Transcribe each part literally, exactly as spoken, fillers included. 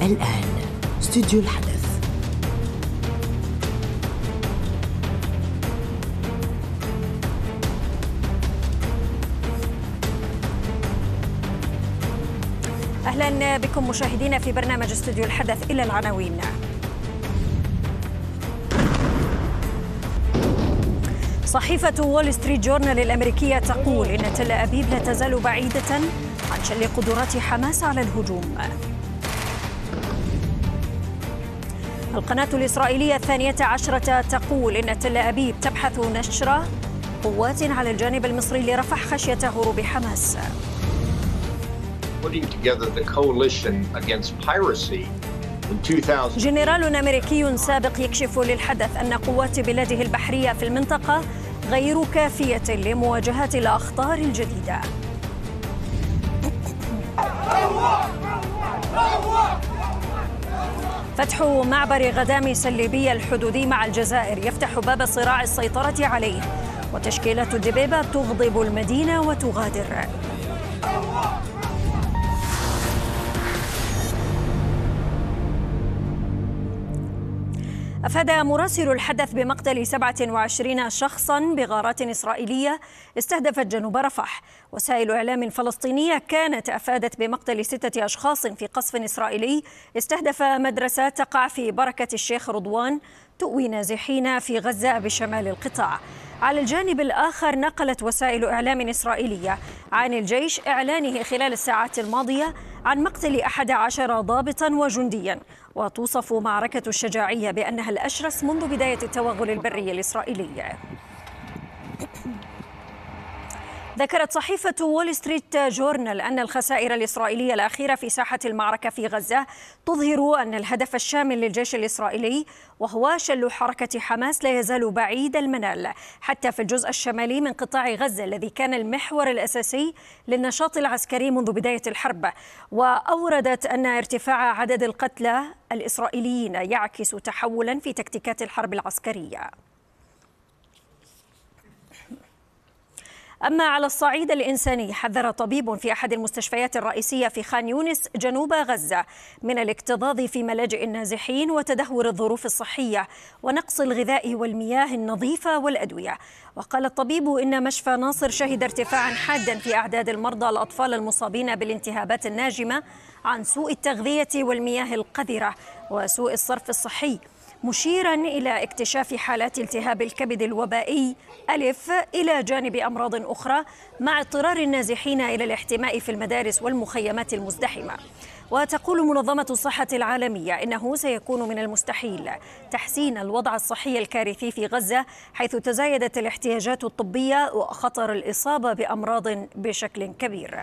الآن استوديو الحدث. أهلا بكم مشاهدينا في برنامج استوديو الحدث. إلى العناوين. صحيفة وول ستريت جورنال الأمريكية تقول إن تل أبيب لا تزال بعيدة عن شل قدرات حماس على الهجوم. القناة الإسرائيلية الثانية عشرة تقول إن تل أبيب تبحث نشر قوات على الجانب المصري لرفح خشية هروب حماس. جنرال أمريكي سابق يكشف للحدث أن قوات بلاده البحرية في المنطقة غير كافية لمواجهة الأخطار الجديدة. فتح معبر غدامي الليبي الحدودي مع الجزائر يفتح باب صراع السيطرة عليه، وتشكيلة الدبيبة تغضب المدينة وتغادر. أفاد مراسل الحدث بمقتل سبعة وعشرين شخصاً بغارات إسرائيلية استهدفت جنوب رفح. وسائل إعلام فلسطينية كانت أفادت بمقتل ستة أشخاص في قصف إسرائيلي استهدف مدرسة تقع في بركة الشيخ رضوان تؤوي نازحين في غزة بشمال القطاع. على الجانب الآخر نقلت وسائل إعلام إسرائيلية عن الجيش إعلانه خلال الساعات الماضية عن مقتل أحد عشر ضابطاً وجندياً، وتوصف معركة الشجاعية بأنها الأشرس منذ بداية التوغل البري الإسرائيلي. ذكرت صحيفة وول ستريت جورنال أن الخسائر الإسرائيلية الأخيرة في ساحة المعركة في غزة تظهر أن الهدف الشامل للجيش الإسرائيلي وهو شل حركة حماس لا يزال بعيد المنال حتى في الجزء الشمالي من قطاع غزة الذي كان المحور الأساسي للنشاط العسكري منذ بداية الحرب. وأوردت أن ارتفاع عدد القتلى الإسرائيليين يعكس تحولا في تكتيكات الحرب العسكرية. أما على الصعيد الإنساني، حذر طبيب في أحد المستشفيات الرئيسية في خان يونس جنوب غزة من الاكتظاظ في ملاجئ النازحين وتدهور الظروف الصحية ونقص الغذاء والمياه النظيفة والأدوية. وقال الطبيب إن مشفى ناصر شهد ارتفاعا حادا في أعداد المرضى الأطفال المصابين بالالتهابات الناجمة عن سوء التغذية والمياه القذرة وسوء الصرف الصحي، مشيرا إلى اكتشاف حالات التهاب الكبد الوبائي ألف إلى جانب أمراض أخرى، مع اضطرار النازحين إلى الاحتماء في المدارس والمخيمات المزدحمة. وتقول منظمة الصحة العالمية إنه سيكون من المستحيل تحسين الوضع الصحي الكارثي في غزة، حيث تزايدت الاحتياجات الطبية وخطر الإصابة بأمراض بشكل كبير.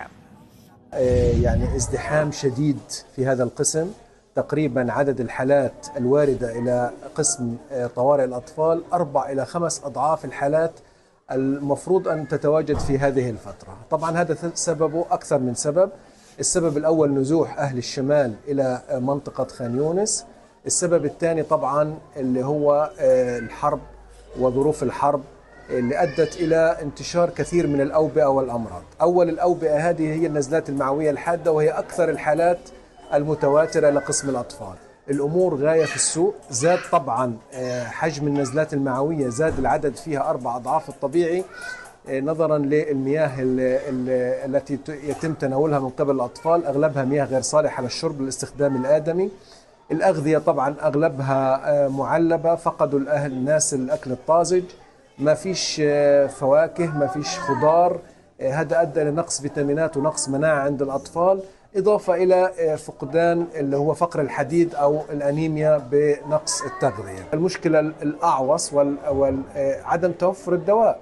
يعني ازدحام شديد في هذا القسم، تقريبا عدد الحالات الواردة إلى قسم طوارئ الأطفال أربع إلى خمس أضعاف الحالات المفروض أن تتواجد في هذه الفترة. طبعا هذا سببه أكثر من سبب. السبب الأول نزوح أهل الشمال إلى منطقة خان يونس. السبب الثاني طبعا اللي هو الحرب وظروف الحرب اللي أدت إلى انتشار كثير من الأوبئة والأمراض. أول الأوبئة هذه هي النزلات المعوية الحادة، وهي أكثر الحالات المتواترة لقسم الأطفال. الأمور غاية في السوء. زاد طبعا حجم النزلات المعوية، زاد العدد فيها أربع أضعاف الطبيعي نظرا للمياه التي يتم تناولها من قبل الأطفال، أغلبها مياه غير صالحة للشرب للاستخدام الآدمي. الأغذية طبعا أغلبها معلبة، فقدوا الأهل الناس الأكل الطازج، ما فيش فواكه، ما فيش خضار. هذا أدى لنقص فيتامينات ونقص مناعة عند الأطفال، إضافة إلى فقدان اللي هو فقر الحديد أو الأنيميا بنقص التغذية. المشكلة الأعوص وعدم توفر الدواء.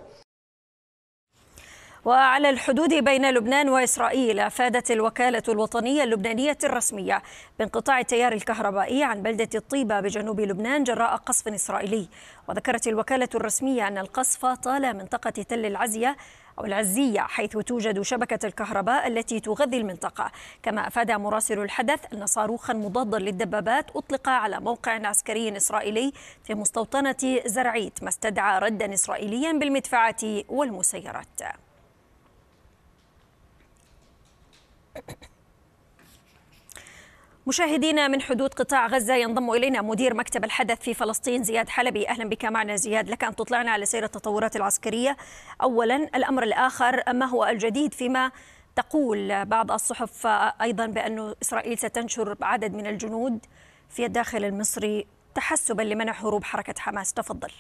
وعلى الحدود بين لبنان وإسرائيل، أفادت الوكالة الوطنية اللبنانية الرسمية بانقطاع التيار الكهربائي عن بلدة الطيبة بجنوب لبنان جراء قصف إسرائيلي. وذكرت الوكالة الرسمية أن القصف طال منطقة تل العزية أو العزية، حيث توجد شبكة الكهرباء التي تغذي المنطقة. كما أفاد مراسل الحدث أن صاروخا مضادا للدبابات أطلق على موقع عسكري إسرائيلي في مستوطنة زرعيت، ما استدعى ردا إسرائيليا بالمدفعة والمسيرات. مشاهدينا من حدود قطاع غزة ينضم إلينا مدير مكتب الحدث في فلسطين زياد حلبي. أهلا بك معنا زياد، لك أن تطلعنا على سير التطورات العسكرية. أولا، الأمر الآخر، ما هو الجديد فيما تقول بعض الصحف أيضا بأن إسرائيل ستنشر عدد من الجنود في الداخل المصري تحسبا لمنع هروب حركة حماس؟ تفضل.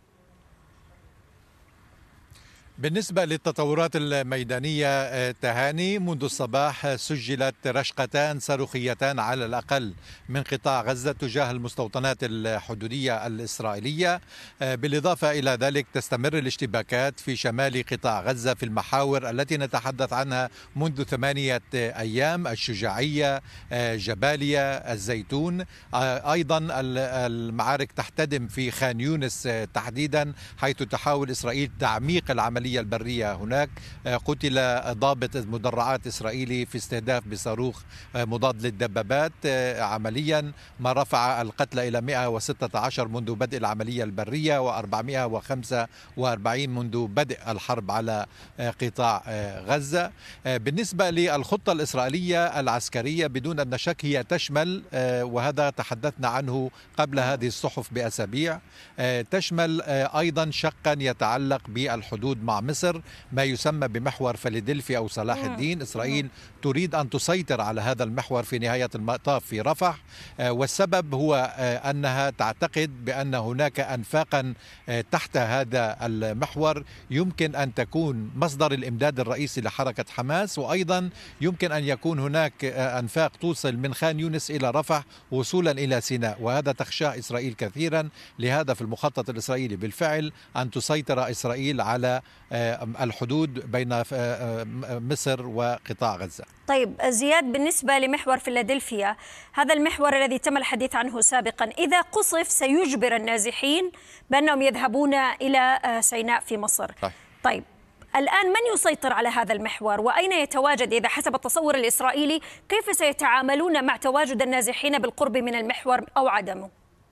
بالنسبة للتطورات الميدانية تهاني، منذ الصباح سجلت رشقتان صاروخيتان على الأقل من قطاع غزة تجاه المستوطنات الحدودية الإسرائيلية. بالإضافة إلى ذلك تستمر الاشتباكات في شمال قطاع غزة في المحاور التي نتحدث عنها منذ ثمانية أيام: الشجاعية، جبالية، الزيتون. أيضا المعارك تحتدم في خان يونس تحديدا، حيث تحاول إسرائيل تعميق العملية البرية هناك. قتل ضابط مدرعات إسرائيلي في استهداف بصاروخ مضاد للدبابات. عمليا ما رفع القتل إلى مئة وستة عشر منذ بدء العملية البرية وأربعمئة وخمسة وأربعين منذ بدء الحرب على قطاع غزة. بالنسبة للخطة الإسرائيلية العسكرية بدون أن شك هي تشمل، وهذا تحدثنا عنه قبل هذه الصحف بأسابيع، تشمل أيضا شقا يتعلق بالحدود مع مصر، ما يسمى بمحور فيلادلفيا أو صلاح الدين. إسرائيل تريد أن تسيطر على هذا المحور في نهاية المطاف في رفح، والسبب هو أنها تعتقد بأن هناك أنفاقا تحت هذا المحور يمكن أن تكون مصدر الإمداد الرئيسي لحركة حماس، وأيضا يمكن أن يكون هناك أنفاق توصل من خان يونس إلى رفح وصولا إلى سيناء، وهذا تخشاه إسرائيل كثيرا. لهذا في المخطط الإسرائيلي بالفعل أن تسيطر إسرائيل على الحدود بين مصر وقطاع غزة. طيب زياد، بالنسبة لمحور فيلادلفيا، هذا المحور الذي تم الحديث عنه سابقا، إذا قصف سيجبر النازحين بأنهم يذهبون إلى سيناء في مصر. طيب, طيب. الآن من يسيطر على هذا المحور وأين يتواجد؟ إذا حسب التصور الإسرائيلي كيف سيتعاملون مع تواجد النازحين بالقرب من المحور أو عدمه؟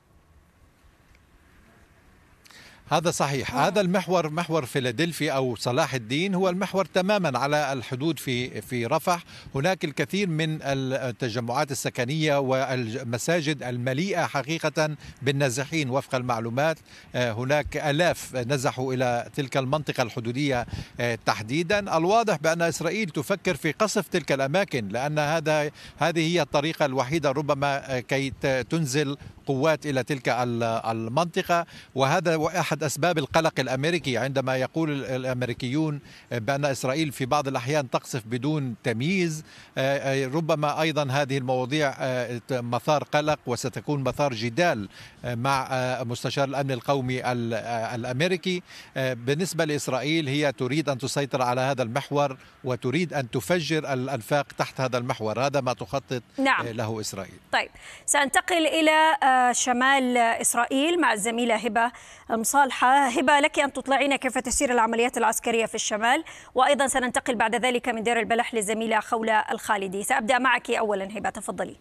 هذا صحيح. آه. هذا المحور محور فيلادلفيا أو صلاح الدين هو المحور تماما على الحدود في في رفح. هناك الكثير من التجمعات السكنية والمساجد المليئة حقيقة بالنازحين وفق المعلومات. هناك آلاف نزحوا إلى تلك المنطقة الحدودية تحديدا. الواضح بأن إسرائيل تفكر في قصف تلك الأماكن، لأن هذا هذه هي الطريقة الوحيدة ربما كي تنزل قوات إلى تلك المنطقة. وهذا أحد أسباب القلق الأمريكي، عندما يقول الأمريكيون بأن إسرائيل في بعض الأحيان تقصف بدون تمييز. ربما أيضا هذه المواضيع مثار قلق وستكون مثار جدال مع مستشار الأمن القومي الأمريكي. بالنسبة لإسرائيل هي تريد أن تسيطر على هذا المحور وتريد أن تفجر الأنفاق تحت هذا المحور. هذا ما تخطط نعم. له إسرائيل. طيب، سأنتقل إلى شمال إسرائيل مع الزميلة هبة مصالحة. هبة، لك أن تطلعين كيف تسير العمليات العسكرية في الشمال، وأيضا سننتقل بعد ذلك من دير البلح للزميلة خولة الخالدي. سأبدأ معك أولا هبة، تفضلي.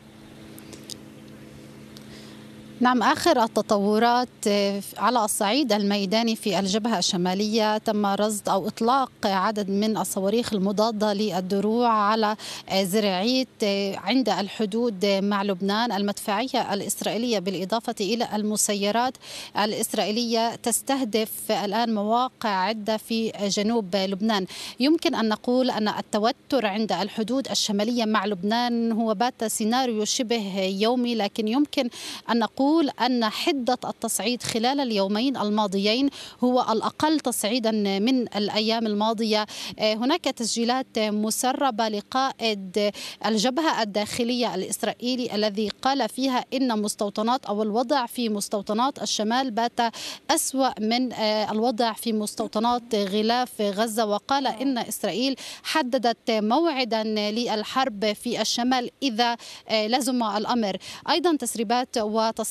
نعم، آخر التطورات على الصعيد الميداني في الجبهة الشمالية تم رصد أو إطلاق عدد من الصواريخ المضادة للدروع على زرعيت عند الحدود مع لبنان. المدفعية الإسرائيلية بالإضافة إلى المسيرات الإسرائيلية تستهدف الآن مواقع عدة في جنوب لبنان. يمكن أن نقول أن التوتر عند الحدود الشمالية مع لبنان هو بات سيناريو شبه يومي، لكن يمكن أن نقول أن حدة التصعيد خلال اليومين الماضيين هو الأقل تصعيدا من الأيام الماضية. هناك تسجيلات مسربة لقائد الجبهة الداخلية الإسرائيلي الذي قال فيها إن مستوطنات أو الوضع في مستوطنات الشمال بات أسوأ من الوضع في مستوطنات غلاف غزة، وقال إن إسرائيل حددت موعدا للحرب في الشمال إذا لزم الأمر. أيضا تسريبات وتصريحات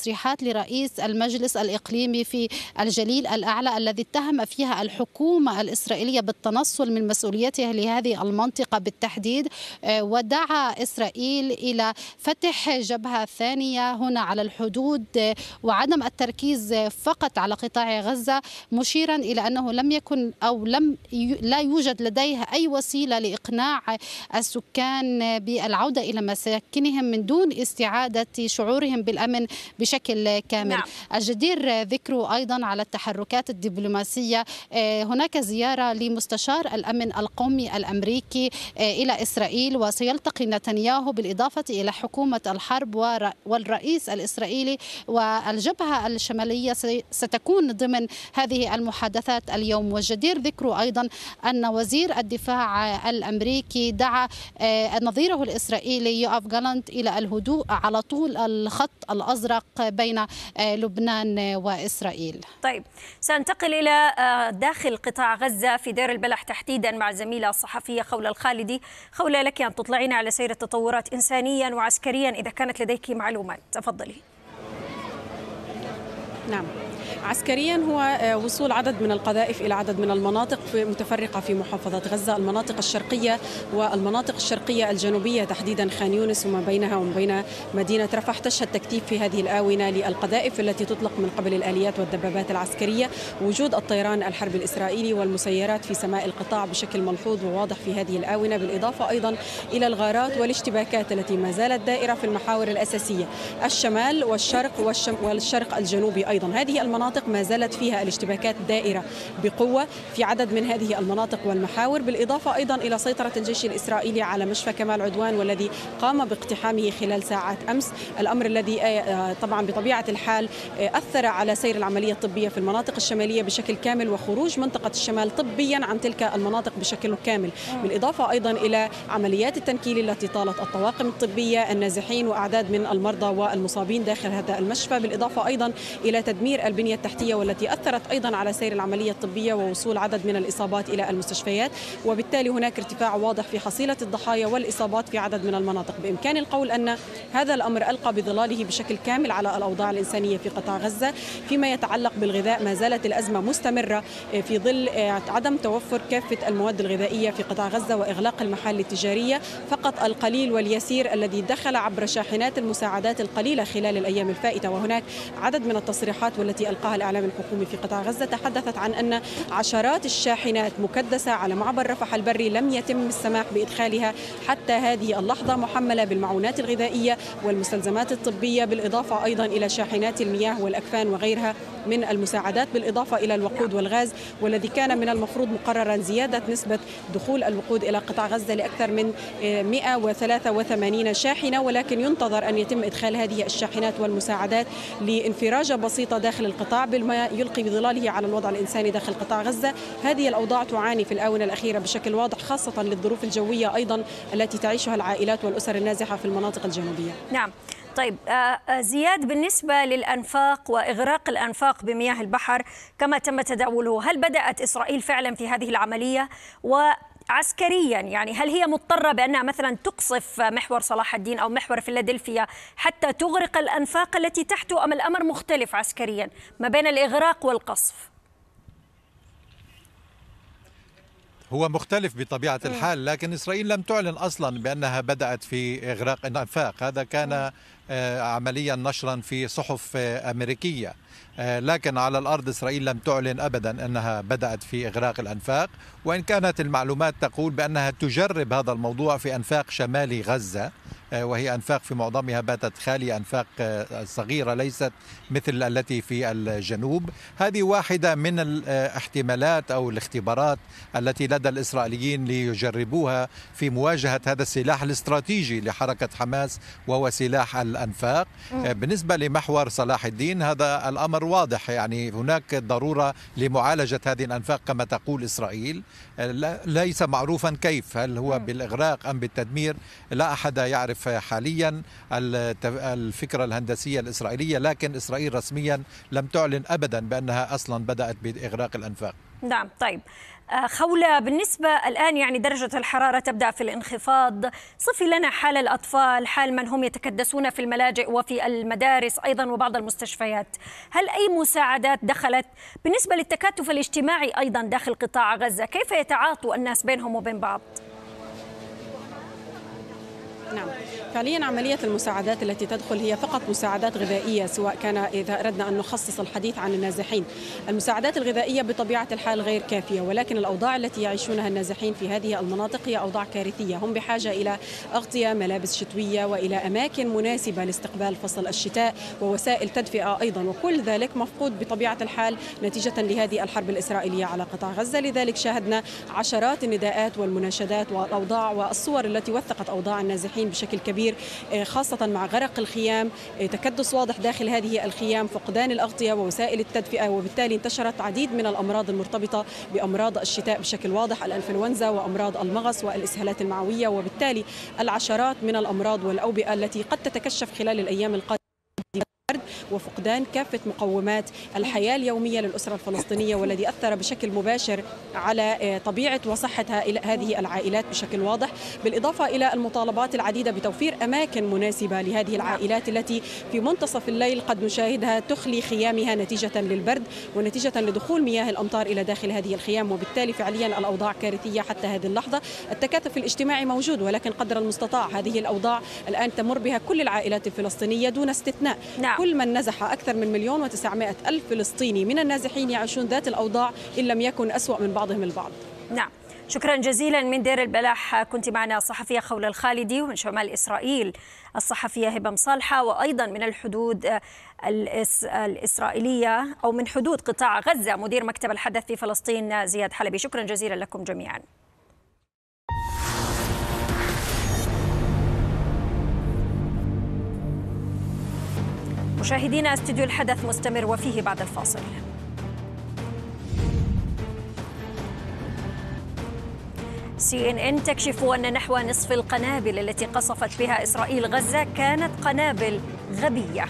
تصريحات لرئيس المجلس الإقليمي في الجليل الأعلى الذي اتهم فيها الحكومة الإسرائيلية بالتنصل من مسؤوليتها لهذه المنطقة بالتحديد، ودعا إسرائيل إلى فتح جبهة ثانية هنا على الحدود وعدم التركيز فقط على قطاع غزة، مشيرا إلى أنه لم يكن أو لم لا يوجد لديه أي وسيلة لإقناع السكان بالعودة إلى مساكنهم من دون استعادة شعورهم بالأمن بشكل كامل. نعم. الجدير ذكره أيضا على التحركات الدبلوماسية، هناك زيارة لمستشار الأمن القومي الأمريكي إلى إسرائيل، وسيلتقي نتنياهو بالإضافة إلى حكومة الحرب والرئيس الإسرائيلي، والجبهة الشمالية ستكون ضمن هذه المحادثات اليوم. والجدير ذكره أيضا أن وزير الدفاع الأمريكي دعا نظيره الإسرائيلي يوآف جالانت إلى الهدوء على طول الخط الأزرق بين لبنان وإسرائيل. طيب، سننتقل إلى داخل قطاع غزة في دير البلح تحديدا مع الزميلة الصحفية خولة الخالدي. خولة، لك أن تطلعينا على سير التطورات إنسانيا وعسكريا إذا كانت لديك معلومات، تفضلي. نعم، عسكريا هو وصول عدد من القذائف إلى عدد من المناطق متفرقة في محافظة غزة، المناطق الشرقية والمناطق الشرقية الجنوبية تحديدا خان يونس وما بينها وما بين مدينة رفح تشهد تكثيف في هذه الآونة للقذائف التي تطلق من قبل الآليات والدبابات العسكرية. وجود الطيران الحربي الإسرائيلي والمسيرات في سماء القطاع بشكل ملحوظ وواضح في هذه الآونة، بالإضافة أيضا إلى الغارات والاشتباكات التي ما زالت دائرة في المحاور الأساسية الشمال والشرق والشرق الجنوبي أيضا. هذه المناطق ما زالت فيها الاشتباكات دائرة بقوة في عدد من هذه المناطق والمحاور، بالإضافة أيضا إلى سيطرة الجيش الإسرائيلي على مشفى كمال عدوان والذي قام باقتحامه خلال ساعات أمس، الأمر الذي طبعا بطبيعة الحال أثر على سير العملية الطبية في المناطق الشمالية بشكل كامل وخروج منطقة الشمال طبيا عن تلك المناطق بشكل كامل، بالإضافة أيضا إلى عمليات التنكيل التي طالت الطواقم الطبية النازحين وأعداد من المرضى والمصابين داخل هذا المشفى، بالإضافة أيضا إلى تدمير البنية التحتية والتي أثرت أيضا على سير العملية الطبية ووصول عدد من الإصابات إلى المستشفيات، وبالتالي هناك ارتفاع واضح في حصيلة الضحايا والإصابات في عدد من المناطق. بإمكان القول أن هذا الأمر ألقى بظلاله بشكل كامل على الأوضاع الإنسانية في قطاع غزة. فيما يتعلق بالغذاء، ما زالت الأزمة مستمرة في ظل عدم توفر كافة المواد الغذائية في قطاع غزة وإغلاق المحال التجارية، فقط القليل واليسير الذي دخل عبر شاحنات المساعدات القليلة خلال الأيام الفائتة. وهناك عدد من التصريحات والتي ألقاها الإعلام الحكومي في قطاع غزة تحدثت عن أن عشرات الشاحنات مكدسة على معبر رفح البري لم يتم السماح بإدخالها حتى هذه اللحظة، محملة بالمعونات الغذائية والمستلزمات الطبية، بالإضافة أيضا إلى شاحنات المياه والأكفان وغيرها من المساعدات، بالإضافة إلى الوقود والغاز، والذي كان من المفروض مقررا زيادة نسبة دخول الوقود إلى قطاع غزة لأكثر من مئة وثلاثة وثمانين شاحنة، ولكن ينتظر أن يتم إدخال هذه الشاحنات والمساعدات لانفراجة بسيطة داخل القطاع بما يلقي بظلاله على الوضع الإنساني داخل قطاع غزة. هذه الأوضاع تعاني في الآونة الأخيرة بشكل واضح، خاصة للظروف الجوية أيضا التي تعيشها العائلات والأسر النازحة في المناطق الجنوبية. نعم. طيب زياد، بالنسبة للأنفاق وإغراق الأنفاق بمياه البحر كما تم تداوله، هل بدأت إسرائيل فعلا في هذه العملية؟ وعسكريا يعني هل هي مضطرة بأنها مثلا تقصف محور صلاح الدين أو محور فيلادلفيا حتى تغرق الأنفاق التي تحته، أم الأمر مختلف عسكريا ما بين الإغراق والقصف؟ هو مختلف بطبيعة الحال، لكن إسرائيل لم تعلن أصلا بأنها بدأت في إغراق الأنفاق. هذا كان عمليا نشرا في صحف أمريكية، لكن على الأرض إسرائيل لم تعلن أبدا أنها بدأت في إغراق الأنفاق، وإن كانت المعلومات تقول بأنها تجرب هذا الموضوع في أنفاق شمال غزة، وهي أنفاق في معظمها باتت خالية، أنفاق صغيرة ليست مثل التي في الجنوب. هذه واحدة من الاحتمالات أو الاختبارات التي لدى الإسرائيليين ليجربوها في مواجهة هذا السلاح الاستراتيجي لحركة حماس وهو سلاح الأنفاق. بالنسبة لمحور صلاح الدين هذا الأمر واضح، يعني هناك ضرورة لمعالجة هذه الأنفاق كما تقول إسرائيل، ليس معروفا كيف، هل هو بالإغراق أم بالتدمير، لا أحد يعرف حاليا الفكرة الهندسية الإسرائيلية، لكن إسرائيل رسميا لم تعلن أبدا بأنها أصلا بدأت بإغراق الأنفاق. نعم. طيب خولة، بالنسبة الآن يعني درجة الحرارة تبدأ في الانخفاض، صفي لنا حال الأطفال، حال من هم يتكدسون في الملاجئ وفي المدارس أيضا وبعض المستشفيات. هل أي مساعدات دخلت بالنسبة للتكاتف الاجتماعي أيضا داخل قطاع غزة؟ كيف يتعاطوا الناس بينهم وبين بعض؟ نعم، فعليا عملية المساعدات التي تدخل هي فقط مساعدات غذائية، سواء كان إذا أردنا أن نخصص الحديث عن النازحين. المساعدات الغذائية بطبيعة الحال غير كافية، ولكن الأوضاع التي يعيشونها النازحين في هذه المناطق هي أوضاع كارثية. هم بحاجة إلى أغطية، ملابس شتوية، وإلى أماكن مناسبة لاستقبال فصل الشتاء، ووسائل تدفئة أيضا، وكل ذلك مفقود بطبيعة الحال نتيجة لهذه الحرب الإسرائيلية على قطاع غزة. لذلك شاهدنا عشرات النداءات والمناشدات والأوضاع والصور التي وثقت أوضاع النازحين بشكل كبير، خاصة مع غرق الخيام، تكدس واضح داخل هذه الخيام، فقدان الأغطية ووسائل التدفئة، وبالتالي انتشرت عديد من الأمراض المرتبطة بأمراض الشتاء بشكل واضح، الإنفلونزا وأمراض المغص والإسهالات المعوية، وبالتالي العشرات من الأمراض والأوبئة التي قد تتكشف خلال الأيام القادمة، وفقدان كافة مقومات الحياة اليومية للأسرة الفلسطينية، والذي أثر بشكل مباشر على طبيعة وصحة هذه العائلات بشكل واضح، بالإضافة إلى المطالبات العديدة بتوفير أماكن مناسبة لهذه العائلات التي في منتصف الليل قد نشاهدها تخلي خيامها نتيجة للبرد ونتيجة لدخول مياه الأمطار إلى داخل هذه الخيام. وبالتالي فعليا الأوضاع كارثية حتى هذه اللحظة. التكاتف الاجتماعي موجود، ولكن قدر المستطاع هذه الأوضاع الآن تمر بها كل العائلات الفلسطينية دون استثناء. نعم. كل من نزح أكثر من مليون وتسعمائة ألف فلسطيني من النازحين يعيشون ذات الأوضاع إن لم يكن أسوأ من بعضهم البعض. نعم، شكرا جزيلا. من دير البلح كنت معنا الصحفية خولة الخالدي، ومن شمال إسرائيل الصحفية هبة مصالحة، وأيضا من الحدود الإسرائيلية أو من حدود قطاع غزة مدير مكتب الحدث في فلسطين زياد حلبي. شكرا جزيلا لكم جميعا. مشاهدينا، استوديو الحدث مستمر وفيه بعد الفاصل. سي إن إن تكشف أن نحو نصف القنابل التي قصفت بها إسرائيل غزة كانت قنابل غبية.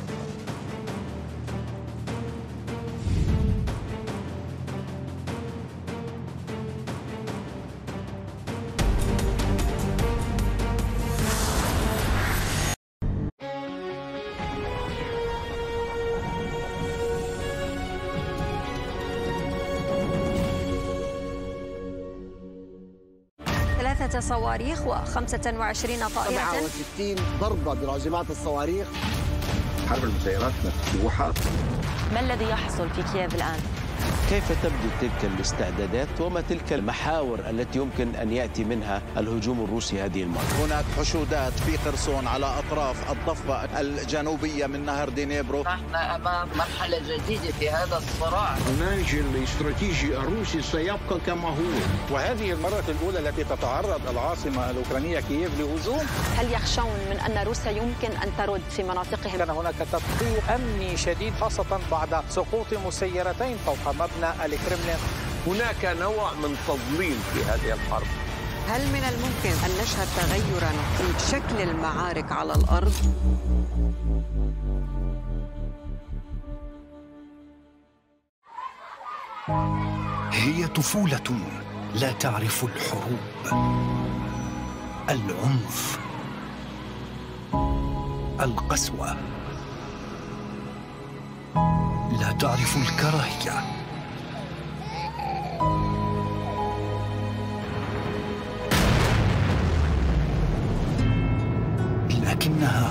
ثلاثة صواريخ وخمسة وعشرين طائرة، سبعة وستين ضربة برازمات الصواريخ. حرب المسيرات مفتوحة. ما الذي يحصل في كييف الآن؟ كيف تبدو تلك الاستعدادات وما تلك المحاور التي يمكن أن يأتي منها الهجوم الروسي هذه المرة؟ هناك حشودات في خرسون على أطراف الضفة الجنوبية من نهر دينيبرو. نحن أمام مرحلة جديدة في هذا الصراع. المنهج الاستراتيجي الروسي سيبقى كما هو، وهذه المرة الأولى التي تتعرض العاصمة الأوكرانية كييف لهجوم. هل يخشون من أن روسيا يمكن أن ترد في مناطقهم؟ كان هناك تدقيق أمني شديد خاصة بعد سقوط مسيرتين فوق مبنى الكرملين. هناك نوع من تضليل في هذه الحرب. هل من الممكن أن نشهد تغيراً في شكل المعارك على الأرض؟ هي طفولة لا تعرف الحروب، العنف، القسوة، لا تعرف الكراهية. لكنها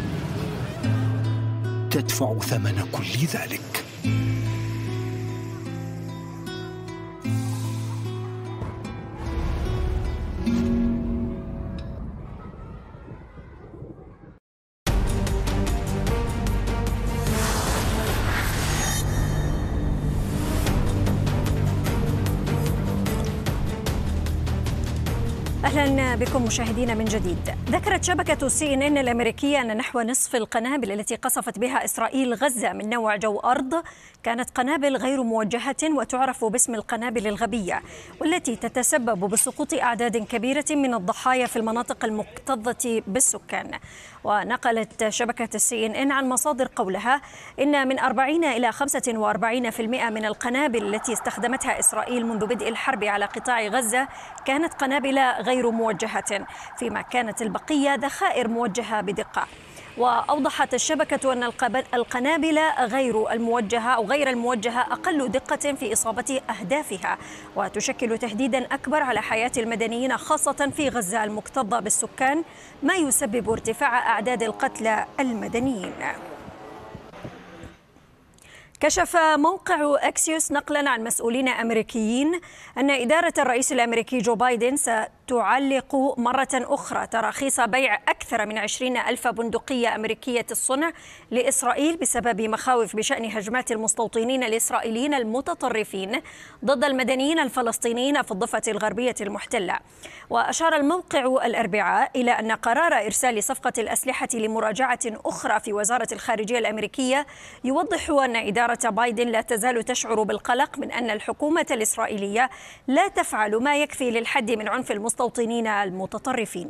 تدفع ثمن كل ذلك. أهلا بكم مشاهدينا من جديد. ذكرت شبكة سي إن إن الأمريكية أن نحو نصف القنابل التي قصفت بها إسرائيل غزة من نوع جو أرض كانت قنابل غير موجهة وتعرف باسم القنابل الغبية، والتي تتسبب بسقوط أعداد كبيرة من الضحايا في المناطق المكتظة بالسكان. ونقلت شبكة سي إن إن عن مصادر قولها إن من أربعين إلى خمسة وأربعين بالمئة من القنابل التي استخدمتها إسرائيل منذ بدء الحرب على قطاع غزة كانت قنابل غير موجهة، فيما كانت البقية ذخائر موجهة بدقة. وأوضحت الشبكة أن القنابل غير الموجهة أو غير الموجهة أقل دقة في إصابة أهدافها، وتشكل تهديدا أكبر على حياة المدنيين خاصة في غزة المكتظة بالسكان، ما يسبب ارتفاع أعداد القتلى المدنيين. كشف موقع أكسيوس نقلا عن مسؤولين أمريكيين أن إدارة الرئيس الأمريكي جو بايدن ستعلق مرة أخرى تراخيص بيع أكثر من عشرين ألف بندقية أمريكية الصنع لإسرائيل بسبب مخاوف بشأن هجمات المستوطنين الإسرائيليين المتطرفين ضد المدنيين الفلسطينيين في الضفة الغربية المحتلة. وأشار الموقع الأربعاء إلى أن قرار إرسال صفقة الأسلحة لمراجعة أخرى في وزارة الخارجية الأمريكية يوضح أن إدارة بايدن لا تزال تشعر بالقلق من أن الحكومة الإسرائيلية لا تفعل ما يكفي للحد من عنف المستوطنين المتطرفين.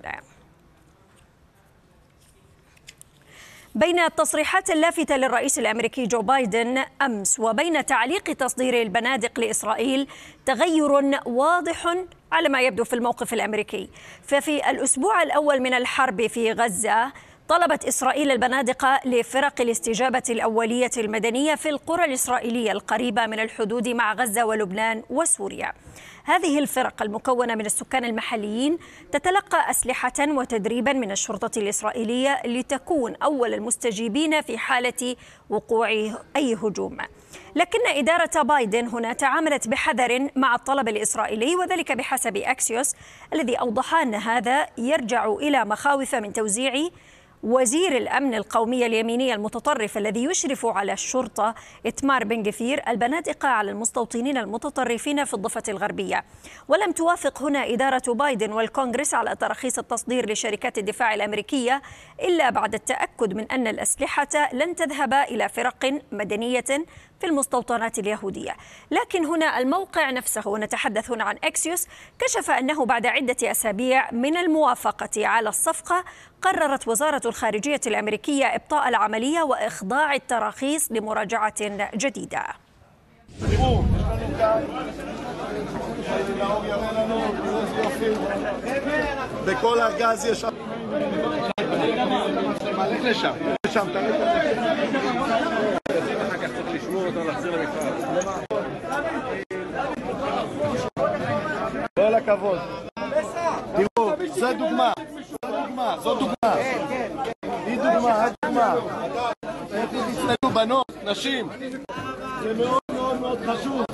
بين التصريحات اللافتة للرئيس الأمريكي جو بايدن أمس وبين تعليق تصدير البنادق لإسرائيل تغير واضح على ما يبدو في الموقف الأمريكي. ففي الأسبوع الأول من الحرب في غزة طلبت إسرائيل البنادق لفرق الاستجابة الأولية المدنية في القرى الإسرائيلية القريبة من الحدود مع غزة ولبنان وسوريا. هذه الفرق المكونة من السكان المحليين تتلقى أسلحة وتدريبا من الشرطة الإسرائيلية لتكون أول المستجيبين في حالة وقوع أي هجوم. لكن إدارة بايدن هنا تعاملت بحذر مع الطلب الإسرائيلي، وذلك بحسب أكسيوس الذي أوضح أن هذا يرجع إلى مخاوف من توزيع وزير الأمن القومي اليميني المتطرف الذي يشرف على الشرطة إتمار بن غفير البنادق على المستوطنين المتطرفين في الضفة الغربية. ولم توافق هنا إدارة بايدن والكونغرس على تراخيص التصدير لشركات الدفاع الأمريكية إلا بعد التأكد من أن الأسلحة لن تذهب إلى فرق مدنية في المستوطنات اليهودية. لكن هنا الموقع نفسه، ونتحدث هنا عن أكسيوس، كشف أنه بعد عدة أسابيع من الموافقة على الصفقة قررت وزارة الخارجية الأمريكية إبطاء العملية وإخضاع التراخيص لمراجعة جديدة. כל הכבוד. תראו, זו דוגמה. זו דוגמה. היא דוגמה, הדוגמה. תצטלו בנות, נשים. זה מאוד מאוד מאוד חשוב.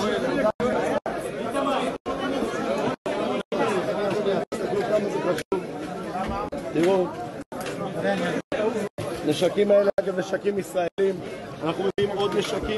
תראו. נשקים האלה, אגב, נשקים ישראלים. אנחנו מביאים עוד נשקים.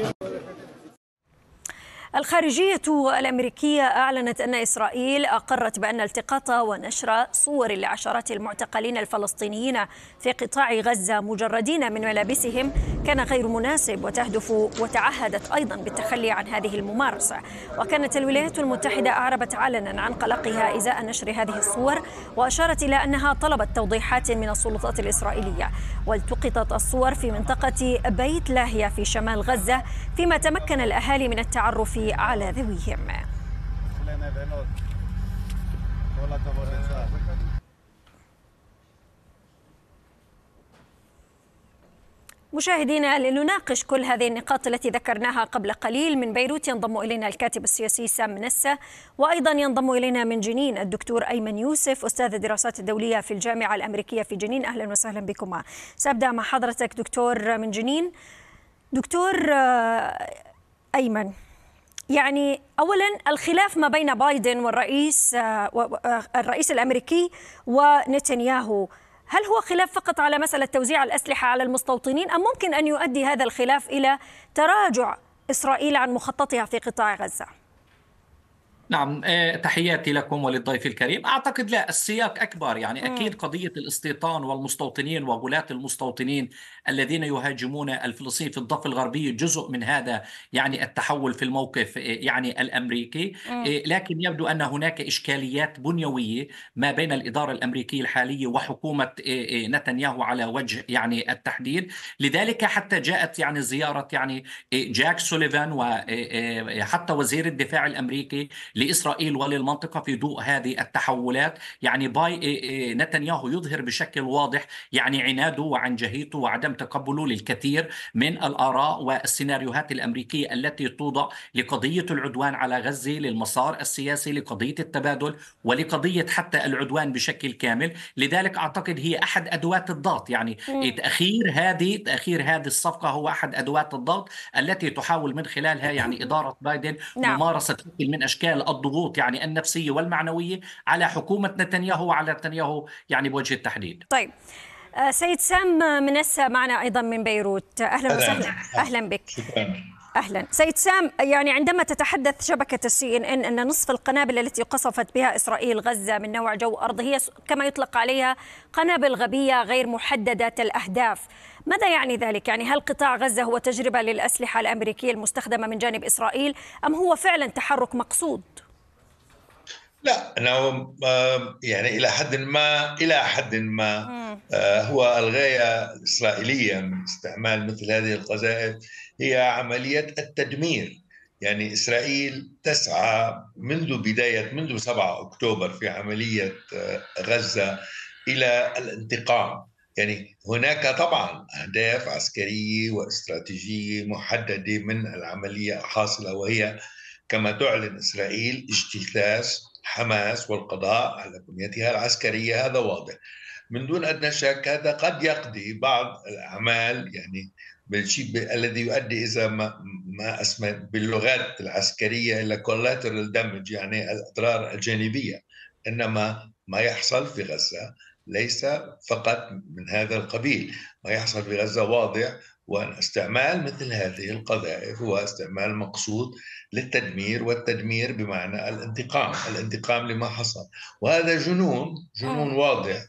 الخارجية الأمريكية أعلنت أن إسرائيل أقرت بأن التقاط ونشر صور لعشرات المعتقلين الفلسطينيين في قطاع غزة مجردين من ملابسهم كان غير مناسب، وتهدف وتعهدت أيضا بالتخلي عن هذه الممارسة. وكانت الولايات المتحدة أعربت علنا عن قلقها إزاء نشر هذه الصور، وأشارت إلى أنها طلبت توضيحات من السلطات الإسرائيلية. والتقطت الصور في منطقة بيت لاهيا في شمال غزة، فيما تمكن الأهالي من التعرف على ذويهم. مشاهدينا، لنناقش كل هذه النقاط التي ذكرناها قبل قليل، من بيروت ينضم إلينا الكاتب السياسي سام نسة، وأيضا ينضم إلينا من جنين الدكتور أيمن يوسف أستاذ الدراسات الدولية في الجامعة الأمريكية في جنين. أهلا وسهلا بكما. سأبدأ مع حضرتك دكتور من جنين. دكتور أيمن، يعني أولا الخلاف ما بين بايدن والرئيس الرئيس الأمريكي ونتنياهو، هل هو خلاف فقط على مسألة توزيع الأسلحة على المستوطنين، أم ممكن أن يؤدي هذا الخلاف إلى تراجع إسرائيل عن مخططها في قطاع غزة؟ نعم، تحياتي لكم وللضيف الكريم. أعتقد لا، السياق أكبر. يعني أكيد مم. قضية الاستيطان والمستوطنين وغلاة المستوطنين الذين يهاجمون الفلسطينيين في الضفة الغربية جزء من هذا، يعني التحول في الموقف يعني الأمريكي. مم. لكن يبدو أن هناك إشكاليات بنيوية ما بين الإدارة الأمريكية الحالية وحكومة نتنياهو على وجه يعني التحديد. لذلك حتى جاءت يعني زيارة يعني جاك سوليفان وحتى وزير الدفاع الأمريكي لإسرائيل وللمنطقة في ضوء هذه التحولات. يعني باي نتنياهو يظهر بشكل واضح يعني عناده وعنجهيته وعدم تقبله للكثير من الآراء والسيناريوهات الأمريكية التي توضع لقضية العدوان على غزة، للمسار السياسي، لقضية التبادل، ولقضية حتى العدوان بشكل كامل. لذلك أعتقد هي أحد أدوات الضغط. يعني مم. تأخير هذه تأخير هذه الصفقة هو أحد أدوات الضغط التي تحاول من خلالها يعني إدارة بايدن نعم. ممارسة شكل من أشكال الضغوط يعني النفسية والمعنوية على حكومة نتنياهو وعلى نتنياهو يعني بوجه التحديد. طيب، سيد سام منسى معنا أيضا من بيروت، أهلا وسهلا. أهلا بك. شكرا. أهلا سيد سام. يعني عندما تتحدث شبكة السي إن إن أن نصف القنابل التي قصفت بها إسرائيل غزة من نوع جو أرض هي كما يطلق عليها قنابل غبية غير محددة الأهداف، ماذا يعني ذلك؟ يعني هل قطاع غزة هو تجربة للأسلحة الأمريكية المستخدمة من جانب إسرائيل أم هو فعلا تحرك مقصود؟ لا، أنا يعني إلى حد ما إلى حد ما هو الغاية الإسرائيلية من استعمال مثل هذه القذائف هي عملية التدمير. يعني إسرائيل تسعى منذ بداية منذ سبعة أكتوبر في عملية غزة إلى الانتقام. يعني هناك طبعا أهداف عسكرية واستراتيجية محددة من العملية الحاصلة، وهي كما تعلن إسرائيل اجتثاث حماس والقضاء على بنيتها العسكرية. هذا واضح من دون أدنى شك. هذا قد يقضي بعض الأعمال يعني بالشيء الذي يؤدي إذا ما, ما أسمى باللغات العسكرية إلى collateral damage، يعني الأضرار الجانبية. إنما ما يحصل في غزة ليس فقط من هذا القبيل. ما يحصل في غزة واضح، وأن استعمال مثل هذه القذائف هو استعمال مقصود للتدمير، والتدمير بمعنى الانتقام الانتقام لما حصل. وهذا جنون جنون واضح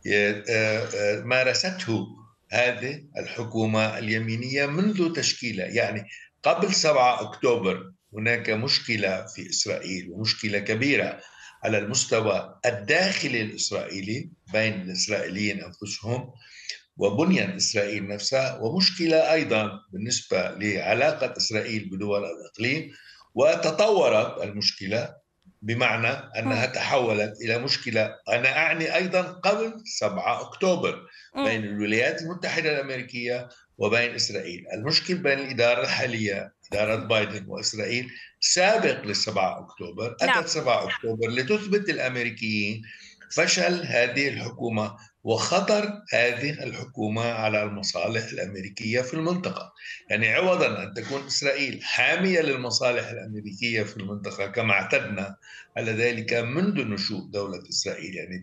مارسته هذه الحكومة اليمينية منذ تشكيلها. يعني قبل سبعة أكتوبر هناك مشكلة في إسرائيل، ومشكلة كبيرة على المستوى الداخلي الإسرائيلي بين الإسرائيليين أنفسهم وبنية إسرائيل نفسها، ومشكلة أيضا بالنسبة لعلاقة إسرائيل بدول الإقليم. وتطورت المشكلة بمعنى أنها تحولت إلى مشكلة، أنا أعني أيضا قبل سبعة أكتوبر، بين الولايات المتحدة الأمريكية وبين إسرائيل. المشكل بين الإدارة الحالية إدارة بايدن وإسرائيل سابق للسبعة أكتوبر. أتت سبعة أكتوبر لتثبت الأمريكيين فشل هذه الحكومة وخطر هذه الحكومة على المصالح الأمريكية في المنطقة. يعني عوضاً أن تكون إسرائيل حامية للمصالح الأمريكية في المنطقة كما اعتدنا على ذلك منذ نشوء دولة إسرائيل، يعني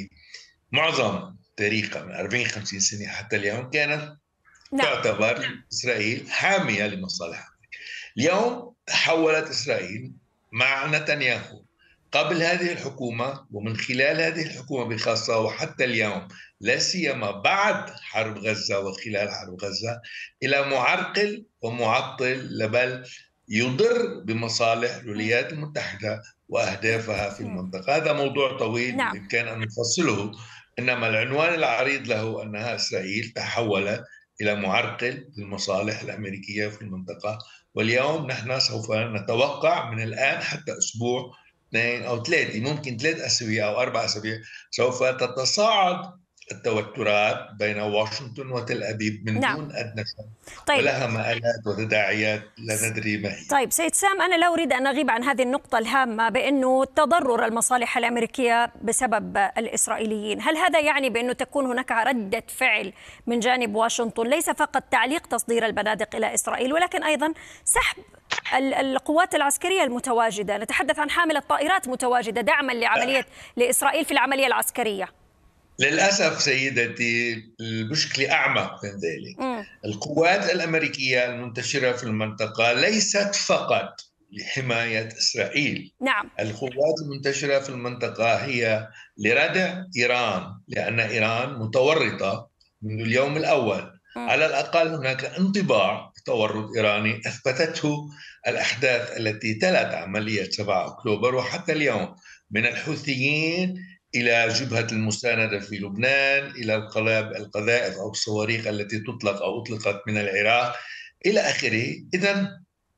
بمعظم تاريخها من أربعين خمسين سنة حتى اليوم كانت نعم. تعتبر إسرائيل حامية لمصالح أمريكا. اليوم تحولت إسرائيل مع نتنياهو قبل هذه الحكومة ومن خلال هذه الحكومة بخاصة، وحتى اليوم لا سيما بعد حرب غزة وخلال حرب غزة، إلى معرقل ومعطل بل يضر بمصالح الولايات المتحدة وأهدافها في المنطقة. هذا موضوع طويل نعم. بإمكان أن نفصله، إنما العنوان العريض له أنها إسرائيل تحولت إلى معرقل للمصالح الأمريكية في المنطقة. واليوم نحن سوف نتوقع من الآن حتى أسبوع اثنين أو ثلاثة، ممكن ثلاث أسابيع أو أربع أسابيع، سوف تتصاعد التوترات بين واشنطن وتل أبيب من نعم. دون أدنى شك. طيب. ولها مآلات وتداعيات لا ندري ما هي. طيب سيد سام، أنا لا أريد أن أغيب عن هذه النقطة الهامة بأنه تضرر المصالح الأمريكية بسبب الإسرائيليين. هل هذا يعني بأنه تكون هناك ردة فعل من جانب واشنطن، ليس فقط تعليق تصدير البنادق إلى إسرائيل ولكن أيضا سحب القوات العسكرية المتواجدة؟ نتحدث عن حاملة طائرات متواجدة دعما لعملية لإسرائيل في العملية العسكرية. للأسف سيدتي المشكلة أعمق من ذلك. م. القوات الأمريكية المنتشرة في المنطقة ليست فقط لحماية إسرائيل. نعم. القوات المنتشرة في المنطقة هي لردع إيران، لأن إيران متورطة منذ اليوم الأول. على الأقل هناك انطباع بتورط إيراني أثبتته الأحداث التي تلت عملية سبعة أكتوبر وحتى اليوم، من الحوثيين إلى جبهة المساندة في لبنان، إلى القذائف أو الصواريخ التي تطلق أو أطلقت من العراق إلى آخره. إذن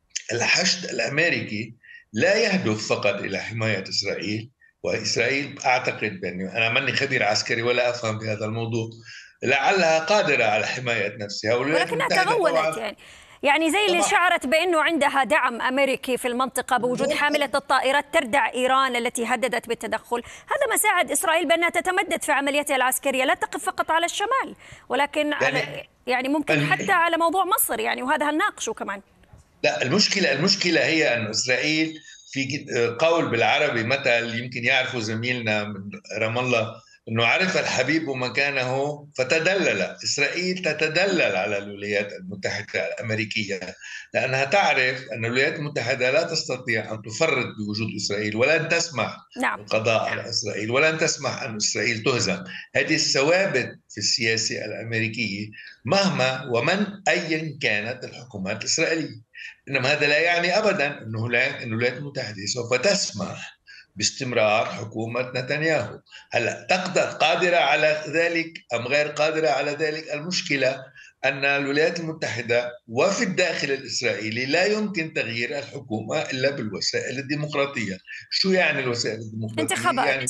الحشد الأمريكي لا يهدف فقط إلى حماية إسرائيل، وإسرائيل أعتقد بأني أنا ماني خبير عسكري ولا أفهم بهذا الموضوع، لعلها قادرة على حماية نفسها، ولكنها تغولت يعني يعني زي اللي شعرت بأنه عندها دعم أمريكي في المنطقة بوجود حاملة الطائرات تردع إيران التي هددت بالتدخل. هذا ما ساعد إسرائيل بأنها تتمدد في عملياتها العسكرية، لا تقف فقط على الشمال ولكن يعني, على يعني ممكن حتى على موضوع مصر يعني، وهذا هنناقشه كمان. لا، المشكلة المشكلة هي أن إسرائيل في قول بالعربي مثل يمكن يعرفه زميلنا من رام الله، أنه عرف الحبيب مكانه فتدلل. إسرائيل تتدلل على الولايات المتحدة الأمريكية لأنها تعرف أن الولايات المتحدة لا تستطيع أن تفرط بوجود إسرائيل ولن تسمح نعم. بالقضاء على إسرائيل ولن تسمح أن إسرائيل تهزم. هذه الثوابت في السياسة الأمريكية مهما ومن أيا كانت الحكومات الإسرائيلية. إنما هذا لا يعني أبدا أن الولايات المتحدة سوف تسمح باستمرار حكومة نتنياهو. هلا تقدر قادرة على ذلك أم غير قادرة على ذلك؟ المشكلة أن الولايات المتحدة وفي الداخل الإسرائيلي لا يمكن تغيير الحكومة إلا بالوسائل الديمقراطية. شو يعني الوسائل الديمقراطية؟ انتخابات يعني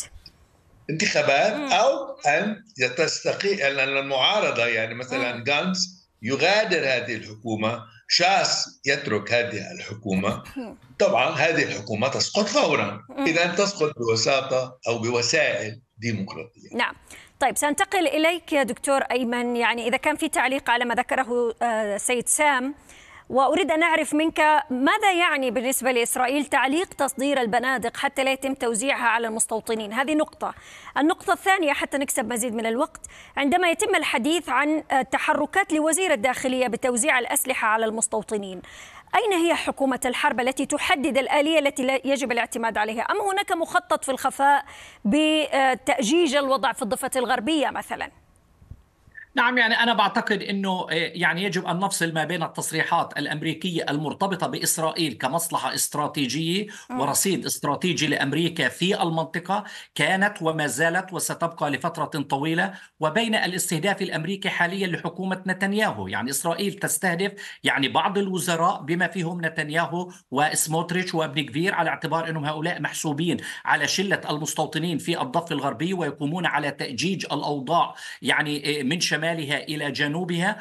انتخابات مم. أو أن تستقيل المعارضة، يعني مثلا غانتس يغادر هذه الحكومة، شاس يترك هذه الحكومة، طبعا هذه الحكومة تسقط فورا، إذا تسقط بوساطة أو بوسائل ديمقراطية. نعم. طيب سأنتقل إليك يا دكتور أيمن، يعني إذا كان في تعليق على ما ذكره سيد سام، وأريد أن أعرف منك ماذا يعني بالنسبة لإسرائيل تعليق تصدير البنادق حتى لا يتم توزيعها على المستوطنين؟ هذه نقطة. النقطة الثانية حتى نكسب مزيد من الوقت، عندما يتم الحديث عن تحركات لوزير الداخلية بتوزيع الأسلحة على المستوطنين، أين هي حكومة الحرب التي تحدد الآلية التي يجب الاعتماد عليها؟ أم هناك مخطط في الخفاء بتأجيج الوضع في الضفة الغربية مثلا؟ نعم، يعني أنا بعتقد أنه يعني يجب أن نفصل ما بين التصريحات الأمريكية المرتبطة بإسرائيل كمصلحة استراتيجية ورصيد استراتيجي لأمريكا في المنطقة كانت وما زالت وستبقى لفترة طويلة، وبين الاستهداف الأمريكي حاليا لحكومة نتنياهو. يعني إسرائيل تستهدف يعني بعض الوزراء بما فيهم نتنياهو وسموتريتش وابن غفير، على اعتبار أنهم هؤلاء محسوبين على شلة المستوطنين في الضفة الغربية ويقومون على تأجيج الأوضاع يعني من شمال شمالها إلى جنوبها،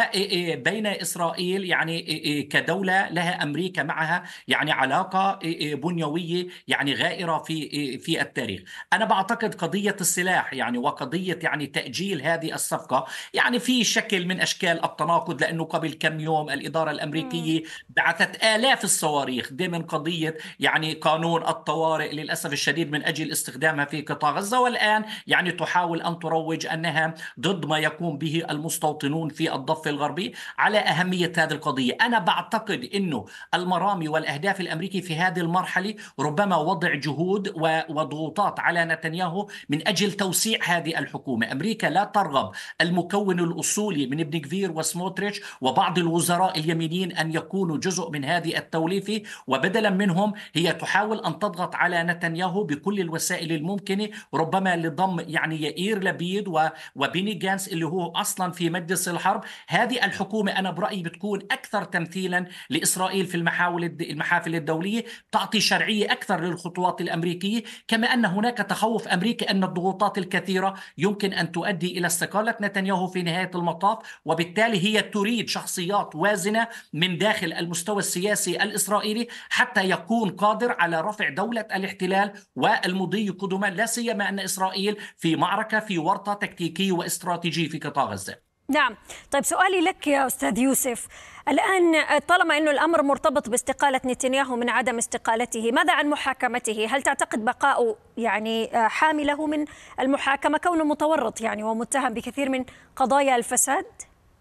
وبين إسرائيل يعني كدولة لها أمريكا معها يعني علاقة بنيوية يعني غائرة في في التاريخ. أنا بعتقد قضية السلاح يعني وقضية يعني تأجيل هذه الصفقة يعني في شكل من أشكال التناقض، لأنه قبل كم يوم الإدارة الأمريكية بعثت آلاف الصواريخ ضمن قضية يعني قانون الطوارئ للأسف الشديد من أجل استخدامها في قطاع غزة، والآن يعني تحاول أن تروج أنها ضد ما يقوم به المستوطنون في الضفة الغربي على أهمية هذه القضية. أنا بعتقد أنه المرامي والأهداف الأمريكي في هذه المرحلة ربما وضع جهود وضغوطات على نتنياهو من أجل توسيع هذه الحكومة. أمريكا لا ترغب المكون الأصولي من ابن غفير وسموتريتش وبعض الوزراء اليمينيين أن يكونوا جزء من هذه التوليفة، وبدلا منهم هي تحاول أن تضغط على نتنياهو بكل الوسائل الممكنة، ربما لضم يعني يائير لبيد وبيني جانس اللي هو أصلا في مجلس الحرب. هذه الحكومة أنا برأيي بتكون أكثر تمثيلا لإسرائيل في المحاول المحافل الدولية، تعطي شرعية أكثر للخطوات الأمريكية، كما أن هناك تخوف أمريكي أن الضغوطات الكثيرة يمكن أن تؤدي إلى استقالة نتنياهو في نهاية المطاف، وبالتالي هي تريد شخصيات وازنة من داخل المستوى السياسي الإسرائيلي حتى يكون قادر على رفع دولة الاحتلال والمضي قدما، لا سيما أن إسرائيل في معركة في ورطة تكتيكية واستراتيجية في قطاع غزة. نعم. طيب سؤالي لك يا أستاذ يوسف، الآن طالما أنه الأمر مرتبط باستقالة نتنياهو من عدم استقالته، ماذا عن محاكمته؟ هل تعتقد بقاؤه يعني حامله من المحاكمة كونه متورط يعني ومتهم بكثير من قضايا الفساد؟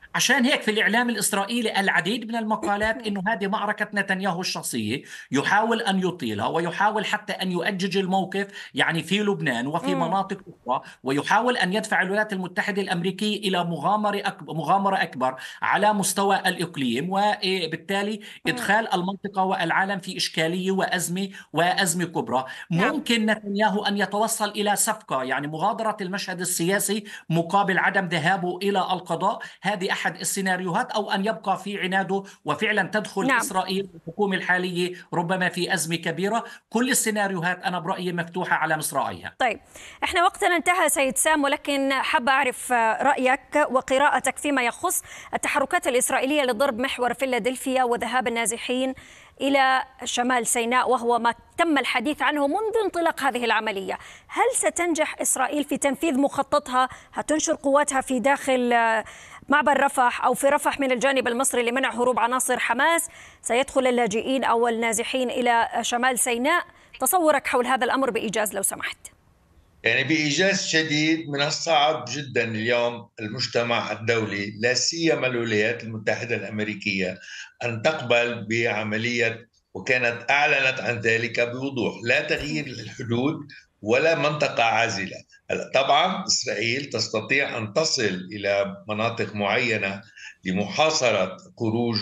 عشان هيك في الإعلام الإسرائيلي العديد من المقالات إنه هذه معركة نتنياهو الشخصية، يحاول أن يطيلها ويحاول حتى أن يؤجج الموقف يعني في لبنان وفي مم. مناطق أخرى، ويحاول أن يدفع الولايات المتحدة الأمريكية إلى مغامرة أكبر, مغامرة أكبر على مستوى الإقليم، وبالتالي إدخال المنطقة والعالم في إشكالية وأزمة وأزمة كبرى. ممكن نتنياهو أن يتوصل إلى صفقة، يعني مغادرة المشهد السياسي مقابل عدم ذهابه إلى القضاء، هذه أحد السيناريوهات، أو أن يبقى في عناده وفعلا تدخل نعم. إسرائيل الحكومة الحالية ربما في أزمة كبيرة. كل السيناريوهات أنا برأيي مفتوحة على مصراعيها. طيب احنا وقتنا انتهى سيد سام، ولكن حابة أعرف رأيك وقراءتك فيما يخص التحركات الإسرائيلية لضرب محور فيلادلفيا وذهاب النازحين إلى شمال سيناء، وهو ما تم الحديث عنه منذ انطلاق هذه العملية. هل ستنجح إسرائيل في تنفيذ مخططها؟ هتنشر قواتها في داخل معبر رفح أو في رفح من الجانب المصري لمنع هروب عناصر حماس؟ سيدخل اللاجئين أو النازحين إلى شمال سيناء؟ تصورك حول هذا الأمر بإيجاز لو سمحت. يعني بإيجاز شديد، من الصعب جدا اليوم المجتمع الدولي لا سيما الولايات المتحدة الأمريكية أن تقبل بعملية، وكانت أعلنت عن ذلك بوضوح، لا تغيير الحدود ولا منطقة عازلة. طبعا إسرائيل تستطيع أن تصل إلى مناطق معينة لمحاصرة خروج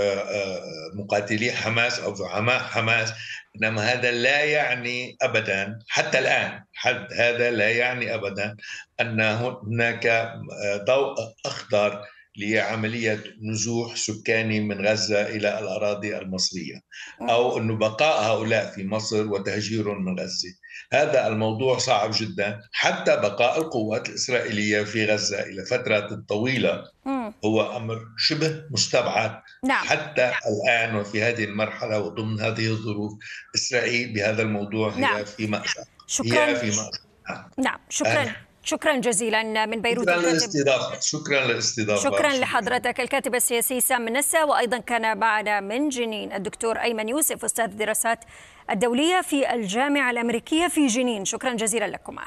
مقاتلي حماس أو زعماء حماس، إنما هذا لا يعني أبدا حتى الآن حد هذا لا يعني أبدا أن هناك ضوء أخضر لعملية نزوح سكاني من غزة إلى الأراضي المصرية، أو أن بقاء هؤلاء في مصر وتهجيرهم من غزة. هذا الموضوع صعب جدا. حتى بقاء القوات الإسرائيلية في غزة إلى فترة طويلة هو أمر شبه مستبعد. نعم. حتى الآن وفي هذه المرحلة وضمن هذه الظروف إسرائيل بهذا الموضوع هي نعم. في مأزق. شكرا. هي في مأزق. نعم شكرا. أه. شكرا جزيلا من بيروت. شكرا للاستضافة. شكرا للاستضافة. شكرا لحضرتك الكاتب السياسي سام منسى، وأيضا كان معنا من جنين الدكتور أيمن يوسف أستاذ الدراسات الدولية في الجامعة الأمريكية في جنين. شكرا جزيلا لكما.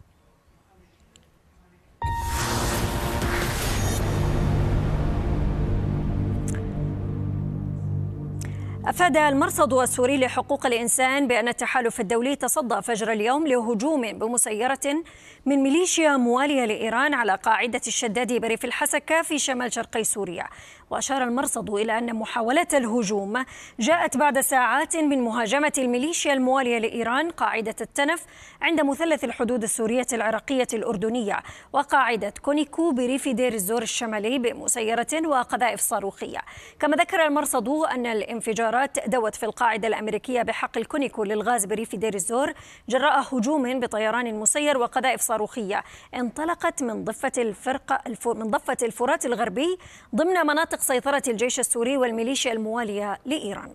أفاد المرصد السوري لحقوق الإنسان بأن التحالف الدولي تصدى فجر اليوم لهجوم بمسيرة من ميليشيا موالية لإيران على قاعدة الشدادي بريف الحسكة في شمال شرقي سوريا. وأشار المرصد إلى أن محاولة الهجوم جاءت بعد ساعات من مهاجمة الميليشيا الموالية لإيران قاعدة التنف عند مثلث الحدود السورية العراقية الأردنية، وقاعدة كونيكو بريف دير الزور الشمالي بمسيرة وقذائف صاروخية. كما ذكر المرصد أن الانفجارات دوت في القاعدة الأمريكية بحق الكونيكو للغاز بريف دير الزور جراء هجوم بطيران مسير وقذائف صاروخية انطلقت من ضفة الفرقة من ضفة الفرات الغربي ضمن مناطق سيطرة الجيش السوري والميليشيا الموالية لإيران.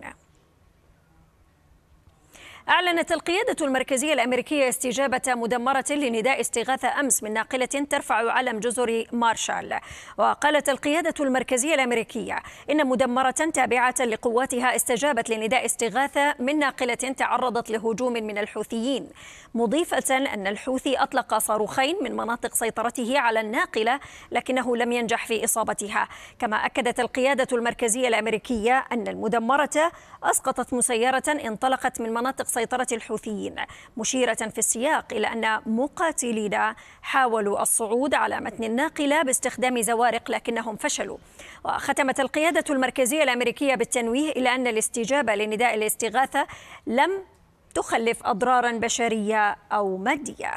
أعلنت القيادة المركزية الأمريكية استجابة مدمرة لنداء استغاثة أمس من ناقلة ترفع علم جزر مارشال. وقالت القيادة المركزية الأمريكية إن مدمرة تابعة لقواتها استجابت لنداء استغاثة من ناقلة تعرضت لهجوم من الحوثيين، مضيفة أن الحوثي أطلق صاروخين من مناطق سيطرته على الناقلة لكنه لم ينجح في إصابتها. كما أكدت القيادة المركزية الأمريكية أن المدمرة أسقطت مسيرة انطلقت من مناطق سيطرة الحوثيين، مشيرة في السياق إلى أن مقاتلين حاولوا الصعود على متن الناقلة باستخدام زوارق لكنهم فشلوا. وختمت القيادة المركزية الأمريكية بالتنويه إلى أن الاستجابة لنداء الاستغاثة لم تخلف أضرارا بشرية أو مادية.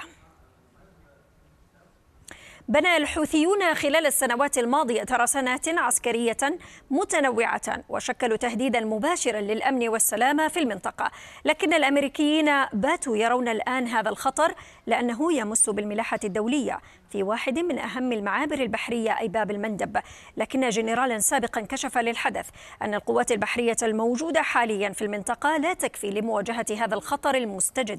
بنى الحوثيون خلال السنوات الماضية ترسانات عسكرية متنوعة وشكلوا تهديدا مباشرا للأمن والسلامة في المنطقة، لكن الأمريكيين باتوا يرون الآن هذا الخطر لأنه يمس بالملاحة الدولية في واحد من أهم المعابر البحرية أي باب المندب. لكن جنرالا سابقا كشف للحدث أن القوات البحرية الموجودة حاليا في المنطقة لا تكفي لمواجهة هذا الخطر المستجد.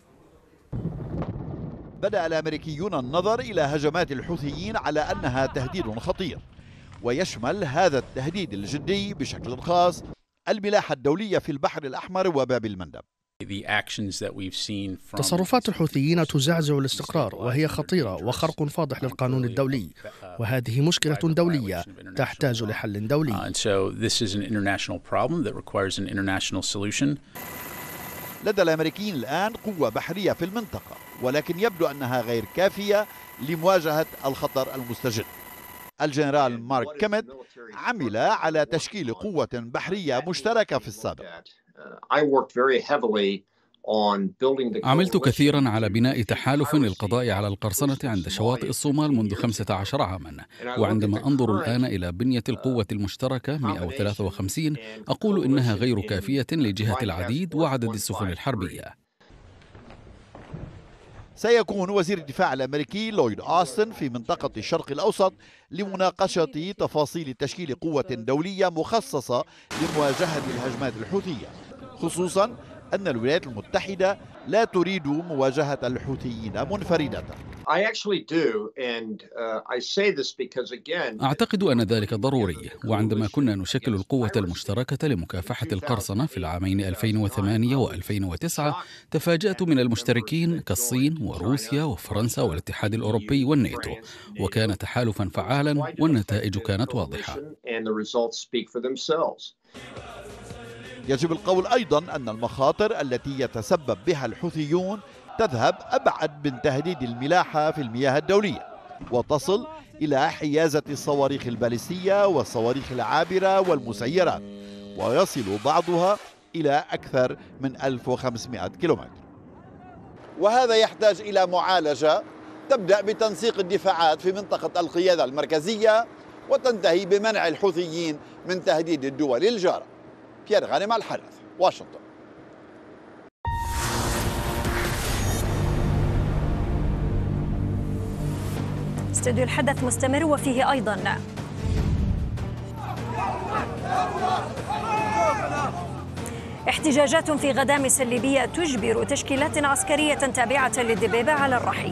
بدأ الأمريكيون النظر إلى هجمات الحوثيين على أنها تهديد خطير، ويشمل هذا التهديد الجدي بشكل خاص الملاحة الدولية في البحر الأحمر وباب المندب. تصرفات الحوثيين تزعزع الاستقرار وهي خطيرة وخرق فاضح للقانون الدولي، وهذه مشكلة دولية تحتاج لحل دولي. لدى الأمريكيين الآن قوة بحرية في المنطقة، ولكن يبدو أنها غير كافية لمواجهة الخطر المستجد. الجنرال مارك كيميت عمل على تشكيل قوة بحرية مشتركة في السابق. عملت كثيرا على بناء تحالف للقضاء على القرصنة عند شواطئ الصومال منذ خمسة عشر عاما، وعندما أنظر الآن إلى بنية القوة المشتركة مئة وثلاثة وخمسين أقول إنها غير كافية لجهة العديد وعدد السفن الحربية. سيكون وزير الدفاع الأمريكي لويد أوستن في منطقة الشرق الأوسط لمناقشة تفاصيل تشكيل قوة دولية مخصصة لمواجهة الهجمات الحوثية، خصوصا أن الولايات المتحدة لا تريد مواجهة الحوثيين منفردة. أعتقد أن ذلك ضروري، وعندما كنا نشكل القوة المشتركة لمكافحة القرصنة في العامين ألفين وثمانية وألفين وتسعة تفاجأت من المشتركين كالصين وروسيا وفرنسا والاتحاد الأوروبي والناتو، وكان تحالفا فعالا والنتائج كانت واضحة. يجب القول أيضا أن المخاطر التي يتسبب بها الحوثيون تذهب أبعد من تهديد الملاحة في المياه الدولية، وتصل إلى حيازة الصواريخ الباليستية والصواريخ العابرة والمسيرات، ويصل بعضها إلى أكثر من ألف وخمسمئة كيلومتر. وهذا يحتاج إلى معالجة تبدأ بتنسيق الدفاعات في منطقة القيادة المركزية، وتنتهي بمنع الحوثيين من تهديد الدول الجارة. بيير غانم، الحدث، واشنطن. استوديو الحدث مستمر وفيه أيضا احتجاجات في غدامس الليبية تجبر تشكيلات عسكرية تابعة للدبيبة على الرحيل.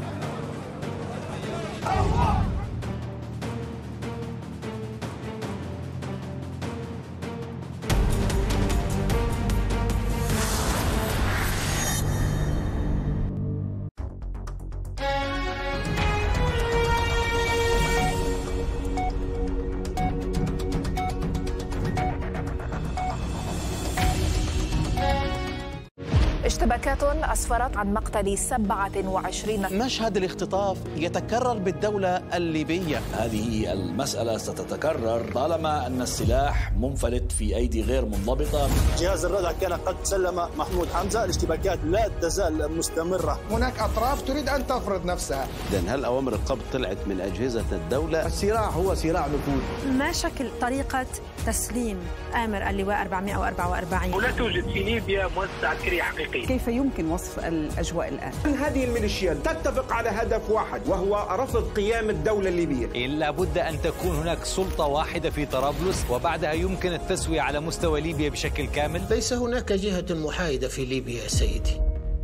اشتباكات أسفرت عن مقتل سبعة وعشرين. مشهد الاختطاف يتكرر بالدولة الليبية. هذه المسألة ستتكرر طالما أن السلاح منفلت في أيدي غير منضبطة. جهاز الردع كان قد سلم محمود حمزة. الاشتباكات لا تزال مستمرة. هناك أطراف تريد أن تفرض نفسها. إذن هل أوامر القبض طلعت من أجهزة الدولة؟ الصراع هو صراع نفوذ. ما شكل طريقة تسليم آمر اللواء أربعمئة وأربعة وأربعين؟ ولا توجد في ليبيا مؤسسة عسكرية حقيقية. كيف يمكن وصف الأجواء الآن؟ هذه الميليشيات تتفق على هدف واحد، وهو رفض قيام الدولة الليبية. إلا بد أن تكون هناك سلطة واحدة في طرابلس، وبعدها يمكن التسوية على مستوى ليبيا بشكل كامل. ليس هناك جهة محايدة في ليبيا يا سيدي.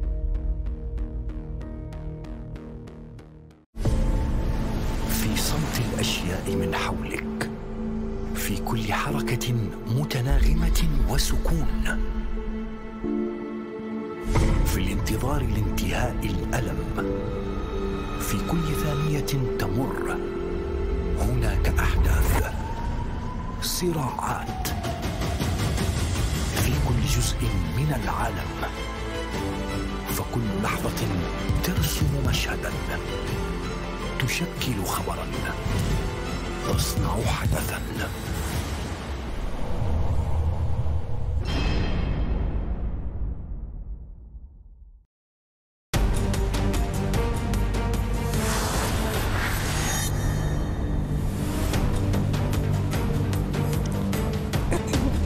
في صمت الأشياء من حولك، في كل حركة متناغمة وسكون، في الانتظار لانتهاء الألم، في كل ثانية تمر هناك أحداث، صراعات، في كل جزء من العالم، فكل لحظة ترسم مشهدا، تشكل خبرا، تصنع حدثا.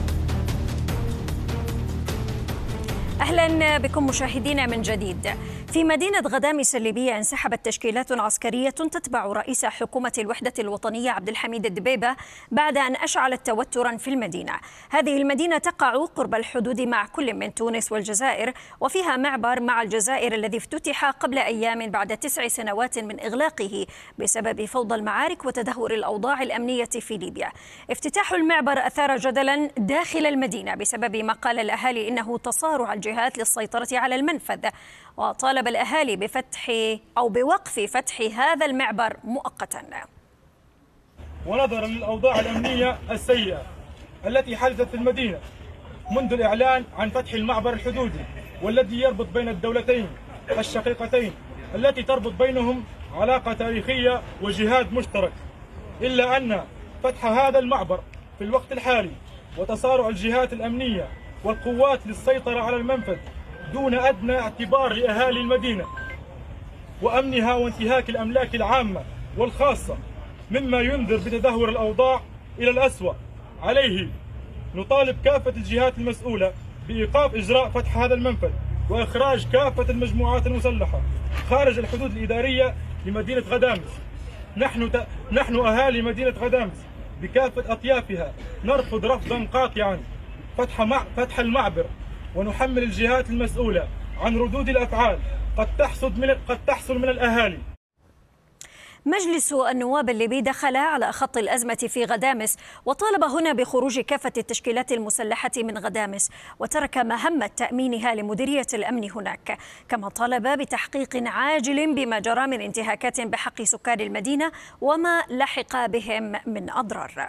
أهلا بكم مشاهدينا من جديد. في مدينة غدامس الليبية انسحبت تشكيلات عسكرية تتبع رئيس حكومة الوحدة الوطنية عبد الحميد الدبيبة بعد أن أشعلت توترا في المدينة. هذه المدينة تقع قرب الحدود مع كل من تونس والجزائر، وفيها معبر مع الجزائر الذي افتتح قبل أيام بعد تسع سنوات من إغلاقه بسبب فوضى المعارك وتدهور الأوضاع الأمنية في ليبيا. افتتاح المعبر أثار جدلا داخل المدينة بسبب ما قال الأهالي إنه تصارع الجهات للسيطرة على المنفذ، وطالب الأهالي بفتح أو بوقف فتح هذا المعبر مؤقتا. ونظرا للأوضاع الأمنية السيئة التي حدثت في المدينة منذ الإعلان عن فتح المعبر الحدودي والذي يربط بين الدولتين الشقيقتين التي تربط بينهم علاقة تاريخية وجهاد مشترك، إلا أن فتح هذا المعبر في الوقت الحالي وتصارع الجهات الأمنية والقوات للسيطرة على المنفذ دون أدنى اعتبار لأهالي المدينة وأمنها وانتهاك الأملاك العامة والخاصة مما ينذر بتدهور الأوضاع إلى الأسوأ. عليه نطالب كافة الجهات المسؤولة بإيقاف إجراء فتح هذا المنفذ وإخراج كافة المجموعات المسلحة خارج الحدود الإدارية لمدينة غدامس. نحن ت... نحن أهالي مدينة غدامس بكافة أطيافها نرفض رفضا قاطعا فتح مع... فتح المعبر، ونحمل الجهات المسؤولة عن ردود الأفعال قد تحصل من قد تحصل من الأهالي. مجلس النواب الليبي دخل على خط الأزمة في غدامس وطالب هنا بخروج كافة التشكيلات المسلحة من غدامس وترك مهمة تأمينها لمديرية الأمن هناك، كما طالب بتحقيق عاجل بما جرى من انتهاكات بحق سكان المدينة وما لحق بهم من أضرار.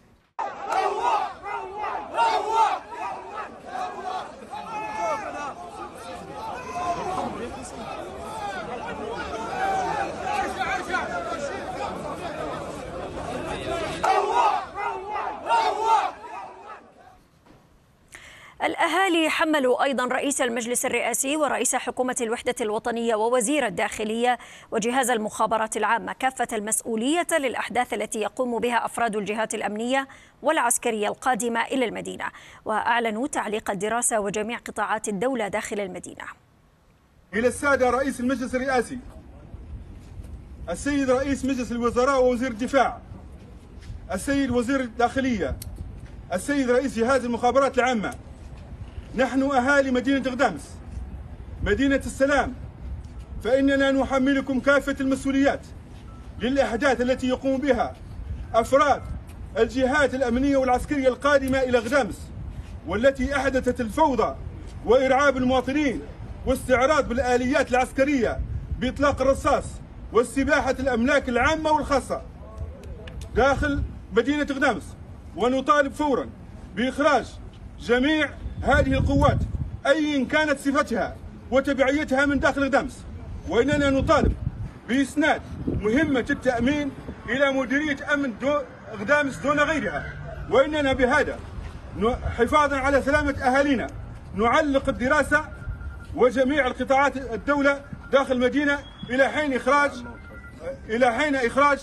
الأهالي حملوا أيضا رئيس المجلس الرئاسي ورئيس حكومة الوحدة الوطنية ووزير الداخلية وجهاز المخابرات العامة كافة المسؤولية للأحداث التي يقوم بها أفراد الجهات الأمنية والعسكرية القادمة إلى المدينة، وأعلنوا تعليق الدراسة وجميع قطاعات الدولة داخل المدينة. إلى السادة رئيس المجلس الرئاسي، السيد رئيس مجلس الوزراء ووزير الدفاع، السيد وزير الداخلية، السيد رئيس جهاز المخابرات العامة، نحن أهالي مدينة غدامس مدينة السلام، فإننا نحملكم كافة المسؤوليات للأحداث التي يقوم بها أفراد الجهات الأمنية والعسكرية القادمة إلى غدامس، والتي أحدثت الفوضى وإرعاب المواطنين واستعراض بالآليات العسكرية بإطلاق الرصاص واستباحة الأملاك العامة والخاصة داخل مدينة غدامس. ونطالب فورا بإخراج جميع هذه القوات أي كانت صفتها وتبعيتها من داخل غدامس، وإننا نطالب بإسناد مهمة التأمين إلى مديرية أمن دو غدامس دون غيرها، وإننا بهذا حفاظا على سلامة أهالينا نعلق الدراسة وجميع القطاعات الدولة داخل المدينة إلى حين إخراج إلى حين إخراج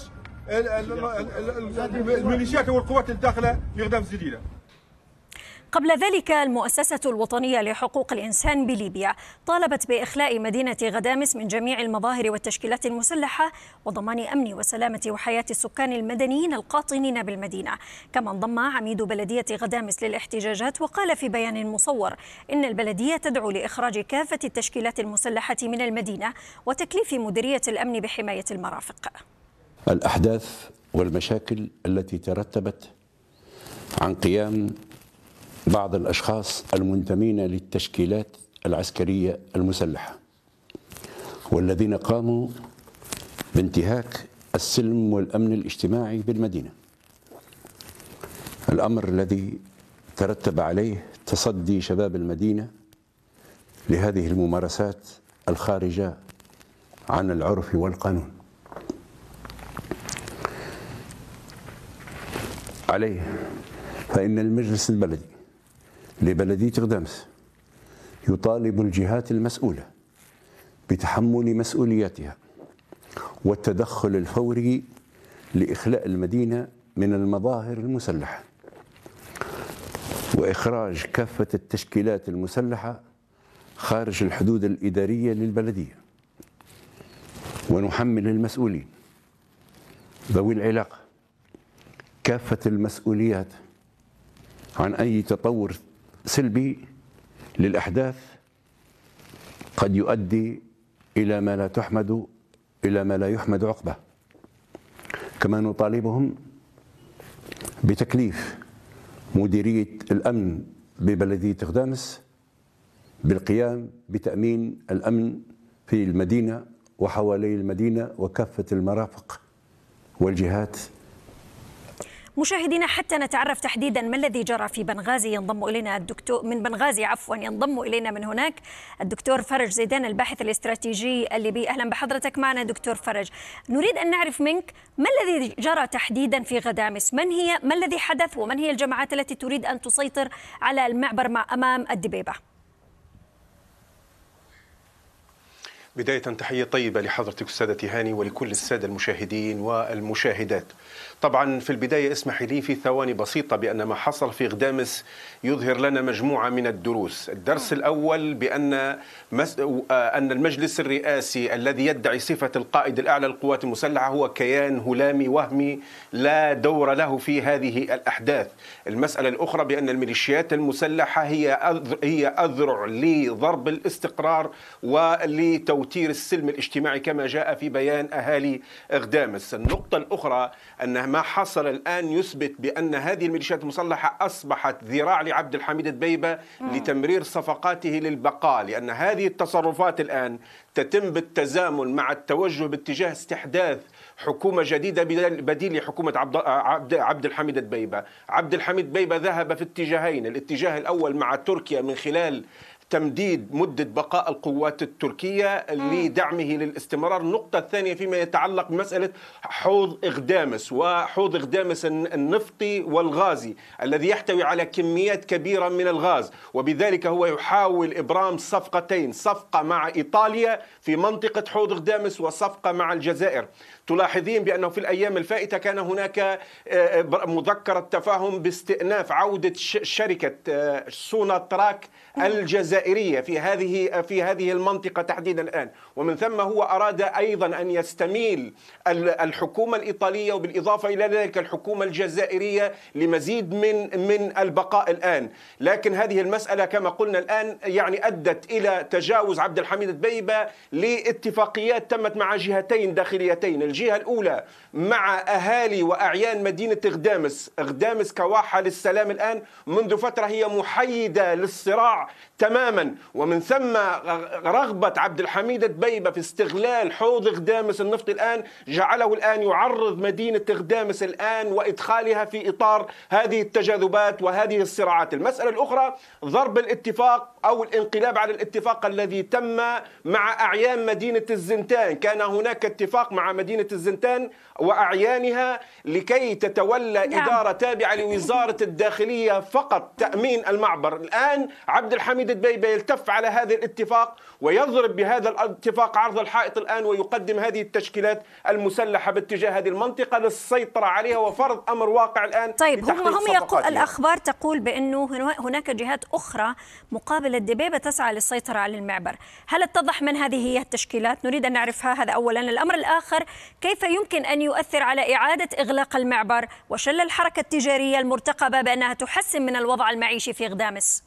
الميليشيات والقوات الداخلة لغدامس الجديدة. قبل ذلك المؤسسة الوطنية لحقوق الإنسان بليبيا طالبت بإخلاء مدينة غدامس من جميع المظاهر والتشكيلات المسلحة وضمان أمن وسلامة وحياة السكان المدنيين القاطنين بالمدينة. كما انضم عميد بلدية غدامس للاحتجاجات وقال في بيان مصور إن البلدية تدعو لإخراج كافة التشكيلات المسلحة من المدينة وتكليف مديرية الأمن بحماية المرافق. الأحداث والمشاكل التي ترتبت عن قيام بعض الأشخاص المنتمين للتشكيلات العسكرية المسلحة والذين قاموا بانتهاك السلم والأمن الاجتماعي بالمدينة، الأمر الذي ترتب عليه تصدي شباب المدينة لهذه الممارسات الخارجة عن العرف والقانون. عليه فإن المجلس البلدي لبلدية غدامس يطالب الجهات المسؤولة بتحمل مسؤولياتها والتدخل الفوري لإخلاء المدينة من المظاهر المسلحة وإخراج كافة التشكيلات المسلحة خارج الحدود الإدارية للبلدية. ونحمل المسؤولين ذوي العلاقة كافة المسؤوليات عن أي تطور سلبي للأحداث قد يؤدي إلى ما لا تحمد إلى ما لا يحمد عقبه. كما نطالبهم بتكليف مديرية الأمن ببلدية غدامس بالقيام بتأمين الأمن في المدينة وحوالي المدينة وكافة المرافق والجهات. مشاهدينا، حتى نتعرف تحديدا ما الذي جرى في بنغازي ينضم الينا الدكتور من بنغازي عفوا ينضم الينا من هناك الدكتور فرج زيدان الباحث الاستراتيجي الليبي. اهلا بحضرتك معنا دكتور فرج. نريد ان نعرف منك ما الذي جرى تحديدا في غدامس، من هي ما الذي حدث ومن هي الجماعات التي تريد ان تسيطر على المعبر مع امام الدبيبة؟ بداية تحية طيبة لحضرتك أستاذة تهاني ولكل السادة المشاهدين والمشاهدات. طبعا في البداية اسمحي لي في ثواني بسيطة بأن ما حصل في غدامس يظهر لنا مجموعة من الدروس. الدرس الأول بأن مس... أن المجلس الرئاسي الذي يدعي صفة القائد الأعلى للقوات المسلحة هو كيان هلامي وهمي لا دور له في هذه الأحداث. المسألة الأخرى بأن الميليشيات المسلحة هي أذر... هي أذرع لضرب الاستقرار ولتوتير السلم الاجتماعي كما جاء في بيان أهالي غدامس. النقطة الأخرى أن ما حصل الآن يثبت بأن هذه الميليشيات المسلحة أصبحت ذراع لعبد الحميد دبيبة لتمرير صفقاته للبقاء، لأن هذه التصرفات الآن تتم بالتزامن مع التوجه باتجاه استحداث حكومة جديدة بديل لحكومة عبد عبد الحميد دبيبة. عبد الحميد دبيبة ذهب في اتجاهين، الاتجاه الأول مع تركيا من خلال تمديد مدة بقاء القوات التركية لدعمه للاستمرار. النقطة الثانية فيما يتعلق بمسألة حوض غدامس، وحوض غدامس النفطي والغازي الذي يحتوي على كميات كبيرة من الغاز، وبذلك هو يحاول إبرام صفقتين، صفقة مع إيطاليا في منطقة حوض غدامس وصفقة مع الجزائر. تلاحظين بأنه في الأيام الفائتة كان هناك مذكرة تفاهم باستئناف عودة شركة سوناتراك الجزائرية في هذه في هذه المنطقة تحديدا الآن، ومن ثم هو أراد أيضا أن يستميل الحكومة الإيطالية وبالإضافة إلى ذلك الحكومة الجزائرية لمزيد من من البقاء الآن. لكن هذه المسألة كما قلنا الآن يعني أدت إلى تجاوز عبد الحميد دبيبة لاتفاقيات تمت مع جهتين داخليتين. الجهة الأولى مع أهالي وأعيان مدينة غدامس. غدامس كواحة للسلام الآن منذ فترة هي محيدة للصراع تماما، ومن ثم رغبة عبد الحميد دبيبة في استغلال حوض غدامس النفطي الآن جعله الآن يعرض مدينة غدامس الآن وإدخالها في إطار هذه التجاذبات وهذه الصراعات. المسألة الأخرى ضرب الاتفاق أو الانقلاب على الاتفاق الذي تم مع أعيان مدينة الزنتان. كان هناك اتفاق مع مدينة الزنتان وأعيانها لكي تتولى نعم. إدارة تابعة لوزارة الداخلية فقط تأمين المعبر. الآن عبد الحميد دبيبة يلتف على هذا الاتفاق ويضرب بهذا الاتفاق عرض الحائط الآن، ويقدم هذه التشكيلات المسلحة باتجاه هذه المنطقة للسيطرة عليها وفرض أمر واقع الآن. طيب هم هم يقول الأخبار تقول بأنه هناك جهات أخرى مقابل الدبيبة تسعى للسيطرة على المعبر. هل اتضح من هذه هي التشكيلات؟ نريد أن نعرفها. هذا أولا. الأمر الآخر، كيف يمكن أن يؤثر على إعادة إغلاق المعبر وشل الحركة التجارية المرتقبة بأنها تحسن من الوضع المعيشي في غدامس؟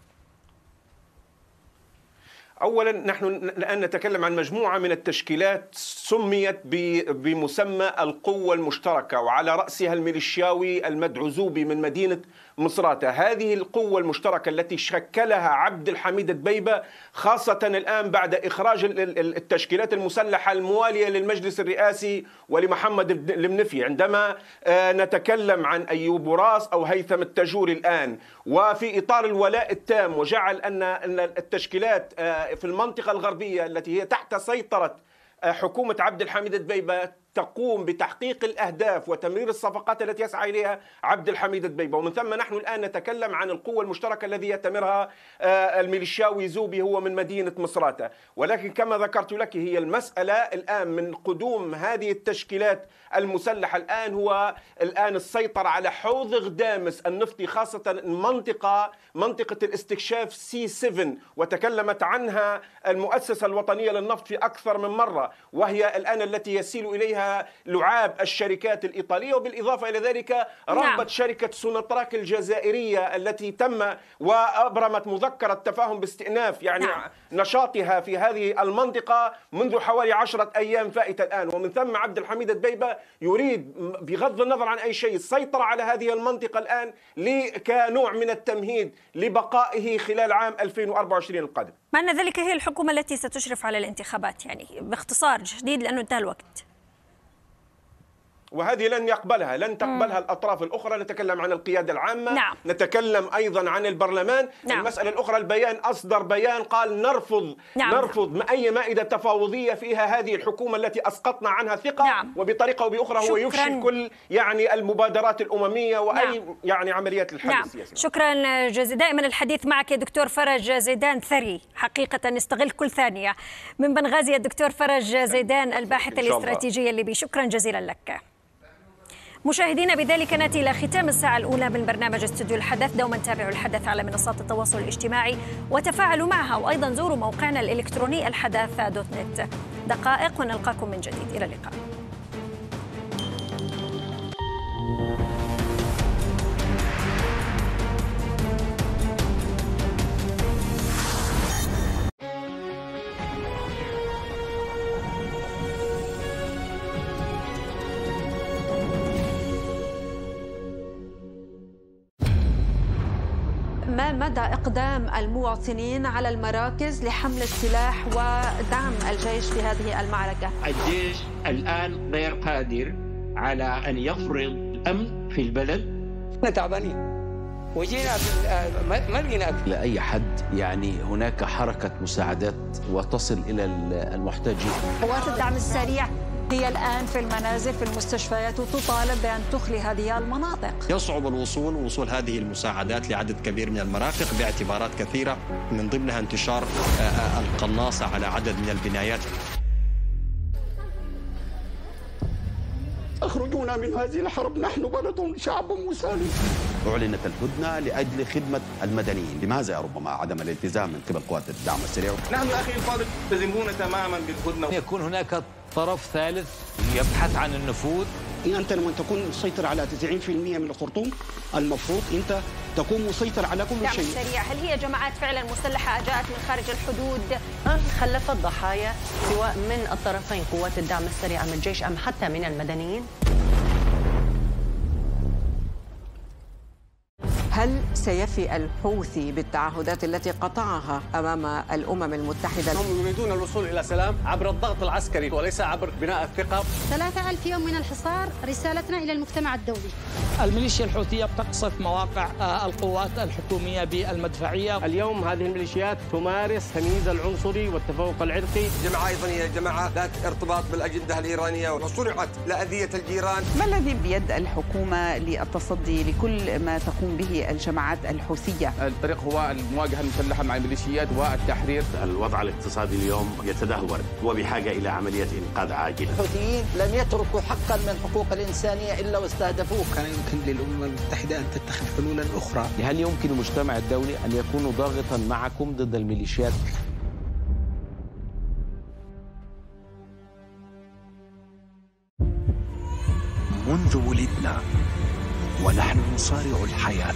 أولا نحن الآن نتكلم عن مجموعة من التشكيلات سميت بمسمى القوة المشتركة، وعلى رأسها الميليشياوي المدعوزوبي من مدينة مصراتة. هذه القوة المشتركة التي شكلها عبد الحميد دبيبة خاصة الآن بعد إخراج التشكيلات المسلحة الموالية للمجلس الرئاسي ولمحمد المنفي، عندما نتكلم عن أيوب وراس أو هيثم التجوري الآن، وفي إطار الولاء التام، وجعل أن التشكيلات في المنطقة الغربية التي هي تحت سيطرة حكومة عبد الحميد دبيبة تقوم بتحقيق الأهداف وتمرير الصفقات التي يسعى إليها عبد الحميد دبيبة. ومن ثم نحن الآن نتكلم عن القوة المشتركة الذي يتمرها الميليشياوي زوبي هو من مدينة مصراتة. ولكن كما ذكرت لك هي المسألة الآن من قدوم هذه التشكيلات المسلحة الآن هو الآن السيطرة على حوض غدامس النفطي، خاصة المنطقة منطقة الاستكشاف سي سبعة، وتكلمت عنها المؤسسة الوطنية للنفط في أكثر من مرة، وهي الآن التي يسيل إليها لعاب الشركات الإيطالية. وبالإضافة إلى ذلك رغبة نعم. شركة سوناتراك الجزائرية التي تم وأبرمت مذكرة تفاهم باستئناف يعني نعم. نشاطها في هذه المنطقة منذ حوالي عشرة أيام فائتة الآن. ومن ثم عبد الحميد دبيبة يريد بغض النظر عن أي شيء السيطرة على هذه المنطقة الآن كنوع من التمهيد لبقائه خلال عام ألفين وأربعة وعشرين القادم. مع أن ذلك هي الحكومة التي ستشرف على الانتخابات، يعني باختصار شديد لأنه انتهى الوقت. وهذه لن يقبلها لن تقبلها مم. الأطراف الأخرى. نتكلم عن القيادة العامة نعم. نتكلم أيضا عن البرلمان نعم. المسألة الأخرى البيان أصدر بيان قال نرفض نعم. نرفض أي مائدة تفاوضية فيها هذه الحكومة التي أسقطنا عنها ثقة نعم. وبطريقة أو بأخرى هو يفشل كل يعني المبادرات الأممية وأي نعم. يعني عمليات الحل نعم. السياسي. شكرا جزيلا. دائما الحديث معك يا دكتور فرج زيدان ثري، حقيقة نستغل كل ثانية. من بنغازي الدكتور فرج زيدان الباحث الاستراتيجي الليبي، شكرا جزيلا لك. مشاهدينا بذلك ناتي إلى ختام الساعة الأولى من برنامج استوديو الحدث. دوما تابعوا الحدث على منصات التواصل الاجتماعي وتفاعلوا معها، وأيضا زوروا موقعنا الإلكتروني الحدث دوت نت. دقائق ونلقاكم من جديد، إلى اللقاء. ما مدى إقدام المواطنين على المراكز لحمل السلاح ودعم الجيش في هذه المعركة؟ الجيش الآن غير قادر على أن يفرض الأمن في البلد. احنا تعبانين وجينا ما لقينا أكل. لأي حد يعني هناك حركة مساعدات وتصل إلى المحتاجين. قوات الدعم السريع هي الآن في المنازل في المستشفيات وتطالب بأن تخلي هذه المناطق. يصعب الوصول وصول هذه المساعدات لعدد كبير من المرافق باعتبارات كثيرة، من ضمنها انتشار القناصة على عدد من البنايات. اخرجونا من هذه الحرب، نحن بلد شعب مسالم. أعلنت الهدنة لأجل خدمة المدنيين، لماذا ربما عدم الالتزام من قبل قوات الدعم السريع؟ نحن أخي الفاضل ملتزمون تماما بالهدنة. يكون هناك طرف ثالث يبحث عن النفوذ. أنت لما تكون مسيطر على تسعين بالمئة من الخرطوم المفروض أنت تكون مسيطر على كل شيء. الدعم السريع هل هي جماعات فعلا مسلحة جاءت من خارج الحدود؟ هل خلفت ضحايا سواء من الطرفين قوات الدعم السريع من الجيش أم حتى من المدنيين؟ هل سيفي الحوثي بالتعهدات التي قطعها أمام الأمم المتحدة؟ هم يريدون الوصول إلى سلام عبر الضغط العسكري وليس عبر بناء الثقة. ثلاثة ألف يوم من الحصار، رسالتنا إلى المجتمع الدولي. الميليشيا الحوثية بتقصف مواقع القوات الحكومية بالمدفعية. اليوم هذه الميليشيات تمارس التمييز العنصري والتفوق العرقي. جماعة أيضا هي جماعة ذات ارتباط بالأجندة الإيرانية وصنعت لأذية الجيران. ما الذي بيد الحكومة للتصدي لكل ما تقوم به الجماعات الحوثية؟ الطريق هو المواجهة المسلحة مع الميليشيات والتحرير. الوضع الاقتصادي اليوم يتدهور وبحاجة إلى عملية إنقاذ عاجلة. الحوثيين لم يتركوا حقا من حقوق الإنسانية إلا واستهدفوه. كان يمكن للأمم المتحدة أن تتخذ حلولا أخرى. هل يمكن المجتمع الدولي أن يكون ضاغطا معكم ضد الميليشيات؟ منذ ولدنا ونحن نصارع الحياة،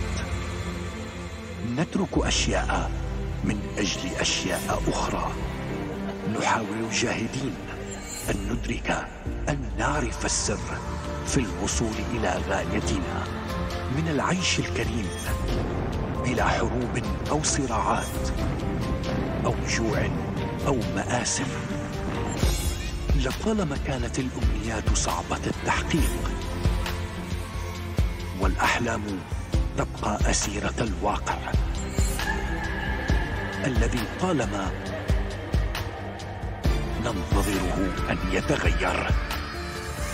نترك أشياء من أجل أشياء أخرى. نحاول جاهدين أن ندرك، أن نعرف السر في الوصول إلى غايتنا، من العيش الكريم بلا حروب أو صراعات أو جوع أو مآسف. لطالما كانت الأمنيات صعبة التحقيق والأحلام تبقى أسيرة الواقع الذي طالما ننتظره أن يتغير.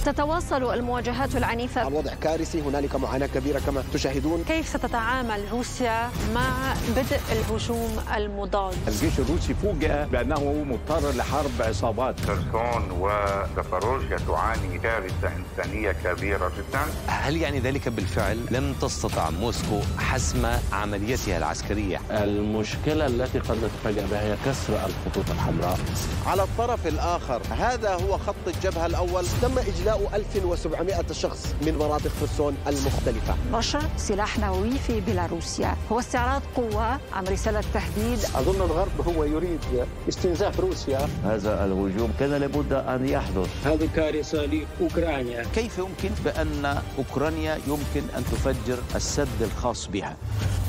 تتواصل المواجهات العنيفة. الوضع كارثي، هنالك معاناة كبيرة كما تشاهدون. كيف ستتعامل روسيا مع بدء الهجوم المضاد؟ الجيش الروسي فوجئ بأنه مضطر لحرب عصابات. خرسون وزاباروجيا تعاني كارثة إنسانية كبيرة جدا. هل يعني ذلك بالفعل لم تستطع موسكو حسم عمليتها العسكرية؟ المشكلة التي قد نتفاجأ بها هي كسر الخطوط الحمراء. على الطرف الآخر هذا هو خط الجبهة الأول، تم إجلاء ألف وسبعمائة شخص من مناطق خرسون المختلفة. نشر سلاح نووي في بيلاروسيا هو استعراض قوة أم رسالة تهديد؟ أظن الغرب هو يريد استنزاف روسيا. هذا الهجوم كان لابد أن يحدث. هذه كارثة لأوكرانيا. كيف يمكن بأن أوكرانيا يمكن أن تفجر السد الخاص بها؟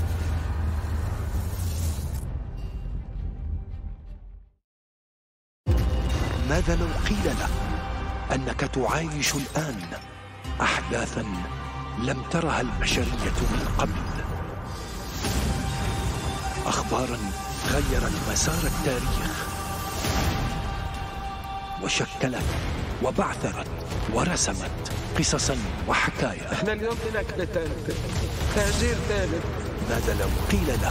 ماذا لو قيل لك أنك تعايش الآن أحداثاً لم ترها البشرية من قبل؟ أخباراً غيرت مسار التاريخ وشكلت وبعثرت ورسمت قصصاً وحكايا. احنا اليوم في نكبة ثالثة، تهجير ثالث. ماذا لو قيل لك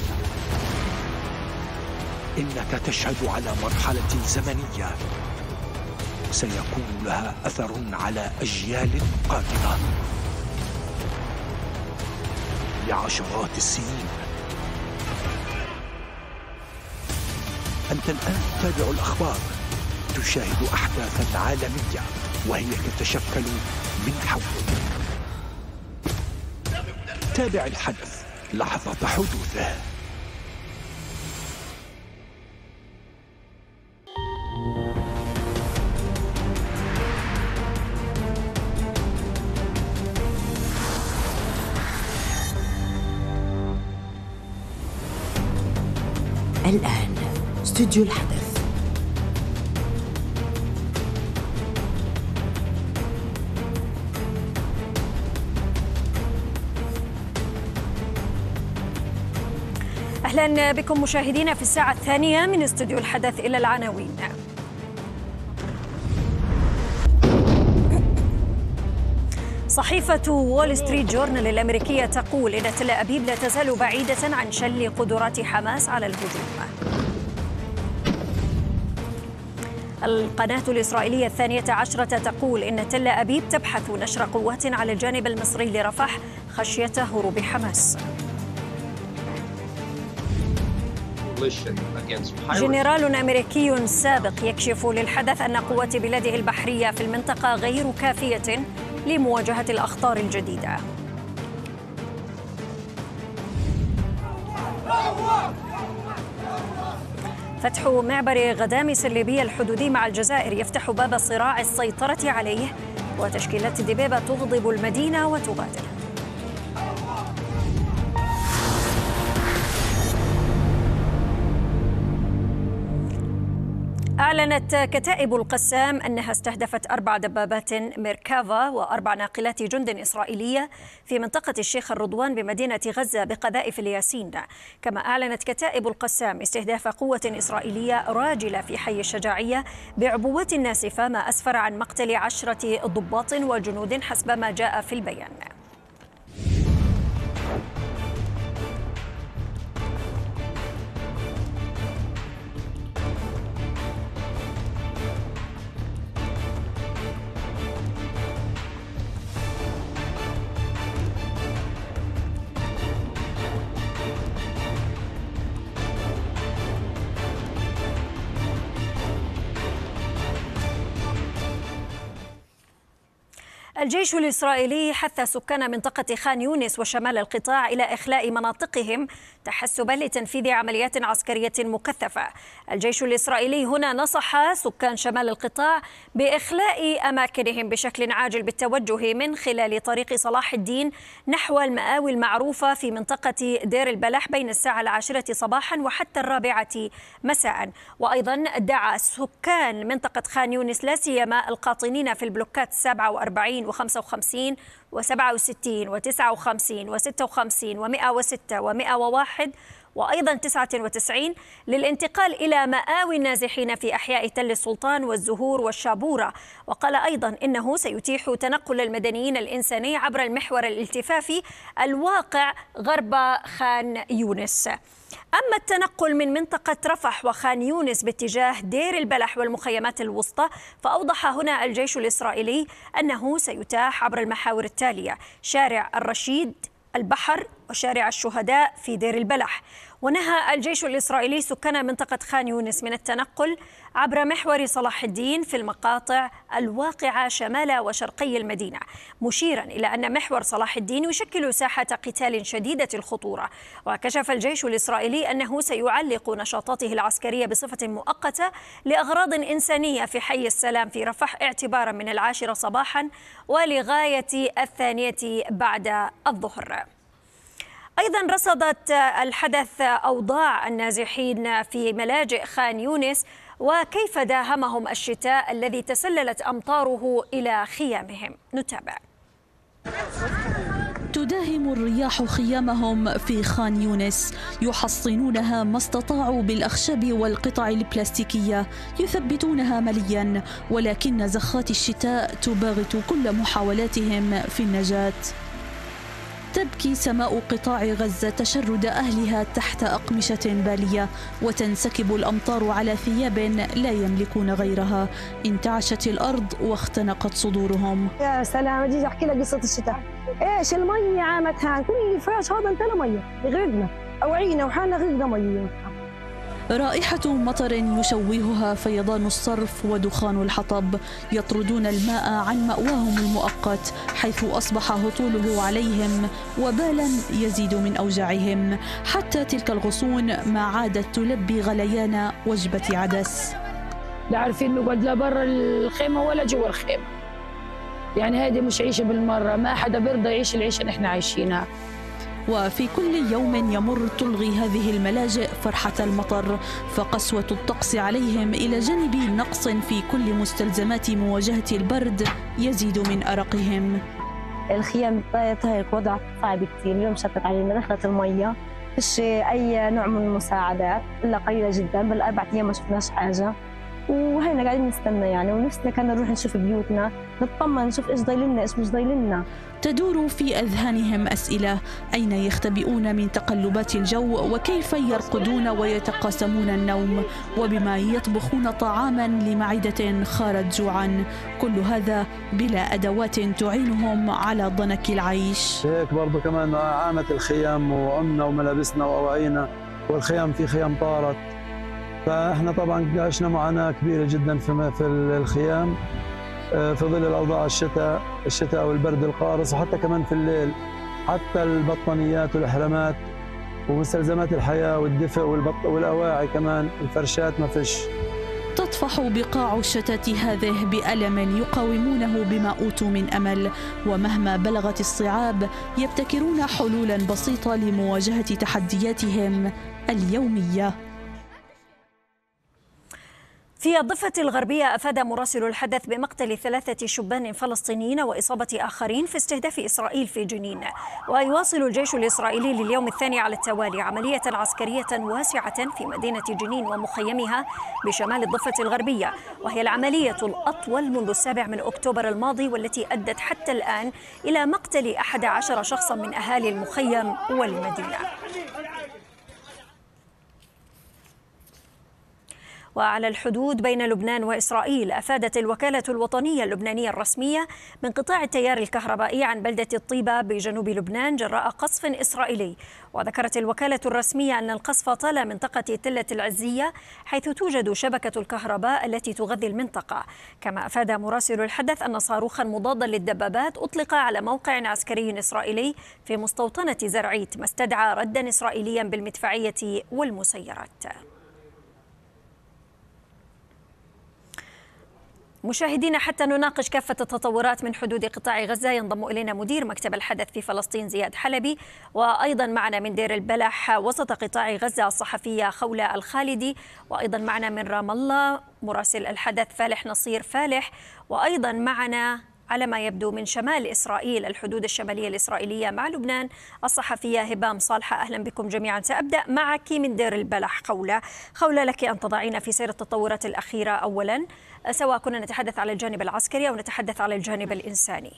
إنك تشهد على مرحلة زمنية سيكون لها أثر على أجيال قادمة لعشرات السنين؟ أنت الآن تتابع الأخبار، تشاهد أحداثاً عالمية وهي تتشكل من حولك. تابع الحدث لحظة حدوثه. الآن استوديو الحدث. أهلا بكم مشاهدينا في الساعة الثانية من استوديو الحدث. إلى العناوين. صحيفة وول ستريت جورنال الأمريكية تقول إن تل أبيب لا تزال بعيدة عن شل قدرات حماس على الهجوم. القناة الإسرائيلية الثانية عشرة تقول إن تل أبيب تبحث نشر قوات على الجانب المصري لرفح خشية هروب حماس. جنرال أمريكي سابق يكشف للحدث أن قوات بلاده البحرية في المنطقة غير كافية لمواجهة الأخطار الجديدة. فتح معبر غدامس الليبي الحدودي مع الجزائر يفتح باب صراع السيطرة عليه، وتشكيلات دبابة تغضب المدينة وتغادر. أعلنت كتائب القسام أنها استهدفت أربع دبابات ميركافا وأربع ناقلات جند إسرائيلية في منطقة الشيخ الرضوان بمدينة غزة بقذائف الياسين. كما أعلنت كتائب القسام استهداف قوة إسرائيلية راجلة في حي الشجاعية بعبوات ناسفة، ما أسفر عن مقتل عشرة ضباط وجنود حسب ما جاء في البيان. الجيش الإسرائيلي حث سكان منطقة خان يونس وشمال القطاع إلى إخلاء مناطقهم تحسبا لتنفيذ عمليات عسكرية مكثفة. الجيش الإسرائيلي هنا نصح سكان شمال القطاع بإخلاء أماكنهم بشكل عاجل بالتوجه من خلال طريق صلاح الدين نحو المآوي المعروفة في منطقة دير البلح بين الساعة العاشرة صباحا وحتى الرابعة مساء. وأيضا دعا سكان منطقة خان يونس لا سيما القاطنين في البلوكات سبعة وأربعين وخمسة وخمسين وسبعة وستين وتسعة وخمسين وستة وخمسين ومئة وستة ومئة وواحد وأيضا تسعة وتسعين للانتقال إلى مآوي النازحين في أحياء تل السلطان والزهور والشابورة. وقال أيضا إنه سيتيح تنقل المدنيين الإنساني عبر المحور الالتفافي الواقع غرب خان يونس. أما التنقل من منطقة رفح وخان يونس باتجاه دير البلح والمخيمات الوسطى فأوضح هنا الجيش الإسرائيلي أنه سيتاح عبر المحاور التالية: شارع الرشيد، البحر، وشارع الشهداء في دير البلح. ونهى الجيش الإسرائيلي سكان منطقة خان يونس من التنقل عبر محور صلاح الدين في المقاطع الواقعة شمال وشرقي المدينة، مشيرا إلى أن محور صلاح الدين يشكل ساحة قتال شديدة الخطورة. وكشف الجيش الإسرائيلي أنه سيعلق نشاطاته العسكرية بصفة مؤقتة لأغراض إنسانية في حي السلام في رفح اعتبارا من العاشرة صباحا ولغاية الثانية بعد الظهر. أيضا رصدت الحدث أوضاع النازحين في ملاجئ خان يونس وكيف داهمهم الشتاء الذي تسللت أمطاره إلى خيامهم. نتابع. تداهم الرياح خيامهم في خان يونس، يحصنونها ما استطاعوا بالأخشاب والقطع البلاستيكية، يثبتونها مليا، ولكن زخات الشتاء تباغت كل محاولاتهم في النجاة. تبكي سماء قطاع غزة تشرد أهلها تحت أقمشة بالية، وتنسكب الأمطار على ثياب لا يملكون غيرها. انتعشت الأرض واختنقت صدورهم. يا سلام، أجي أحكي لك قصة الشتاء. إيش المية عامتها كل فراش هذا انتهى مية، غرقنا أوعينا وحالنا غرقنا مية. رائحة مطر يشوهها فيضان الصرف ودخان الحطب، يطردون الماء عن مأواهم المؤقت حيث أصبح هطوله عليهم وبالا يزيد من أوجاعهم. حتى تلك الغصون ما عادت تلبي غليان وجبة عدس. لا عارفين نقعد لا برا الخيمة ولا جوا الخيمة، يعني هذه مش عيشة بالمرة، ما حدا بيرضى يعيش العيشة اللي احنا عايشينها. وفي كل يوم يمر تلغي هذه الملاجئ فرحة المطر، فقسوة الطقس عليهم إلى جانب نقص في كل مستلزمات مواجهة البرد يزيد من أرقهم. الخيام طايق وضع صعب كثير، اليوم شتت علينا، دخلت المية، فيش أي نوع من المساعدات إلا قليلة جدا، بالأربع أيام ما شفناش حاجة، وهينا قاعدين نستنى يعني، ونفسنا كنا نروح نشوف بيوتنا، نطمن نشوف إيش ضايلنا إيش مش ضايلنا. تدور في أذهانهم أسئلة: أين يختبئون من تقلبات الجو؟ وكيف يرقدون ويتقاسمون النوم؟ وبما يطبخون طعاما لمعدة خارت جوعا؟ كل هذا بلا أدوات تعينهم على ضنك العيش. هيك برضو كمان عامت الخيام وعمنا وملابسنا وأواعينا، والخيام في خيام طارت، فاحنا طبعا عشنا معاناة كبيرة جدا في في الخيام في ظل الأوضاع الشتاء الشتاء والبرد القارس، وحتى كمان في الليل، حتى البطانيات والحرامات ومستلزمات الحياة والدفء والبط والأواعي كمان الفرشات ما فيش. تطفح بقاع الشتات هذه بألم يقاومونه بما أوتوا من أمل، ومهما بلغت الصعاب يبتكرون حلولا بسيطة لمواجهة تحدياتهم اليومية. في الضفة الغربية أفاد مراسل الحدث بمقتل ثلاثة شبان فلسطينيين وإصابة آخرين في استهداف إسرائيل في جنين. ويواصل الجيش الإسرائيلي لليوم الثاني على التوالي عملية عسكرية واسعة في مدينة جنين ومخيمها بشمال الضفة الغربية، وهي العملية الأطول منذ السابع من أكتوبر الماضي، والتي أدت حتى الآن إلى مقتل أحد عشر شخصا من أهالي المخيم والمدينة. وعلى الحدود بين لبنان وإسرائيل أفادت الوكالة الوطنية اللبنانية الرسمية من قطاع التيار الكهربائي عن بلدة الطيبة بجنوب لبنان جراء قصف إسرائيلي. وذكرت الوكالة الرسمية أن القصف طال منطقة تلة العزية حيث توجد شبكة الكهرباء التي تغذي المنطقة. كما أفاد مراسل الحدث أن صاروخا مضادا للدبابات أطلق على موقع عسكري إسرائيلي في مستوطنة زرعيت، ما استدعى ردا إسرائيليا بالمدفعية والمسيرات. مشاهدينا، حتى نناقش كافة التطورات من حدود قطاع غزة ينضم إلينا مدير مكتب الحدث في فلسطين زياد حلبي، وأيضا معنا من دير البلح وسط قطاع غزة الصحفية خولة الخالدي، وأيضا معنا من رام الله مراسل الحدث فالح نصير فالح، وأيضا معنا على ما يبدو من شمال إسرائيل، الحدود الشمالية الإسرائيلية مع لبنان. الصحفية هبام صالحة، أهلا بكم جميعا. سأبدأ معك من دير البلح. خولة خولة لك أن تضعين في سير التطورات الأخيرة أولا، سواء كنا نتحدث على الجانب العسكري أو نتحدث على الجانب الإنساني.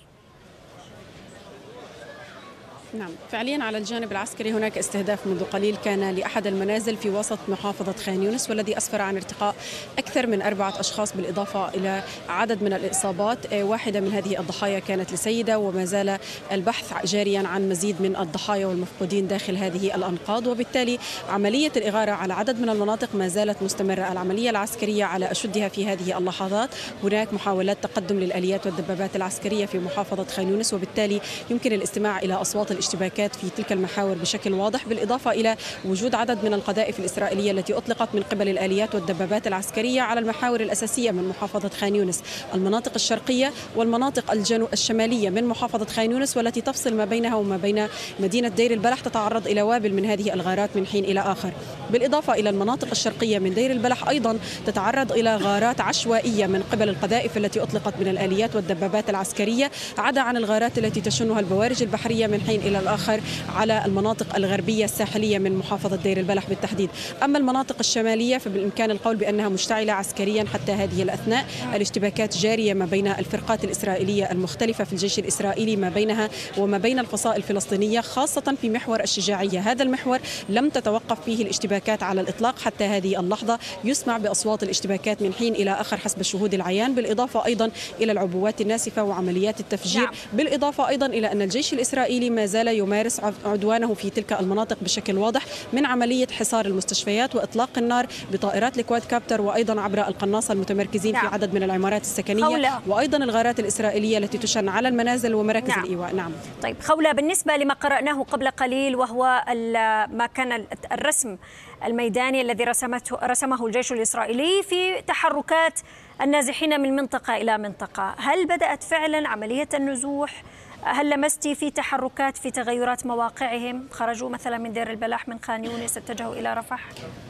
نعم، فعليا على الجانب العسكري هناك استهداف منذ قليل كان لأحد المنازل في وسط محافظة خان يونس، والذي أسفر عن ارتقاء أكثر من أربعة أشخاص بالإضافة إلى عدد من الإصابات. واحدة من هذه الضحايا كانت لسيدة، وما زال البحث جاريا عن مزيد من الضحايا والمفقودين داخل هذه الأنقاض، وبالتالي عملية الإغارة على عدد من المناطق ما زالت مستمرة. العملية العسكرية على أشدها في هذه اللحظات، هناك محاولات تقدم للآليات والدبابات العسكرية في محافظة خان يونس، وبالتالي يمكن الاستماع إلى أصوات الاشتباكات في تلك المحاور بشكل واضح، بالإضافة إلى وجود عدد من القذائف الإسرائيلية التي أطلقت من قبل الآليات والدبابات العسكرية على المحاور الأساسية من محافظة خان يونس، المناطق الشرقية والمناطق الجنوب الشمالية من محافظة خان يونس، والتي تفصل ما بينها وما بين مدينة دير البلح، تتعرض إلى وابل من هذه الغارات من حين إلى آخر. بالإضافة إلى المناطق الشرقية من دير البلح أيضا تتعرض إلى غارات عشوائية من قبل القذائف التي أطلقت من الآليات والدبابات العسكرية، عدا عن الغارات التي تشنها البوارج البحرية من حين إلى الآخر على المناطق الغربية الساحلية من محافظة دير البلح بالتحديد. أما المناطق الشمالية فبالإمكان القول بأنها مشتعلة عسكريا حتى هذه الأثناء. الاشتباكات جارية ما بين الفرقات الإسرائيلية المختلفة في الجيش الإسرائيلي، ما بينها وما بين الفصائل الفلسطينية، خاصة في محور الشجاعية. هذا المحور لم تتوقف فيه الاشتباكات على الإطلاق حتى هذه اللحظة، يسمع بأصوات الاشتباكات من حين إلى آخر حسب الشهود العيان، بالإضافة أيضا إلى العبوات الناسفة وعمليات التفجير. نعم. بالإضافة أيضا إلى أن الجيش الإسرائيلي ما زال يمارس عدوانه في تلك المناطق بشكل واضح، من عملية حصار المستشفيات وإطلاق النار بطائرات الكواد كابتر، وأيضا عبر القناصة المتمركزين نعم. في عدد من العمارات السكنية خولة. وأيضا الغارات الإسرائيلية التي تشن على المنازل ومراكز نعم. الإيواء. نعم. طيب خولة، بالنسبة لما قرأناه قبل قليل وهو ما كان الرسم الميداني الذي رسمته رسمه الجيش الإسرائيلي في تحركات النازحين من منطقة إلى منطقة، هل بدأت فعلا عملية النزوح؟ هل لمستي في تحركات في تغيرات مواقعهم؟ خرجوا مثلا من دير البلح من خان يونس اتجهوا إلى رفح؟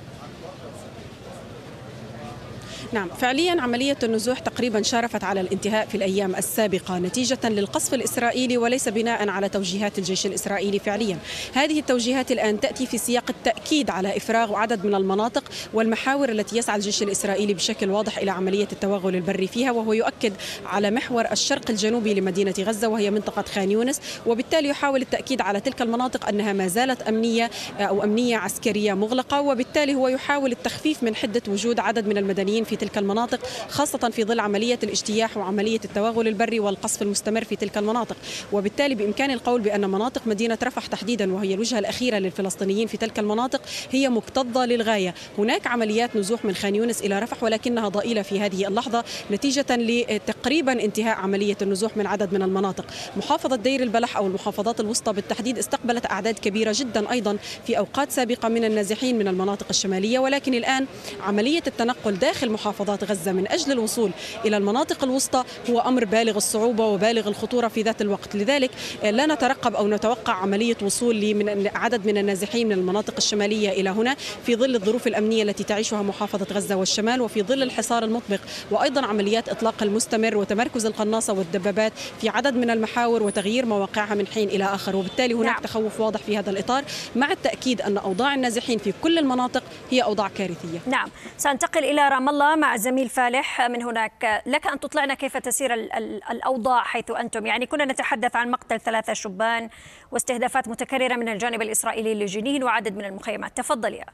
نعم، فعليا عملية النزوح تقريبا شارفت على الانتهاء في الأيام السابقة نتيجة للقصف الإسرائيلي وليس بناء على توجيهات الجيش الإسرائيلي. فعليا هذه التوجيهات الآن تأتي في سياق التأكيد على إفراغ عدد من المناطق والمحاور التي يسعى الجيش الإسرائيلي بشكل واضح إلى عملية التوغل البري فيها، وهو يؤكد على محور الشرق الجنوبي لمدينة غزة وهي منطقة خان يونس، وبالتالي يحاول التأكيد على تلك المناطق أنها ما زالت أمنية أو أمنية عسكرية مغلقة، وبالتالي هو يحاول التخفيف من حدة وجود عدد من المدنيين في تلك المناطق، خاصة في ظل عملية الاجتياح وعملية التوغل البري والقصف المستمر في تلك المناطق. وبالتالي بإمكان القول بأن مناطق مدينة رفح تحديدا، وهي الوجهة الأخيرة للفلسطينيين في تلك المناطق، هي مكتظة للغاية. هناك عمليات نزوح من خان يونس إلى رفح ولكنها ضئيلة في هذه اللحظة نتيجة لتقريبا انتهاء عملية النزوح من عدد من المناطق. محافظة دير البلح أو المحافظات الوسطى بالتحديد استقبلت أعداد كبيرة جدا أيضا في أوقات سابقة من النازحين من المناطق الشمالية، ولكن الآن عملية التنقل داخل محافظات غزة من أجل الوصول إلى المناطق الوسطى هو أمر بالغ الصعوبة وبالغ الخطورة في ذات الوقت. لذلك لا نترقب أو نتوقع عملية وصول من عدد من النازحين من المناطق الشمالية إلى هنا في ظل الظروف الأمنية التي تعيشها محافظة غزة والشمال، وفي ظل الحصار المطبق وأيضا عمليات إطلاق المستمر وتمركز القناصة والدبابات في عدد من المحاور وتغيير مواقعها من حين إلى آخر. وبالتالي هناك نعم. تخوف واضح في هذا الإطار، مع التأكيد أن أوضاع النازحين في كل المناطق هي أوضاع كارثية. نعم، سأنتقل إلى رام الله مع الزميل فالح من هناك. لك أن تطلعنا كيف تسير الأوضاع حيث أنتم، يعني كنا نتحدث عن مقتل ثلاثة شبان واستهدافات متكررة من الجانب الإسرائيلي لجنين وعدد من المخيمات. تفضل يا.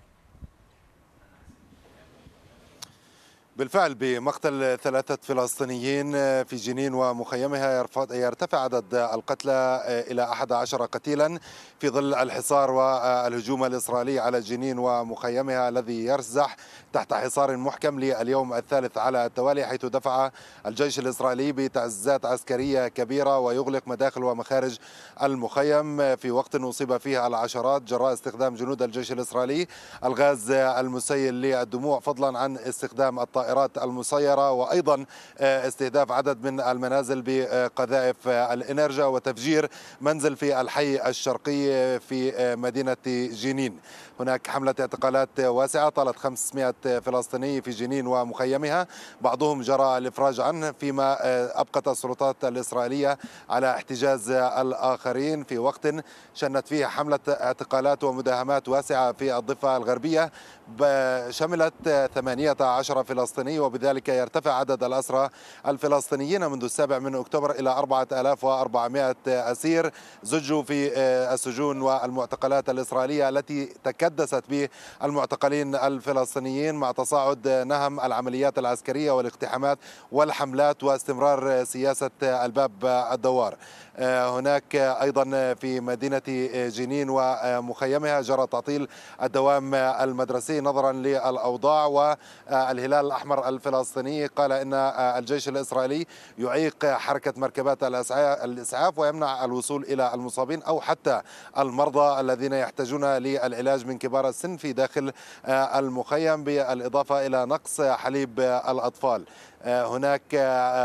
بالفعل بمقتل ثلاثة فلسطينيين في جنين ومخيمها يرتفع عدد القتلى إلى أحد عشر قتيلا في ظل الحصار والهجوم الإسرائيلي على جنين ومخيمها الذي يرزح تحت حصار محكم لليوم الثالث على التوالي، حيث دفع الجيش الإسرائيلي بتعزيزات عسكرية كبيرة ويغلق مداخل ومخارج المخيم في وقت أصيب فيه العشرات جراء استخدام جنود الجيش الإسرائيلي الغاز المسيل للدموع، فضلا عن استخدام الطائرات الطائرات المسيرة، وأيضا استهداف عدد من المنازل بقذائف الإنرجا وتفجير منزل في الحي الشرقي في مدينة جنين. هناك حملة اعتقالات واسعة طالت خمسمائة فلسطيني في جنين ومخيمها، بعضهم جرى الإفراج عنه، فيما أبقت السلطات الإسرائيلية على احتجاز الآخرين في وقت شنت فيه حملة اعتقالات ومداهمات واسعة في الضفة الغربية شملت ثمانية عشر فلسطيني، وبذلك يرتفع عدد الأسرى الفلسطينيين منذ السابع من أكتوبر إلى أربعة آلاف وأربعمائة أسير زجوا في السجون والمعتقلات الإسرائيلية التي تكدست بالمعتقلين الفلسطينيين مع تصاعد نهم العمليات العسكرية والاقتحامات والحملات واستمرار سياسة الباب الدوار. هناك أيضا في مدينة جنين ومخيمها جرى تعطيل الدوام المدرسي نظرا للأوضاع، والهلال الأحمر الفلسطيني قال إن الجيش الإسرائيلي يعيق حركة مركبات الإسعاف ويمنع الوصول إلى المصابين أو حتى المرضى الذين يحتاجون للعلاج من كبار السن في داخل المخيم، بالإضافة إلى نقص حليب الأطفال. هناك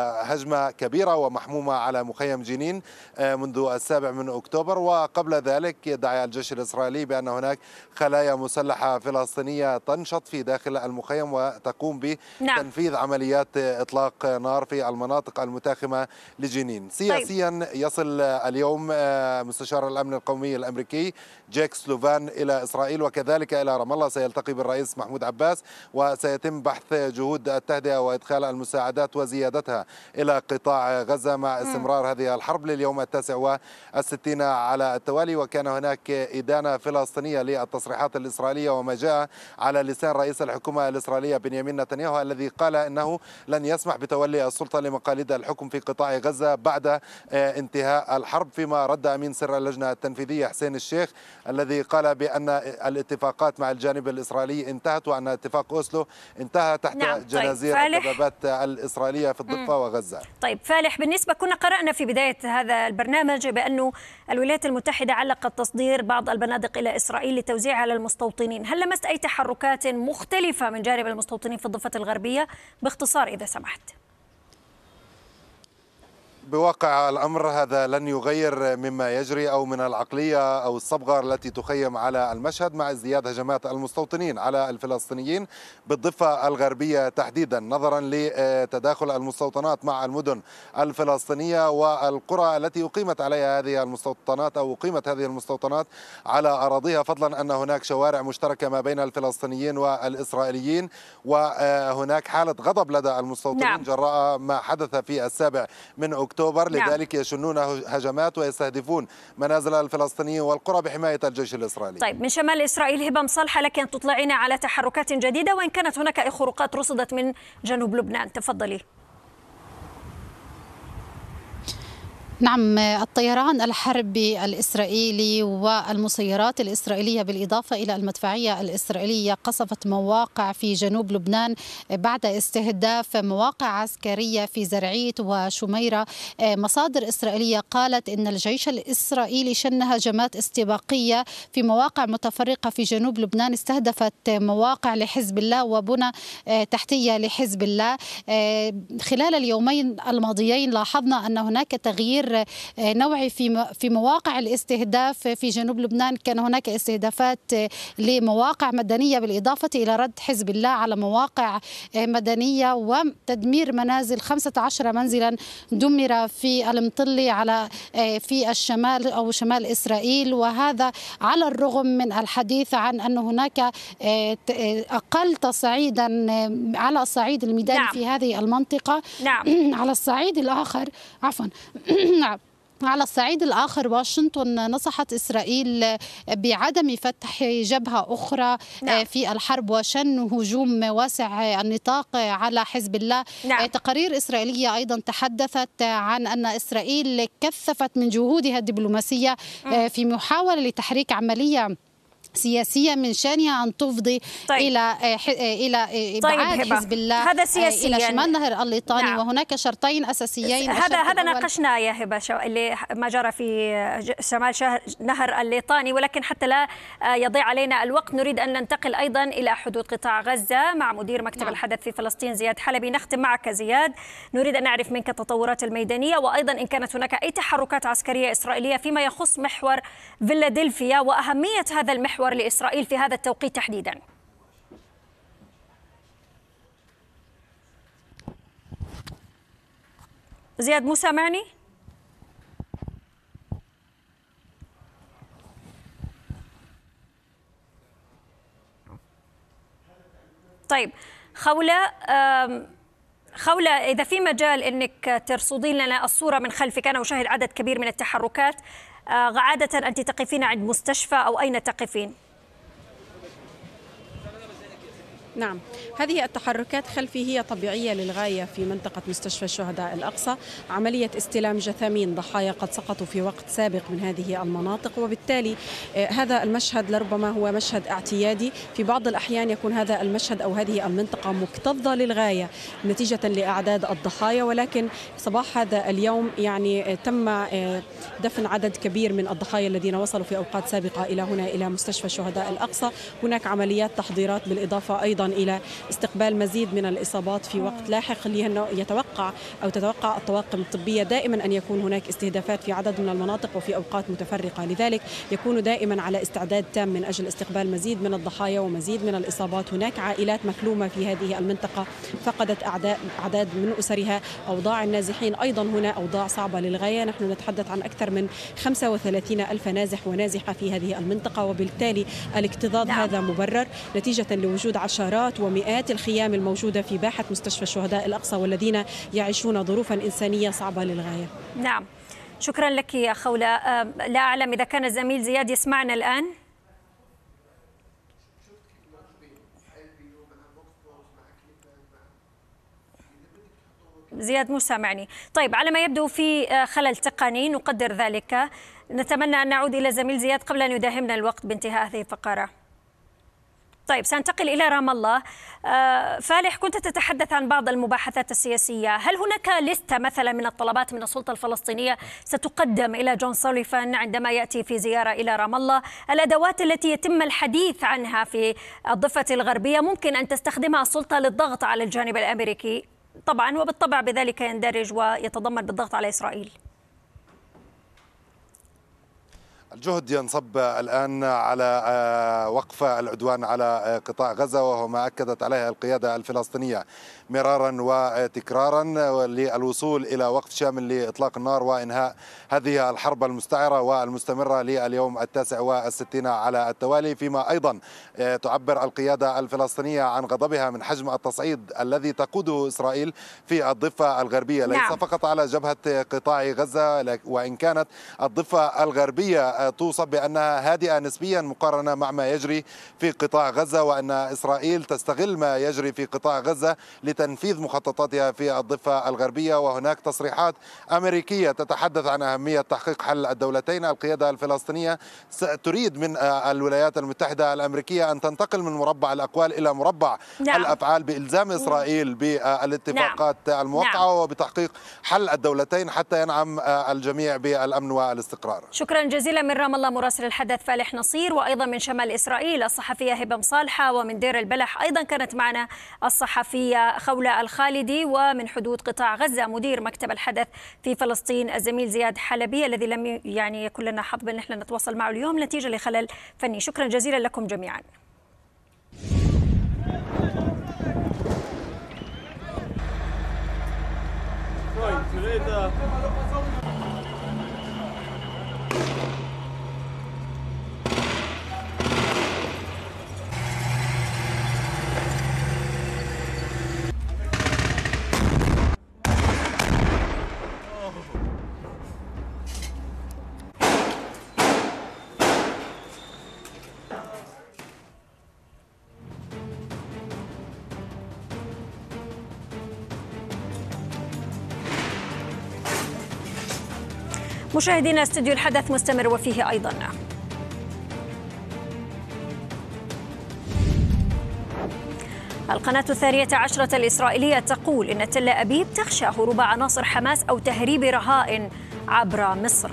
هجمة كبيرة ومحمومة على مخيم جنين منذ السابع من أكتوبر، وقبل ذلك يدعي الجيش الإسرائيلي بأن هناك خلايا مسلحة فلسطينية تنشط في داخل المخيم وتقوم بتنفيذ عمليات إطلاق نار في المناطق المتاخمة لجنين. سياسيا يصل اليوم مستشار الأمن القومي الأمريكي جيك سلوفان إلى إسرائيل وكذلك إلى رام الله، سيلتقي بالرئيس محمود عباس وسيتم بحث جهود التهدئة وإدخال المساعدات وزيادتها إلى قطاع غزة مع استمرار هذه الحرب لليوم التاسع والستين على التوالي. وكان هناك إدانة فلسطينية للتصريحات الإسرائيلية وما جاء على لسان رئيس الحكومة الإسرائيلية بنيامين نتنياهو الذي قال إنه لن يسمح بتولي السلطة لمقاليد الحكم في قطاع غزة بعد انتهاء الحرب، فيما رد أمين سر اللجنة التنفيذية حسين الشيخ الذي قال بأن الاتفاقات مع الجانب الإسرائيلي انتهت وأن اتفاق أوسلو انتهى تحت نعم. جنازير طيب. الدبابات الإسرائيلية في الضفة وغزة. طيب فالح، بالنسبة كنا قرأنا في بداية هذا البرنامج بأن الولايات المتحدة علقت تصدير بعض البنادق إلى إسرائيل لتوزيعها على المستوطنين، هل لمست أي تحركات مختلفة من جانب المستوطنين في الضفة الغربية؟ باختصار إذا سمحت. بواقع الأمر هذا لن يغير مما يجري أو من العقلية أو الصبغة التي تخيم على المشهد مع ازدياد هجمات المستوطنين على الفلسطينيين بالضفة الغربية تحديدا، نظرا لتداخل المستوطنات مع المدن الفلسطينية والقرى التي أقيمت عليها هذه المستوطنات أو أقيمت هذه المستوطنات على أراضيها، فضلا أن هناك شوارع مشتركة ما بين الفلسطينيين والإسرائيليين، وهناك حالة غضب لدى المستوطنين نعم. جراء ما حدث في السابع من أكتوبر، لذلك يشنون هجمات ويستهدفون منازل الفلسطينيين والقرى بحماية الجيش الإسرائيلي. طيب من شمال إسرائيل هبة مصالحة، لك أن تطلعينا على تحركات جديدة وإن كانت هناك أي خروقات رصدت من جنوب لبنان، تفضلي. نعم، الطيران الحربي الإسرائيلي والمسيرات الإسرائيلية بالإضافة إلى المدفعية الإسرائيلية قصفت مواقع في جنوب لبنان بعد استهداف مواقع عسكرية في زرعيت وشميرة. مصادر إسرائيلية قالت إن الجيش الإسرائيلي شن هجمات استباقية في مواقع متفرقة في جنوب لبنان استهدفت مواقع لحزب الله وبنى تحتية لحزب الله. خلال اليومين الماضيين لاحظنا أن هناك تغيير نوعي في في مواقع الاستهداف في جنوب لبنان. كان هناك استهدافات لمواقع مدنية بالإضافة إلى رد حزب الله على مواقع مدنية وتدمير منازل. خمسة عشر منزلا دمر في المطلي على في الشمال أو شمال إسرائيل، وهذا على الرغم من الحديث عن أن هناك أقل تصعيدا على الصعيد الميداني نعم. في هذه المنطقة نعم. على الصعيد الآخر عفوا نعم على الصعيد الآخر واشنطن نصحت إسرائيل بعدم فتح جبهة أخرى نعم. في الحرب وشن هجوم واسع النطاق على حزب الله. نعم. تقارير إسرائيلية أيضا تحدثت عن أن إسرائيل كثفت من جهودها الدبلوماسية في محاولة لتحريك عملية سياسية من شأنها أن تفضي طيب. إلى إلى إبعاد طيب حزب الله هذا سياسيا إلى شمال نهر الليطاني. نعم. وهناك شرطين أساسيين. هذا هذا ناقشناه يا هبة اللي ما جرى في شمال نهر الليطاني، ولكن حتى لا يضيع علينا الوقت نريد أن ننتقل أيضا إلى حدود قطاع غزة مع مدير مكتب نعم. الحدث في فلسطين زياد حلبي. نختم معك زياد، نريد أن نعرف منك التطورات الميدانية، وأيضا إن كانت هناك أي تحركات عسكرية إسرائيلية فيما يخص محور فيلادلفيا وأهمية هذا المحور لإسرائيل في هذا التوقيت تحديدا. زياد مو سامعني؟ طيب خولة، خولة إذا في مجال أنك ترصدين لنا الصورة من خلفك، أنا أشاهد عدد كبير من التحركات، عادة أنت تقفين عند مستشفى أو أين تقفين؟ نعم، هذه التحركات خلفي هي طبيعية للغاية في منطقة مستشفى الشهداء الأقصى، عملية استلام جثامين ضحايا قد سقطوا في وقت سابق من هذه المناطق، وبالتالي هذا المشهد لربما هو مشهد اعتيادي. في بعض الأحيان يكون هذا المشهد أو هذه المنطقة مكتظة للغاية نتيجة لأعداد الضحايا، ولكن صباح هذا اليوم يعني تم دفن عدد كبير من الضحايا الذين وصلوا في أوقات سابقة إلى هنا إلى مستشفى الشهداء الأقصى. هناك عمليات تحضيرات بالإضافة أيضا إلى استقبال مزيد من الإصابات في وقت لاحق، لأنه يتوقع أو تتوقع الطواقم الطبية دائما أن يكون هناك استهدافات في عدد من المناطق وفي أوقات متفرقة، لذلك يكون دائما على استعداد تام من أجل استقبال مزيد من الضحايا ومزيد من الإصابات. هناك عائلات مكلومة في هذه المنطقة فقدت أعداد من أسرها، أوضاع النازحين أيضا هنا أوضاع صعبة للغاية. نحن نتحدث عن أكثر من خمسة وثلاثين ألف نازح ونازحة في هذه المنطقة، وبالتالي الاكتظاظ نعم. هذا مبرر نتيجة لوجود عشرات ومئات الخيام الموجودة في باحة مستشفى الشهداء الأقصى والذين يعيشون ظروفا إنسانية صعبة للغاية. نعم، شكرا لك يا خولة. لا أعلم إذا كان الزميل زياد يسمعنا الآن. زياد مو سامعني. طيب على ما يبدو في خلل تقني نقدر ذلك، نتمنى أن نعود إلى زميل زياد قبل أن يداهمنا الوقت بانتهاء هذه الفقرة. طيب سننتقل إلى رام الله. آه فالح، كنت تتحدث عن بعض المباحثات السياسية، هل هناك لستة مثلا من الطلبات من السلطة الفلسطينية ستقدم إلى جون سوليفان عندما يأتي في زيارة إلى رام الله؟ الأدوات التي يتم الحديث عنها في الضفة الغربية ممكن أن تستخدمها السلطة للضغط على الجانب الأمريكي طبعا، وبالطبع بذلك يندرج ويتضمن بالضغط على إسرائيل. الجهد ينصب الآن على وقف العدوان على قطاع غزة، وهو ما أكدت عليه القيادة الفلسطينية مرارا وتكرارا للوصول إلى وقف شامل لإطلاق النار وإنهاء هذه الحرب المستعرة والمستمرة لليوم التاسع والستين على التوالي. فيما أيضا تعبر القيادة الفلسطينية عن غضبها من حجم التصعيد الذي تقوده إسرائيل في الضفة الغربية، ليس نعم. فقط على جبهة قطاع غزة، وإن كانت الضفة الغربية توصف بأنها هادئة نسبيا مقارنة مع ما يجري في قطاع غزة، وأن إسرائيل تستغل ما يجري في قطاع غزة لتنفيذ مخططاتها في الضفة الغربية. وهناك تصريحات أمريكية تتحدث عن أهمية تحقيق حل الدولتين. القيادة الفلسطينية تريد من الولايات المتحدة الأمريكية أن تنتقل من مربع الأقوال إلى مربع نعم. الأفعال، بإلزام إسرائيل بالاتفاقات نعم. الموقعة نعم. وبتحقيق حل الدولتين حتى ينعم الجميع بالأمن والاستقرار. شكرا جزيلا من رام الله مراسل الحدث فالح نصير، وأيضا من شمال إسرائيل الصحفية هبة مصالحة، ومن دير البلح أيضا كانت معنا الصحفية خولة الخالدي، ومن حدود قطاع غزة مدير مكتب الحدث في فلسطين الزميل زياد حلبي الذي لم يعني يكون لنا حظ بأن احنا نتواصل معه اليوم نتيجة لخلل فني. شكرا جزيلا لكم جميعا. مشاهدينا، استوديو الحدث مستمر وفيه أيضا القناة الثانية عشرة الإسرائيلية تقول إن تل أبيب تخشى هروب عناصر حماس أو تهريب رهائن عبر مصر.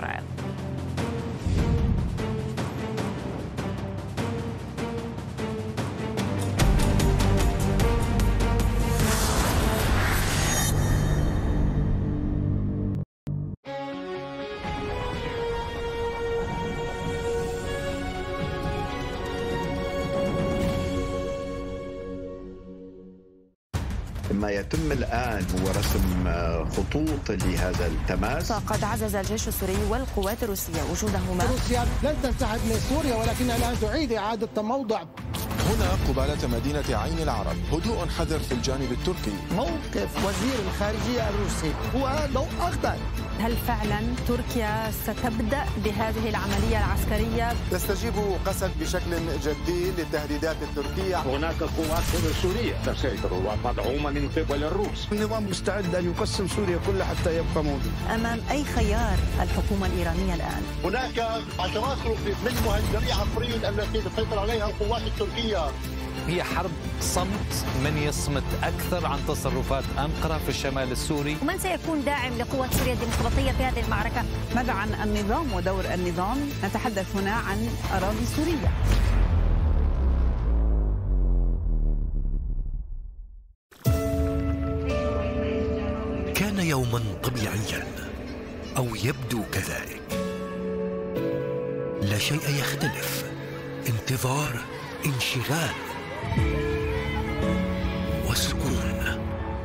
ما يتم الآن هو رسم خطوط لهذا التماس. قد عزز الجيش السوري والقوات الروسية وجودهما. روسيا لن تنسحب من سوريا ولكنها الآن تعيد إعادة تموضع. هنا قبالة مدينة عين العرب هدوء حذر في الجانب التركي. موقف وزير الخارجية الروسي هو ضوء أخضر. هل فعلا تركيا ستبدأ بهذه العملية العسكرية؟ تستجيب قسد بشكل جدي للتهديدات التركية. هناك قوات سورية تسيطر ومدعومة من قبل الروس. النظام مستعد أن يقسم سوريا كلها حتى يبقى موجود. أمام أي خيار الحكومة الإيرانية الآن؟ هناك عشرات من مهاجمي عفرين التي تسيطر عليها القوات التركية. هي حرب صمت، من يصمت أكثر عن تصرفات أنقرة في الشمال السوري. ومن سيكون داعم لقوات سوريا الديمقراطية في هذه المعركة؟ ماذا عن النظام ودور النظام؟ نتحدث هنا عن أراضي سورية. كان يوما طبيعيا أو يبدو كذلك، لا شيء يختلف، انتظار، انشغال وسكون.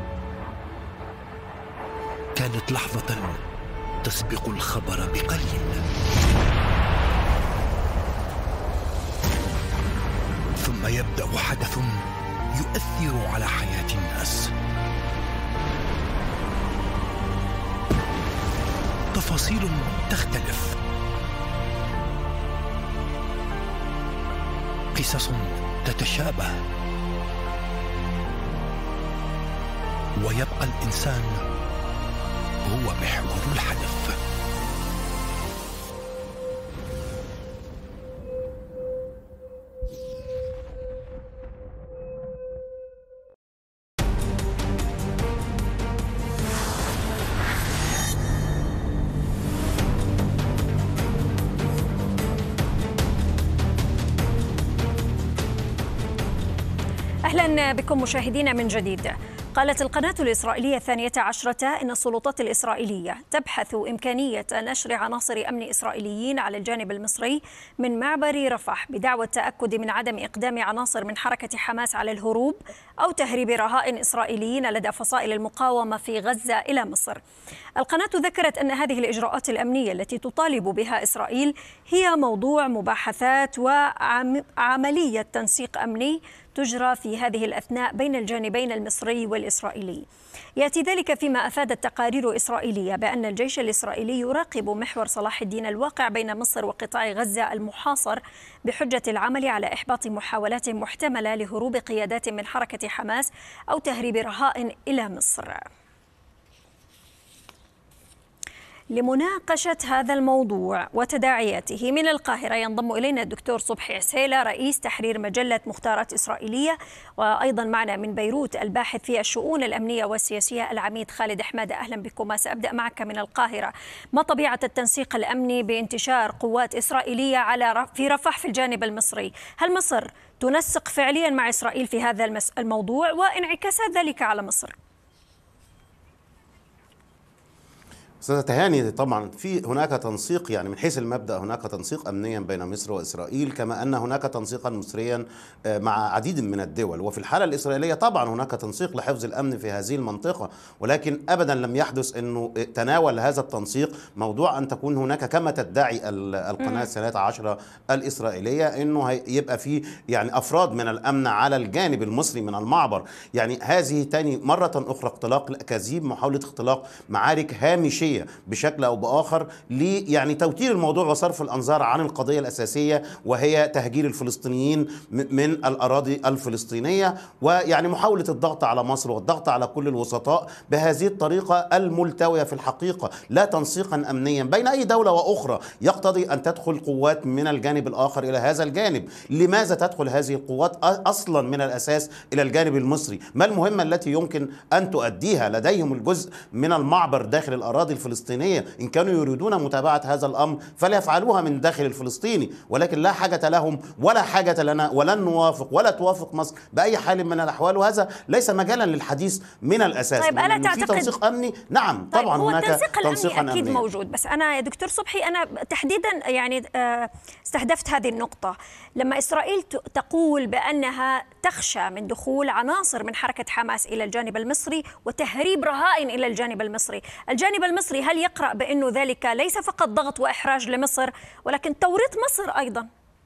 كانت لحظة تسبق الخبر بقليل، ثم يبدأ حدث يؤثر على حياة الناس. تفاصيل تختلف، قصص تتشابه، ويبقى الإنسان هو محور الحدث. أهلا بكم مشاهدينا من جديد. قالت القناة الإسرائيلية الثانية عشرة إن السلطات الإسرائيلية تبحث إمكانية نشر عناصر أمن إسرائيليين على الجانب المصري من معبر رفح بدعوى التأكد من عدم إقدام عناصر من حركة حماس على الهروب أو تهريب رهائن إسرائيليين لدى فصائل المقاومة في غزة إلى مصر. القناة ذكرت أن هذه الإجراءات الأمنية التي تطالب بها إسرائيل هي موضوع مباحثات وعملية تنسيق أمني تجرى في هذه الأثناء بين الجانبين المصري والإسرائيلي. يأتي ذلك فيما أفادت تقارير إسرائيلية بأن الجيش الإسرائيلي يراقب محور صلاح الدين الواقع بين مصر وقطاع غزة المحاصر بحجة العمل على إحباط محاولات محتملة لهروب قيادات من حركة حماس أو تهريب رهائن إلى مصر. لمناقشة هذا الموضوع وتداعياته من القاهرة ينضم إلينا الدكتور صبحي عسيلة رئيس تحرير مجلة مختارات إسرائيلية، وأيضا معنا من بيروت الباحث في الشؤون الأمنية والسياسية العميد خالد حمادة. أهلا بكم. سأبدأ معك من القاهرة. ما طبيعة التنسيق الأمني بانتشار قوات إسرائيلية على في رفح في الجانب المصري؟ هل مصر تنسق فعليا مع إسرائيل في هذا الموضوع وانعكاسات ذلك على مصر؟ أستاذة تهاني، طبعا في هناك تنسيق، يعني من حيث المبدأ هناك تنسيق أمنيا بين مصر وإسرائيل، كما أن هناك تنسيقا مصريا مع عديد من الدول. وفي الحالة الإسرائيلية طبعا هناك تنسيق لحفظ الأمن في هذه المنطقة، ولكن أبدا لم يحدث أنه تناول هذا التنسيق موضوع أن تكون هناك كما تدعي القناة الثانية عشرة الإسرائيلية أنه يبقى في يعني أفراد من الأمن على الجانب المصري من المعبر. يعني هذه تاني مرة أخرى اختلاق الأكاذيب، محاولة اختلاق معارك هامشية الدولية بشكل أو بآخر لي يعني توتير الموضوع وصرف الأنظار عن القضية الأساسية، وهي تهجير الفلسطينيين من الأراضي الفلسطينية، ويعني محاولة الضغط على مصر والضغط على كل الوسطاء بهذه الطريقة الملتوية في الحقيقة، لا تنسيقا أمنيا بين أي دولة وأخرى يقتضي أن تدخل قوات من الجانب الآخر إلى هذا الجانب. لماذا تدخل هذه القوات أصلا من الأساس إلى الجانب المصري؟ ما المهمة التي يمكن أن تؤديها؟ لديهم الجزء من المعبر داخل الأراضي الفلسطينية، إن كانوا يريدون متابعة هذا الأمر فليفعلوها من داخل الفلسطيني، ولكن لا حاجة لهم ولا حاجة لنا، ولن نوافق ولا توافق مصر بأي حال من الأحوال، وهذا ليس مجالا للحديث من الأساس. طيب ألا تعتقد تنسيق أمني؟ نعم طيب طبعا هو هناك التنسيق تنسيق الأمني أكيد أمني موجود، بس أنا يا دكتور صبحي أنا تحديدا يعني استهدفت هذه النقطة لما إسرائيل تقول بأنها تخشى من دخول عناصر من حركة حماس إلى الجانب المصري وتهريب رهائن إلى الجانب المصري. الجانب المصري هل يقرأ بأنه ذلك ليس فقط ضغط وإحراج لمصر ولكن توريط مصر أيضا؟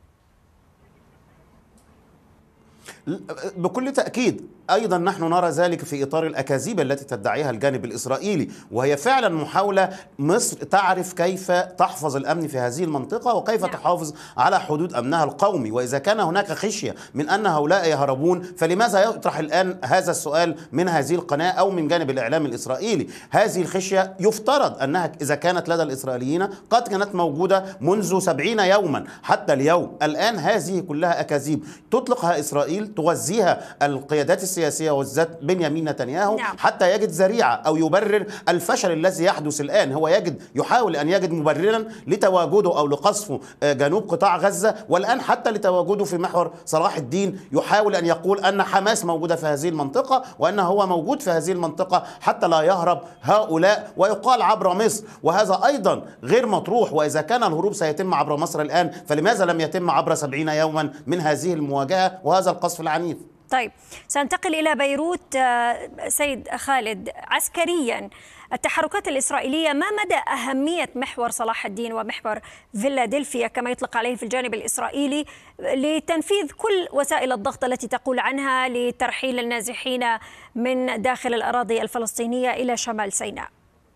بكل تأكيد أيضا نحن نرى ذلك في إطار الأكاذيب التي تدعيها الجانب الإسرائيلي، وهي فعلا محاولة مصر تعرف كيف تحفظ الأمن في هذه المنطقة وكيف نعم. تحافظ على حدود أمنها القومي. وإذا كان هناك خشية من أن هؤلاء يهربون فلماذا يطرح الآن هذا السؤال من هذه القناة أو من جانب الإعلام الإسرائيلي؟ هذه الخشية يفترض أنها إذا كانت لدى الإسرائيليين قد كانت موجودة منذ سبعين يوما حتى اليوم. الآن هذه كلها أكاذيب تطلقها إسرائيل توزيها القيادات السياسية والذات بنيامين نتنياهو نعم. حتى يجد ذريعة أو يبرر الفشل الذي يحدث الآن. هو يجد يحاول أن يجد مبررا لتواجده أو لقصفه جنوب قطاع غزة، والآن حتى لتواجده في محور صلاح الدين يحاول أن يقول أن حماس موجودة في هذه المنطقة وأنه هو موجود في هذه المنطقة حتى لا يهرب هؤلاء ويقال عبر مصر، وهذا أيضا غير مطروح. وإذا كان الهروب سيتم عبر مصر الآن فلماذا لم يتم عبر سبعين يوما من هذه المواجهة وهذا القصف العنيف؟ طيب سننتقل إلى بيروت. سيد خالد، عسكريا التحركات الإسرائيلية ما مدى أهمية محور صلاح الدين ومحور فيلادلفيا كما يطلق عليه في الجانب الإسرائيلي لتنفيذ كل وسائل الضغط التي تقول عنها لترحيل النازحين من داخل الأراضي الفلسطينية إلى شمال سيناء؟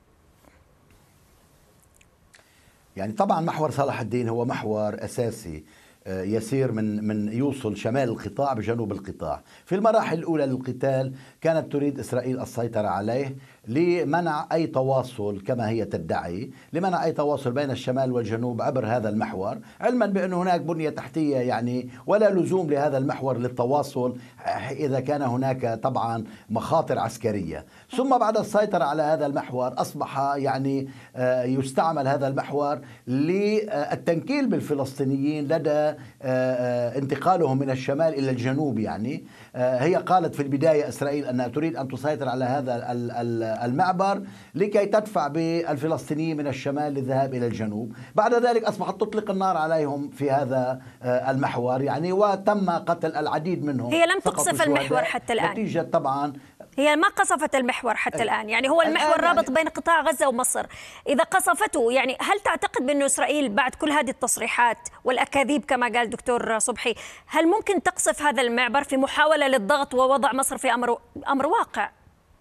يعني طبعا محور صلاح الدين هو محور أساسي يسير من من يوصل شمال القطاع بجنوب القطاع. في المراحل الأولى للقتال كانت تريد إسرائيل السيطرة عليه لمنع أي تواصل كما هي تدعي، لمنع أي تواصل بين الشمال والجنوب عبر هذا المحور، علما بأن هناك بنية تحتية يعني ولا لزوم لهذا المحور للتواصل إذا كان هناك طبعا مخاطر عسكرية. ثم بعد السيطرة على هذا المحور أصبح يعني يستعمل هذا المحور للتنكيل بالفلسطينيين لدى انتقالهم من الشمال إلى الجنوب. يعني هي قالت في البداية إسرائيل أنها تريد أن تسيطر على هذا المعبر لكي تدفع بالفلسطينيين من الشمال للذهاب إلى الجنوب. بعد ذلك أصبحت تطلق النار عليهم في هذا المحور يعني وتم قتل العديد منهم. هي لم تقصف المحور حتى الآن نتيجة طبعا هي ما قصفت المحور حتى الآن، يعني هو المحور رابط يعني بين قطاع غزة ومصر. إذا قصفته يعني هل تعتقد بأن إسرائيل بعد كل هذه التصريحات والأكاذيب كما قال دكتور صبحي هل ممكن تقصف هذا المعبر في محاولة للضغط ووضع مصر في أمر أمر واقع؟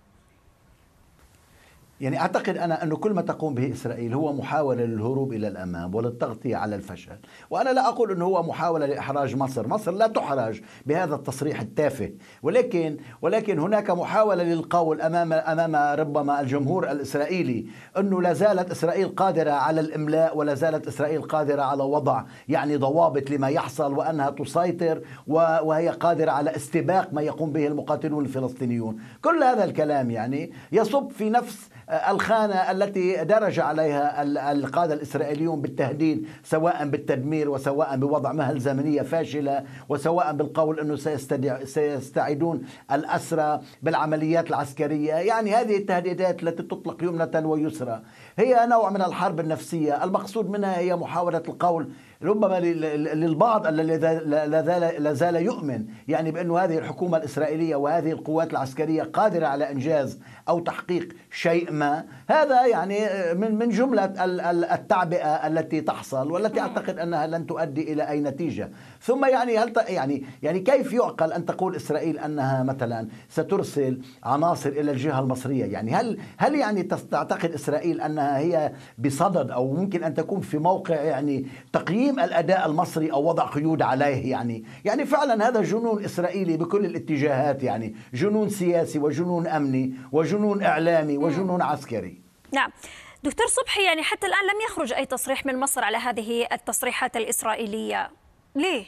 يعني أعتقد أنا أنه كل ما تقوم به إسرائيل هو محاولة للهروب إلى الأمام وللتغطية على الفشل، وأنا لا أقول أنه هو محاولة لإحراج مصر. مصر لا تحرج بهذا التصريح التافه، ولكن ولكن هناك محاولة للقول أمام أمام ربما الجمهور الإسرائيلي أنه لا زالت إسرائيل قادرة على الإملاء ولا زالت إسرائيل قادرة على وضع يعني ضوابط لما يحصل وأنها تسيطر وهي قادرة على استباق ما يقوم به المقاتلون الفلسطينيون. كل هذا الكلام يعني يصب في نفس الخانة التي درج عليها القادة الإسرائيليون بالتهديد سواء بالتدمير وسواء بوضع مهل زمنية فاشلة وسواء بالقول أنه سيستعيدون الأسرى بالعمليات العسكرية. يعني هذه التهديدات التي تطلق يمنة ويسرى هي نوع من الحرب النفسية، المقصود منها هي محاولة القول ربما للبعض الذي لا زال يؤمن يعني بأن هذه الحكومة الإسرائيلية وهذه القوات العسكرية قادرة على إنجاز أو تحقيق شيء ما، هذا يعني من من جملة التعبئة التي تحصل والتي أعتقد أنها لن تؤدي إلى أي نتيجة. ثم يعني هل يعني يعني كيف يعقل أن تقول إسرائيل أنها مثلا سترسل عناصر إلى الجهة المصرية؟ يعني هل هل يعني تعتقد إسرائيل أنها هي بصدد أو ممكن أن تكون في موقع يعني تقييم الأداء المصري أو وضع قيود عليه؟ يعني يعني فعلا هذا جنون إسرائيلي بكل الاتجاهات، يعني جنون سياسي وجنون أمني وجنون إعلامي وجنون عسكري. نعم دكتور صبحي، يعني حتى الآن لم يخرج أي تصريح من مصر على هذه التصريحات الإسرائيلية، ليه؟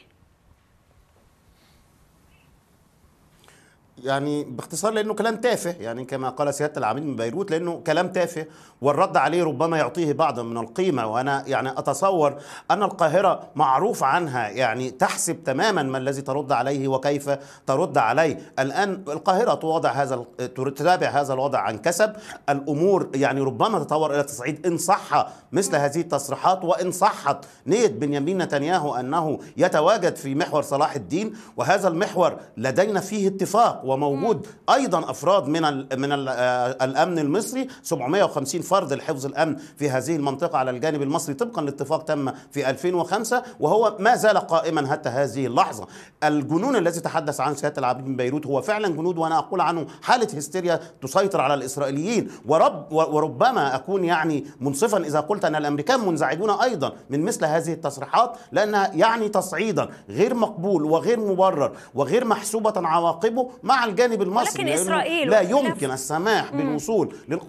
يعني باختصار لأنه كلام تافه، يعني كما قال سيادة العميد من بيروت، لأنه كلام تافه والرد عليه ربما يعطيه بعضا من القيمة. وأنا يعني أتصور أن القاهرة معروف عنها يعني تحسب تماما ما الذي ترد عليه وكيف ترد عليه. الآن القاهرة توضع هذا تتابع هذا الوضع عن كسب. الأمور يعني ربما تتطور إلى تصعيد إن صح مثل هذه التصريحات، وإن صحت نية بنيامين نتنياهو أنه يتواجد في محور صلاح الدين، وهذا المحور لدينا فيه اتفاق وموجود أيضا أفراد من ال من ال الأمن المصري، سبعمائة وخمسين فرد لحفظ الأمن في هذه المنطقة على الجانب المصري طبقا لاتفاق تم في ألفين وخمسة، وهو ما زال قائما حتى هذه اللحظة. الجنون الذي تحدث عنه سيادة العميد من بيروت هو فعلا جنود، وأنا أقول عنه حالة هستيريا تسيطر على الإسرائيليين. ورب وربما أكون يعني منصفا إذا قلت أن الأمريكان منزعجون أيضا من مثل هذه التصريحات، لأنها يعني تصعيدا غير مقبول وغير مبرر وغير محسوبة عواقبه مع الجانب المصري، لكن إسرائيل لا يمكن السماح بالوصول لل...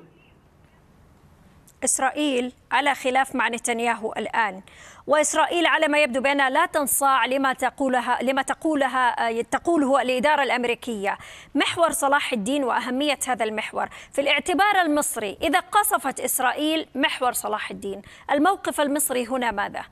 إسرائيل على خلاف مع نتنياهو الآن، وإسرائيل على ما يبدو بأنها لا تنصاع لما تقولها لما تقولها تقوله الإدارة الأمريكية. محور صلاح الدين وأهمية هذا المحور في الاعتبار المصري، إذا قصفت إسرائيل محور صلاح الدين، الموقف المصري هنا ماذا؟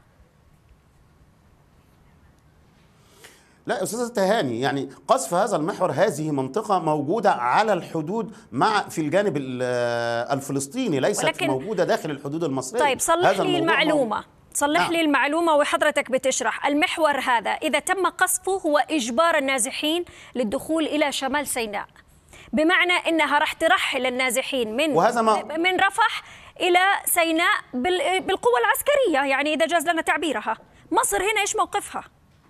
لا أستاذ تهاني، يعني قصف هذا المحور، هذه منطقة موجودة على الحدود مع في الجانب الفلسطيني، ليست موجودة داخل الحدود المصرية. طيب صلح لي المعلومة صلح نعم. لي المعلومة وحضرتك بتشرح. المحور هذا إذا تم قصفه هو إجبار النازحين للدخول إلى شمال سيناء، بمعنى أنها راح ترحل النازحين من وهذا ما... من رفح إلى سيناء بالقوة العسكرية، يعني إذا جاز لنا تعبيرها. مصر هنا إيش موقفها؟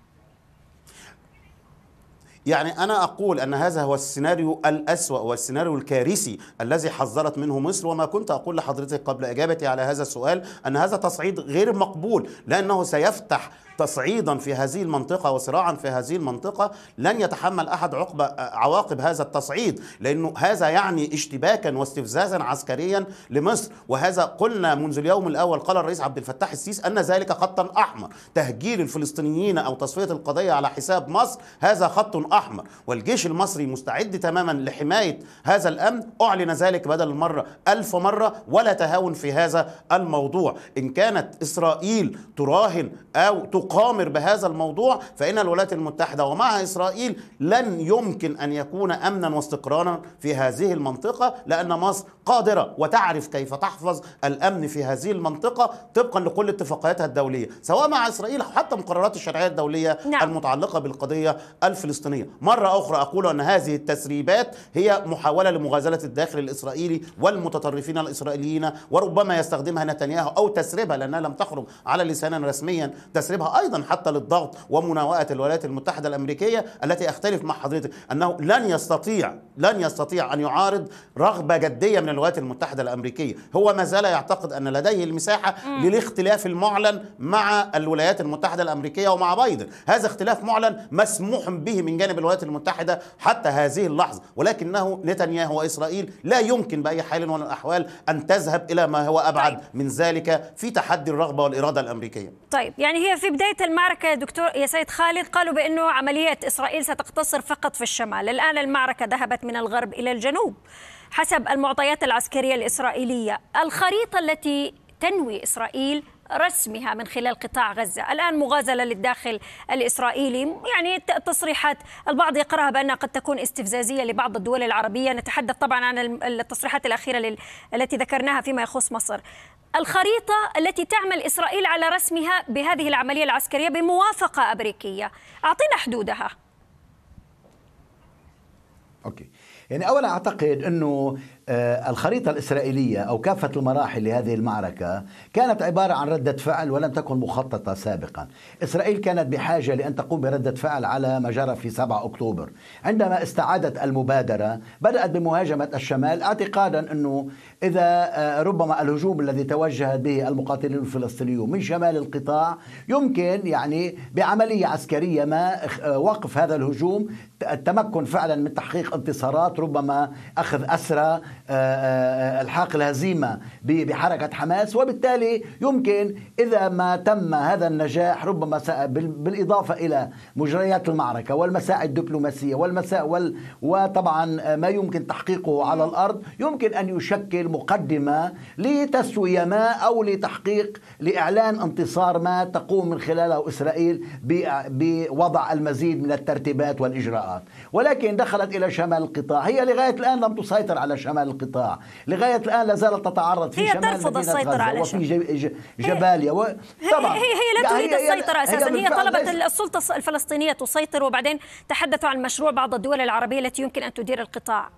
يعني أنا أقول أن هذا هو السيناريو الأسوأ والسيناريو الكارثي الذي حذرت منه مصر، وما كنت أقول لحضرتك قبل إجابتي على هذا السؤال أن هذا تصعيد غير مقبول، لأنه سيفتح تصعيدا في هذه المنطقة وصراعا في هذه المنطقة لن يتحمل أحد عقب عواقب هذا التصعيد، لأنه هذا يعني اشتباكا واستفزازا عسكريا لمصر. وهذا قلنا منذ اليوم الأول، قال الرئيس عبد الفتاح السيسي أن ذلك خطا أحمر. تهجير الفلسطينيين أو تصفية القضية على حساب مصر هذا خط أحمر، والجيش المصري مستعد تماما لحماية هذا الأمن. أعلن ذلك بدل المرة ألف مرة، ولا تهاون في هذا الموضوع. إن كانت إسرائيل تراهن أو تقامر بهذا الموضوع فإن الولايات المتحدة ومع إسرائيل لن يمكن أن يكون أمنا واستقرارا في هذه المنطقة، لأن مصر قادرة وتعرف كيف تحفظ الأمن في هذه المنطقة طبقا لكل اتفاقياتها الدولية، سواء مع إسرائيل أو حتى مقررات الشرعية الدولية نعم. المتعلقة بالقضية الفلسطينية. مرة أخرى أقول أن هذه التسريبات هي محاولة لمغازلة الداخل الإسرائيلي والمتطرفين الإسرائيليين، وربما يستخدمها نتنياهو أو تسريبها لأنها لم تخرج على لسانا رسميا، تسريبها أيضا حتى للضغط ومناوئة الولايات المتحدة الأمريكية، التي أختلف مع حضرتك أنه لن يستطيع لن يستطيع أن يعارض رغبة جدية من الولايات المتحدة الأمريكية. هو ما زال يعتقد أن لديه المساحة م. للاختلاف المعلن مع الولايات المتحدة الأمريكية ومع بايدن. هذا اختلاف معلن مسموح به من جانب الولايات المتحدة حتى هذه اللحظة، ولكنه نتنياهو وإسرائيل لا يمكن بأي حال من الأحوال أن تذهب إلى ما هو أبعد طيب. من ذلك في تحدي الرغبة والإرادة الأمريكية. طيب يعني هي في بداية المعركة يا دكتور يا سيد خالد قالوا بأنه عملية إسرائيل ستقتصر فقط في الشمال، الآن المعركة ذهبت من الغرب إلى الجنوب حسب المعطيات العسكرية الإسرائيلية. الخريطة التي تنوي إسرائيل رسمها من خلال قطاع غزة الآن مغازلة للداخل الإسرائيلي، يعني تصريحات البعض يقرأها بأنها قد تكون استفزازية لبعض الدول العربية، نتحدث طبعا عن التصريحات الأخيرة التي ذكرناها فيما يخص مصر. الخريطة التي تعمل إسرائيل على رسمها بهذه العملية العسكرية بموافقة أمريكية، أعطينا حدودها. أوكي، يعني أولا أعتقد أنه الخريطة الإسرائيلية أو كافة المراحل لهذه المعركة كانت عبارة عن ردة فعل ولم تكن مخططة سابقا. إسرائيل كانت بحاجة لأن تقوم بردة فعل على ما جرى في سبعة أكتوبر. عندما استعادت المبادرة بدأت بمهاجمة الشمال اعتقادا أنه إذا ربما الهجوم الذي توجهت به المقاتلين الفلسطينيون من شمال القطاع يمكن يعني بعملية عسكرية ما وقف هذا الهجوم، التمكن فعلا من تحقيق انتصارات، ربما أخذ أسرى، الحاق الهزيمة بحركة حماس، وبالتالي يمكن إذا ما تم هذا النجاح ربما بالإضافة إلى مجريات المعركة والمساعي الدبلوماسية والمساء وطبعا ما يمكن تحقيقه على الأرض يمكن أن يشكل مقدمة لتسوية ما أو لتحقيق لإعلان انتصار ما تقوم من خلاله إسرائيل بوضع المزيد من الترتيبات والإجراءات. ولكن دخلت إلى شمال القطاع، هي لغاية الآن لم تسيطر على شمال القطاع، لغاية الآن لا زالت تتعرض في شمال مدينة غزة وفي جباليا و... طبعا هي, هي لا تريد السيطرة أساسا، هي, هي طلبت السلطة الفلسطينية تسيطر، وبعدين تحدثوا عن مشروع بعض الدول العربية التي يمكن أن تدير القطاع.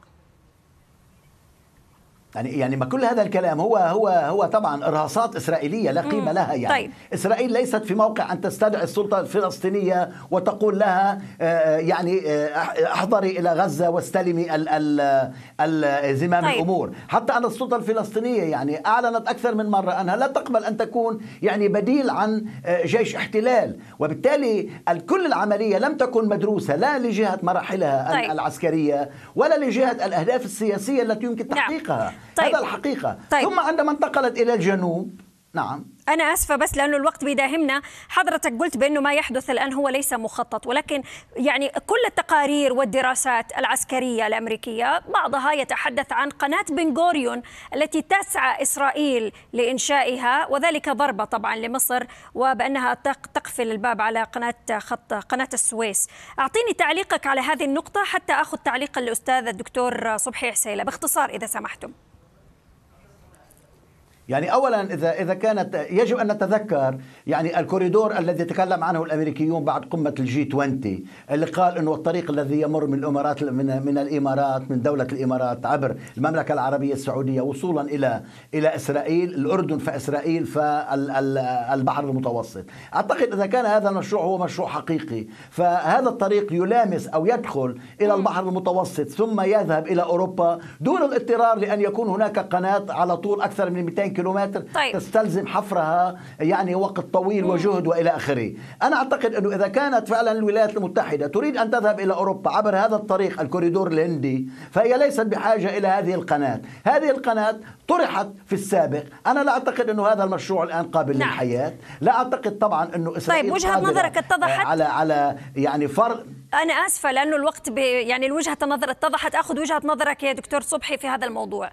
يعني يعني ما كل هذا الكلام هو هو هو طبعا ارهاصات اسرائيليه لا قيمه لها. يعني طيب. اسرائيل ليست في موقع ان تستدعي السلطه الفلسطينيه وتقول لها يعني احضري الى غزه واستلمي زمام طيب. الامور. حتى ان السلطه الفلسطينيه يعني اعلنت اكثر من مره انها لا تقبل ان تكون يعني بديل عن جيش احتلال، وبالتالي كل العمليه لم تكن مدروسه لا لجهه مراحلها طيب. العسكريه ولا لجهه الاهداف السياسيه التي يمكن تحقيقها. نعم. طيب. هذا الحقيقة. طيب. ثم عندما انتقلت إلى الجنوب، نعم أنا أسفة بس لأنه الوقت بيداهمنا، حضرتك قلت بأنه ما يحدث الآن هو ليس مخطط، ولكن يعني كل التقارير والدراسات العسكرية الأمريكية بعضها يتحدث عن قناة بن غوريون التي تسعى إسرائيل لإنشائها، وذلك ضربة طبعا لمصر، وبأنها تقفل الباب على قناة خط قناة السويس. أعطيني تعليقك على هذه النقطة حتى أخذ تعليق الأستاذ الدكتور صبحي عسيلة باختصار إذا سمحتم. يعني أولا إذا إذا كانت يجب أن نتذكر يعني الكوريدور الذي تكلم عنه الأمريكيون بعد قمة الجي عشرين اللي قال إنه الطريق الذي يمر من الإمارات من من الإمارات من دولة الإمارات عبر المملكة العربية السعودية وصولا إلى إلى إسرائيل، الأردن فإسرائيل فالبحر المتوسط. أعتقد إذا كان هذا المشروع هو مشروع حقيقي فهذا الطريق يلامس أو يدخل إلى البحر المتوسط ثم يذهب إلى أوروبا دون الاضطرار لأن يكون هناك قناة على طول أكثر من مئتين كيلومتر طيب. تستلزم حفرها يعني وقت طويل وجهد والى اخره. انا اعتقد انه اذا كانت فعلا الولايات المتحده تريد ان تذهب الى اوروبا عبر هذا الطريق الكوريدور الهندي فهي ليست بحاجه الى هذه القناه، هذه القناه طرحت في السابق، انا لا اعتقد انه هذا المشروع الان قابل نعم. للحياه، لا اعتقد طبعا انه اسرائيل طيب وجهه نظرك اتضحت على على يعني فرق. انا اسفه لانه الوقت يعني وجهه النظر اتضحت، اخذ وجهه نظرك يا دكتور صبحي في هذا الموضوع.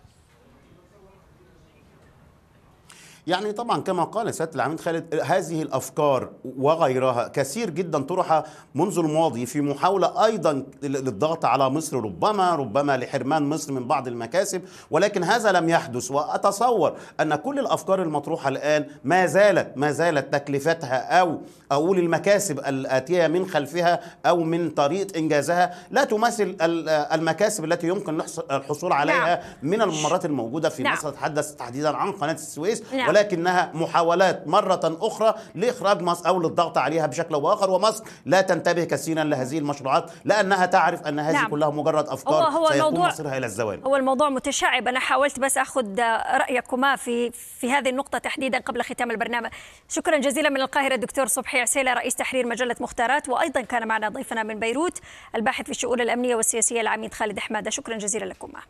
يعني طبعا كما قال سيادة العميد خالد هذه الأفكار وغيرها كثير جدا طرح منذ الماضي في محاولة أيضا للضغط على مصر، ربما ربما لحرمان مصر من بعض المكاسب، ولكن هذا لم يحدث. وأتصور أن كل الأفكار المطروحة الآن ما زالت ما زالت تكلفتها أو أقول المكاسب الآتية من خلفها أو من طريقة إنجازها لا تمثل المكاسب التي يمكن الحصول عليها نعم. من الممرات الموجودة في نعم. مصر. أتحدث تحديدا عن قناة السويس نعم. ولكنها محاولات مرة أخرى لإخراج مصر أو للضغط عليها بشكل أو آخر، ومصر لا تنتبه كثيرا لهذه المشروعات لأنها تعرف أن هذه نعم. كلها مجرد أفكار هو هو سيكون مصيرها إلى الزوال. هو الموضوع متشعب، أنا حاولت بس أخذ رأيكما في في هذه النقطة تحديدا قبل ختام البرنامج. شكرا جزيلا من القاهرة الدكتور صبحي عسيلة رئيس تحرير مجلة مختارات، وأيضا كان معنا ضيفنا من بيروت الباحث في الشؤون الأمنية والسياسية العميد خالد حمادة. شكرا جزيلا لكما.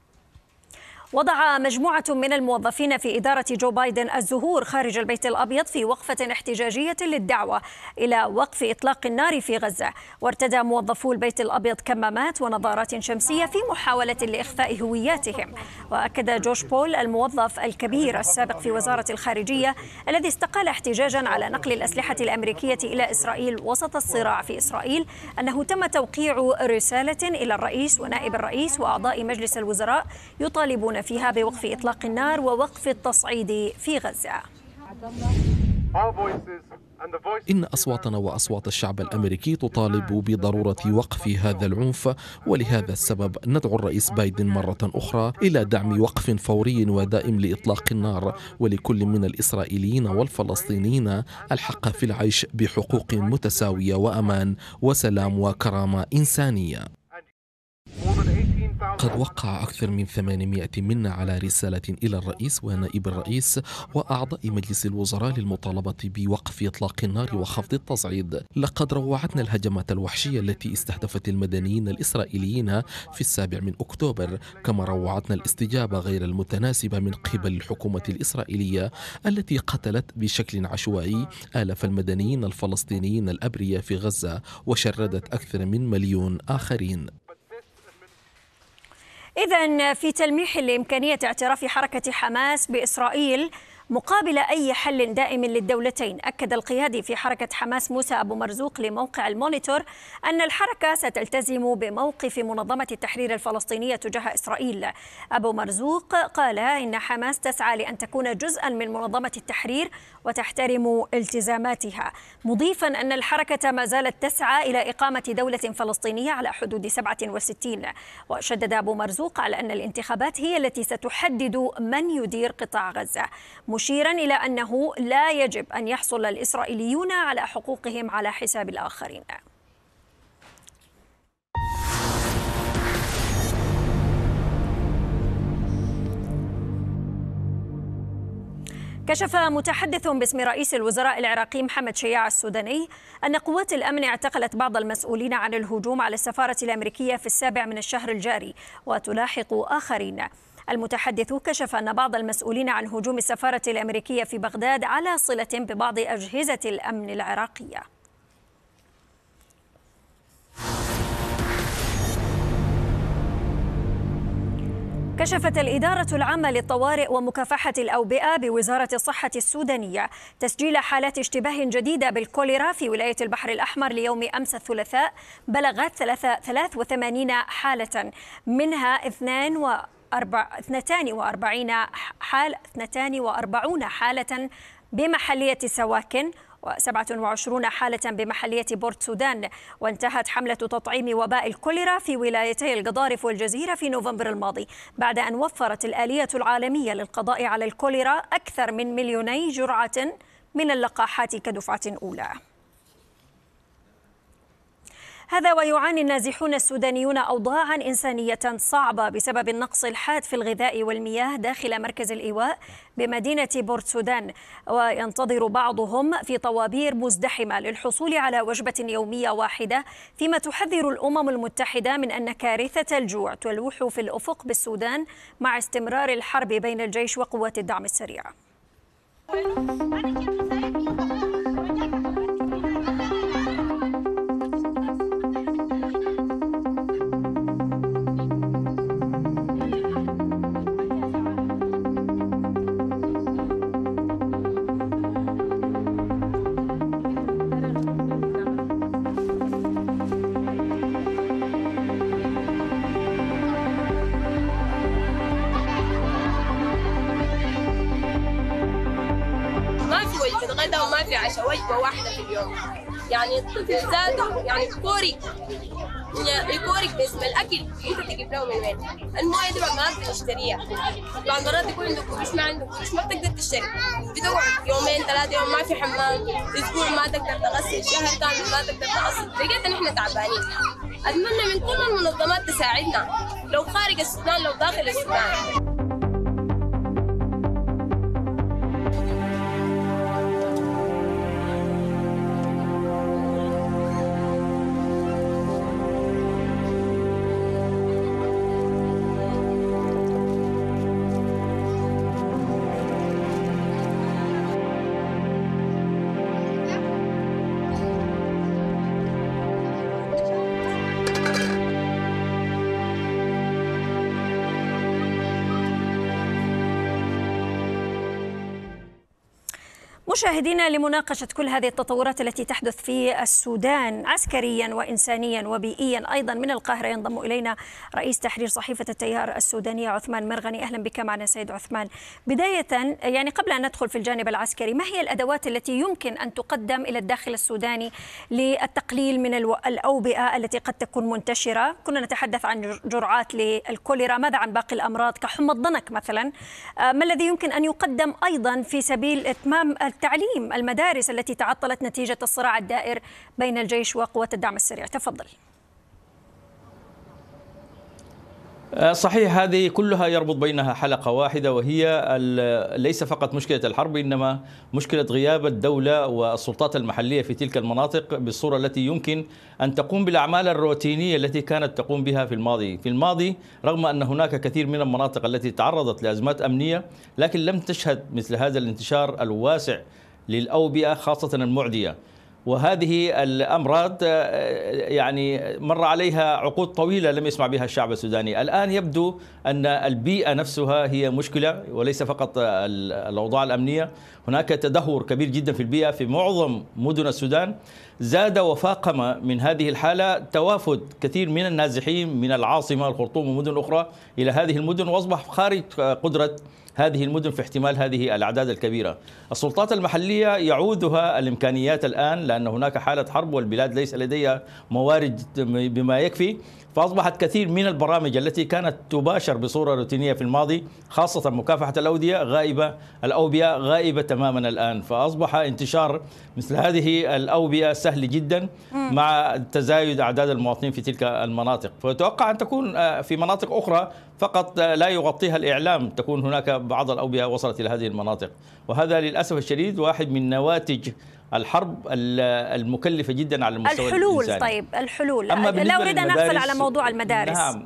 وضع مجموعة من الموظفين في إدارة جو بايدن الزهور خارج البيت الأبيض في وقفة احتجاجية للدعوة إلى وقف إطلاق النار في غزة، وارتدى موظفو البيت الأبيض كمامات ونظارات شمسية في محاولة لإخفاء هوياتهم. وأكد جوش بول الموظف الكبير السابق في وزارة الخارجية الذي استقال احتجاجا على نقل الأسلحة الأمريكية إلى إسرائيل وسط الصراع في إسرائيل أنه تم توقيع رسالة إلى الرئيس ونائب الرئيس وأعضاء مجلس الوزراء يطالبون فيها بوقف إطلاق النار ووقف التصعيد في غزة. إن أصواتنا وأصوات الشعب الأمريكي تطالب بضرورة وقف هذا العنف، ولهذا السبب ندعو الرئيس بايدن مرة أخرى إلى دعم وقف فوري ودائم لإطلاق النار، ولكل من الإسرائيليين والفلسطينيين الحق في العيش بحقوق متساوية وأمان وسلام وكرامة إنسانية. قد وقع أكثر من ثمانمائة منا على رسالة إلى الرئيس ونائب الرئيس وأعضاء مجلس الوزراء للمطالبة بوقف إطلاق النار وخفض التصعيد. لقد روعتنا الهجمات الوحشية التي استهدفت المدنيين الإسرائيليين في السابع من أكتوبر، كما روعتنا الاستجابة غير المتناسبة من قبل الحكومة الإسرائيلية التي قتلت بشكل عشوائي آلاف المدنيين الفلسطينيين الأبرياء في غزة وشردت أكثر من مليون آخرين. إذن في تلميح لإمكانية اعتراف حركة حماس بإسرائيل مقابل أي حل دائم للدولتين، أكد القيادي في حركة حماس موسى أبو مرزوق لموقع المونيتور أن الحركة ستلتزم بموقف منظمة التحرير الفلسطينية تجاه إسرائيل. أبو مرزوق قال إن حماس تسعى لأن تكون جزءا من منظمة التحرير وتحترم التزاماتها، مضيفا أن الحركة ما زالت تسعى إلى إقامة دولة فلسطينية على حدود سبعة وستين. وشدد أبو مرزوق على أن الانتخابات هي التي ستحدد من يدير قطاع غزة، مشيرا إلى أنه لا يجب أن يحصل الإسرائيليون على حقوقهم على حساب الآخرين. كشف متحدث باسم رئيس الوزراء العراقي محمد شياع السوداني أن قوات الأمن اعتقلت بعض المسؤولين عن الهجوم على السفارة الأمريكية في السابع من الشهر الجاري وتلاحق آخرين. المتحدث كشف أن بعض المسؤولين عن هجوم السفارة الأمريكية في بغداد على صلة ببعض أجهزة الأمن العراقية. كشفت الإدارة العامة للطوارئ ومكافحة الأوبئة بوزارة الصحة السودانية تسجيل حالات اشتباه جديدة بالكوليرا في ولاية البحر الأحمر ليوم أمس الثلاثاء بلغت ثلاثة وثمانين حالة، منها اثنان واثنتان وأربعين حالة اثنتان وأربعون حالة بمحلية سواكن وسبعة وعشرين حالة بمحلية بورت سودان. وانتهت حملة تطعيم وباء الكوليرا في ولايتي القضارف والجزيرة في نوفمبر الماضي بعد أن وفرت الآلية العالمية للقضاء على الكوليرا أكثر من مليوني جرعة من اللقاحات كدفعة أولى. هذا ويعاني النازحون السودانيون أوضاعا إنسانية صعبة بسبب النقص الحاد في الغذاء والمياه داخل مركز الإيواء بمدينة بورت سودان، وينتظر بعضهم في طوابير مزدحمة للحصول على وجبة يومية واحدة، فيما تحذر الأمم المتحدة من أن كارثة الجوع تلوح في الأفق بالسودان مع استمرار الحرب بين الجيش وقوات الدعم السريع. وما في عشاء، وجبة واحدة في اليوم. يعني الطفل ذاته يعني يكورك يكورك باسم الأكل أنت تجيب له من وين؟ الموية دي ما بتقدر تشتريها. بعض المرات يكون عندك كوبيس ما عندك كوبيس ما بتقدر تشتري. بتقعد يومين ثلاثة يوم ما في حمام، أسبوع ما تقدر تغسل، شهر كامل ما تقدر تغسل، بجد نحن تعبانين. أتمنى من كل المنظمات تساعدنا، لو خارج السودان لو داخل السودان. مشاهدينا، لمناقشة كل هذه التطورات التي تحدث في السودان عسكريا وإنسانيا وبيئيا أيضا، من القاهرة ينضم إلينا رئيس تحرير صحيفة التيار السودانية عثمان مرغني. أهلا بك معنا سيد عثمان. بداية يعني قبل أن ندخل في الجانب العسكري، ما هي الأدوات التي يمكن أن تقدم إلى الداخل السوداني للتقليل من الأوبئة التي قد تكون منتشرة؟ كنا نتحدث عن جرعات للكوليرا، ماذا عن باقي الأمراض كحمى الضنك مثلا؟ ما الذي يمكن أن يقدم أيضا في سبيل إتمام التعليم، المدارس التي تعطلت نتيجة الصراع الدائر بين الجيش وقوات الدعم السريع؟ تفضل. صحيح، هذه كلها يربط بينها حلقة واحدة، وهي ليس فقط مشكلة الحرب، إنما مشكلة غياب الدولة والسلطات المحلية في تلك المناطق بالصورة التي يمكن أن تقوم بالأعمال الروتينية التي كانت تقوم بها في الماضي. في الماضي رغم أن هناك كثير من المناطق التي تعرضت لأزمات أمنية، لكن لم تشهد مثل هذا الانتشار الواسع للأوبئة خاصة المعدية. وهذه الأمراض يعني مر عليها عقود طويلة لم يسمع بها الشعب السوداني. الآن يبدو أن البيئة نفسها هي مشكلة وليس فقط الأوضاع الأمنية. هناك تدهور كبير جدا في البيئة في معظم مدن السودان. زاد وفاقم من هذه الحالة توافد كثير من النازحين من العاصمة الخرطوم ومدن أخرى إلى هذه المدن، وأصبح خارج قدرة هذه المدن في احتمال هذه الأعداد الكبيرة. السلطات المحلية يعودها الإمكانيات الآن، لأن هناك حالة حرب والبلاد ليس لديها موارد بما يكفي، فأصبحت كثير من البرامج التي كانت تباشر بصورة روتينية في الماضي، خاصة مكافحة الأودية غائبة الأوبئة غائبة تماما الآن. فأصبح انتشار مثل هذه الأوبئة سهل جدا مع تزايد أعداد المواطنين في تلك المناطق. فأتوقع أن تكون في مناطق أخرى فقط لا يغطيها الإعلام تكون هناك بعض الأوبئة وصلت إلى هذه المناطق، وهذا للأسف الشديد واحد من نواتج الحرب المكلفة جدا على المستوى الحلول الإنساني. طيب الحلول، لا أريد أن أغفل على موضوع المدارس. نعم.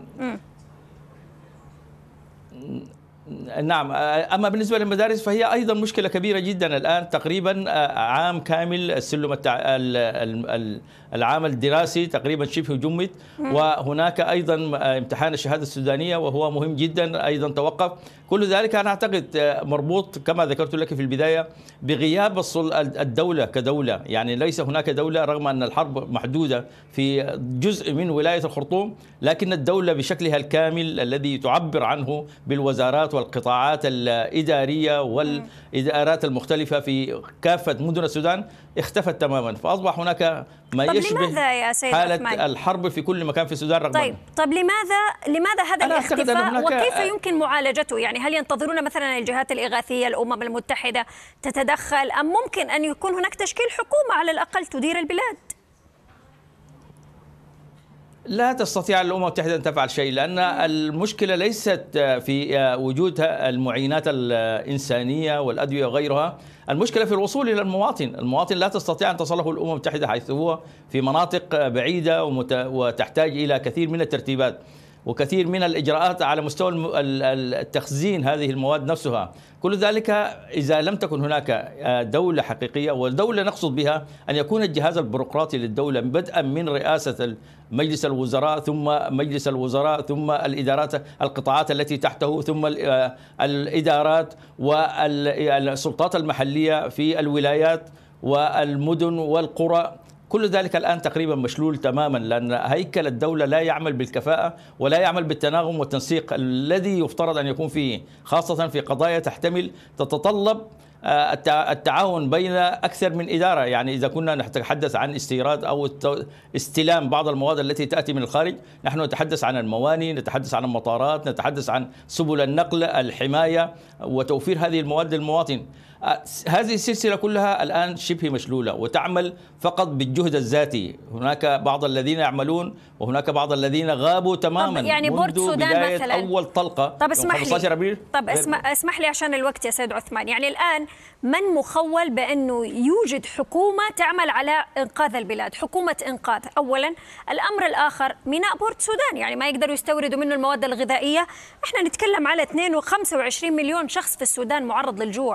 نعم، أما بالنسبة للمدارس فهي أيضا مشكلة كبيرة جدا. الآن تقريبا عام كامل السلم التع... العام الدراسي تقريبا شبه جمد، وهناك أيضا امتحان الشهادة السودانية وهو مهم جدا أيضا توقف. كل ذلك أنا أعتقد مربوط كما ذكرت لك في البداية بغياب الدولة كدولة. يعني ليس هناك دولة رغم أن الحرب محدودة في جزء من ولاية الخرطوم، لكن الدولة بشكلها الكامل الذي تعبر عنه بالوزارات والقطاعات الإدارية والإدارات المختلفة في كافة مدن السودان اختفت تماما. فأصبح هناك ما يشبه حالة عثمان. الحرب في كل مكان في السودان رغم طيب طب لماذا لماذا هذا الاختفاء وكيف يمكن معالجته؟ يعني هل ينتظرون مثلا الجهات الإغاثية الأمم المتحدة تتدخل، أم ممكن أن يكون هناك تشكيل حكومة على الأقل تدير البلاد؟ لا تستطيع الأمم المتحدة أن تفعل شيء، لأن المشكلة ليست في وجود المعينات الإنسانية والأدوية وغيرها. المشكلة في الوصول إلى المواطن. المواطن لا تستطيع أن تصله الأمم المتحدة حيث هو في مناطق بعيدة وتحتاج إلى كثير من الترتيبات وكثير من الإجراءات على مستوى التخزين هذه المواد نفسها. كل ذلك إذا لم تكن هناك دولة حقيقية، والدولة نقصد بها أن يكون الجهاز البيروقراطي للدولة بدءا من رئاسة مجلس الوزراء ثم مجلس الوزراء ثم الإدارات القطاعات التي تحته ثم الإدارات والسلطات المحلية في الولايات والمدن والقرى. كل ذلك الآن تقريبا مشلول تماما، لأن هيكل الدولة لا يعمل بالكفاءة ولا يعمل بالتناغم والتنسيق الذي يفترض أن يكون فيه، خاصة في قضايا تحتمل تتطلب التعاون بين أكثر من إدارة. يعني إذا كنا نتحدث عن استيراد أو استلام بعض المواد التي تأتي من الخارج، نحن نتحدث عن المواني، نتحدث عن المطارات، نتحدث عن سبل النقل، الحماية وتوفير هذه المواد للمواطن. هذه السلسلة كلها الآن شبه مشلولة وتعمل فقط بالجهد الذاتي. هناك بعض الذين يعملون وهناك بعض الذين غابوا تماما يعني منذ بداية مثلاً. أول طلقة. طب اسمح لي طب اسمح, اسمح لي عشان الوقت يا سيد عثمان. يعني الآن من مخول بأنه يوجد حكومة تعمل على إنقاذ البلاد، حكومة إنقاذ أولا. الأمر الآخر ميناء بورت سودان، يعني ما يقدروا يستوردوا منه المواد الغذائية. احنا نتكلم على اثنين وخمسة وعشرين مليون شخص في السودان معرض للجوع.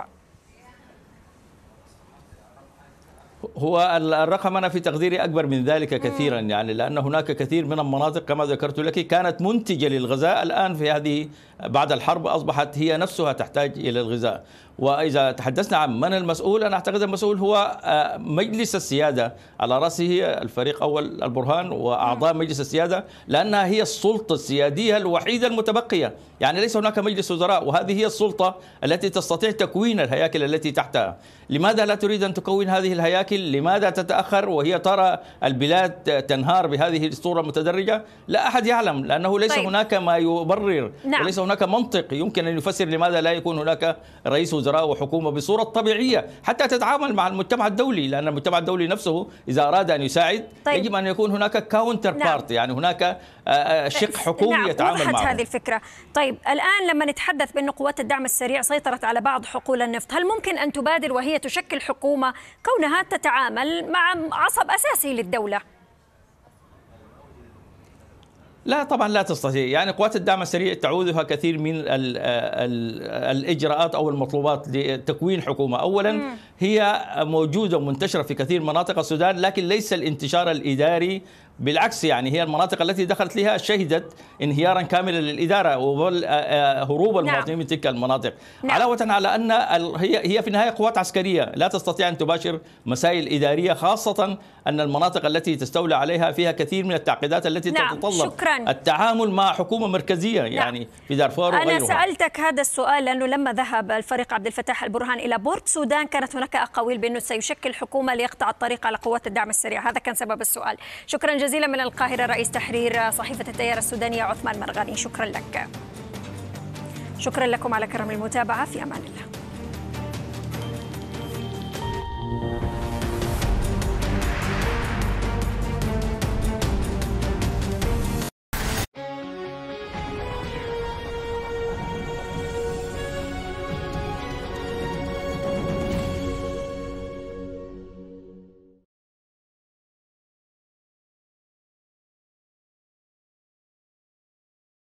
هو الرقم أنا في تقديري أكبر من ذلك كثيرا، يعني لأن هناك كثير من المناطق كما ذكرت لك كانت منتجة للغذاء، الآن في هذه بعد الحرب أصبحت هي نفسها تحتاج إلى الغذاء. وإذا تحدثنا عن من المسؤول، أنا أعتقد المسؤول هو مجلس السيادة على رأسه الفريق أول البرهان وأعضاء مجلس السيادة، لأنها هي السلطة السيادية الوحيدة المتبقية. يعني ليس هناك مجلس وزراء، وهذه هي السلطة التي تستطيع تكوين الهياكل التي تحتها. لماذا لا تريد أن تكون هذه الهياكل؟ لماذا تتأخر وهي ترى البلاد تنهار بهذه الصورة المتدرجة؟ لا أحد يعلم، لأنه ليس طيب. هناك ما يبرر نعم. وليس هناك منطق يمكن أن يفسر لماذا لا يكون هناك رئيس وزراء وحكومة بصورة طبيعية حتى تتعامل مع المجتمع الدولي، لأن المجتمع الدولي نفسه إذا أراد أن يساعد طيب. يجب أن يكون هناك كاونتر بارت، يعني هناك شق حكومي نعم. يتعامل معه. هذه الفكرة. طيب الآن لما نتحدث بأن قوات الدعم السريع سيطرت على بعض حقول النفط، هل ممكن أن تبادر وهي تشكل حكومة كونها تتعامل مع عصب أساسي للدولة؟ لا طبعا لا تستطيع. يعني قوات الدعم السريع تعوزها كثير من ال ال الإجراءات أو المطلوبات لتكوين حكومة. أولا مم. هي موجودة ومنتشرة في كثير من مناطق السودان، لكن ليس الانتشار الإداري، بالعكس يعني هي المناطق التي دخلت لها شهدت انهيارا كاملا للإدارة وهروب المواطنين نعم. من تلك المناطق نعم. علاوة على أن هي هي في النهاية قوات عسكرية لا تستطيع أن تباشر مسائل إدارية، خاصة أن المناطق التي تستولى عليها فيها كثير من التعقيدات التي نعم. تتطلب شكرا. التعامل مع حكومة مركزية نعم. يعني في دارفور وغيرها. أنا سألتك هذا السؤال لأنه لما ذهب الفريق عبد الفتاح البرهان إلى بورت سودان كانت هناك أقاويل بأنه سيشكل حكومة ليقطع الطريق على قوات الدعم السريع، هذا كان سبب السؤال. شكرا جزيلا من القاهرة رئيس تحرير صحيفة التيار السودانية عثمان مرغاني، شكرا لك. شكرا لكم على كرم المتابعة، في أمان الله.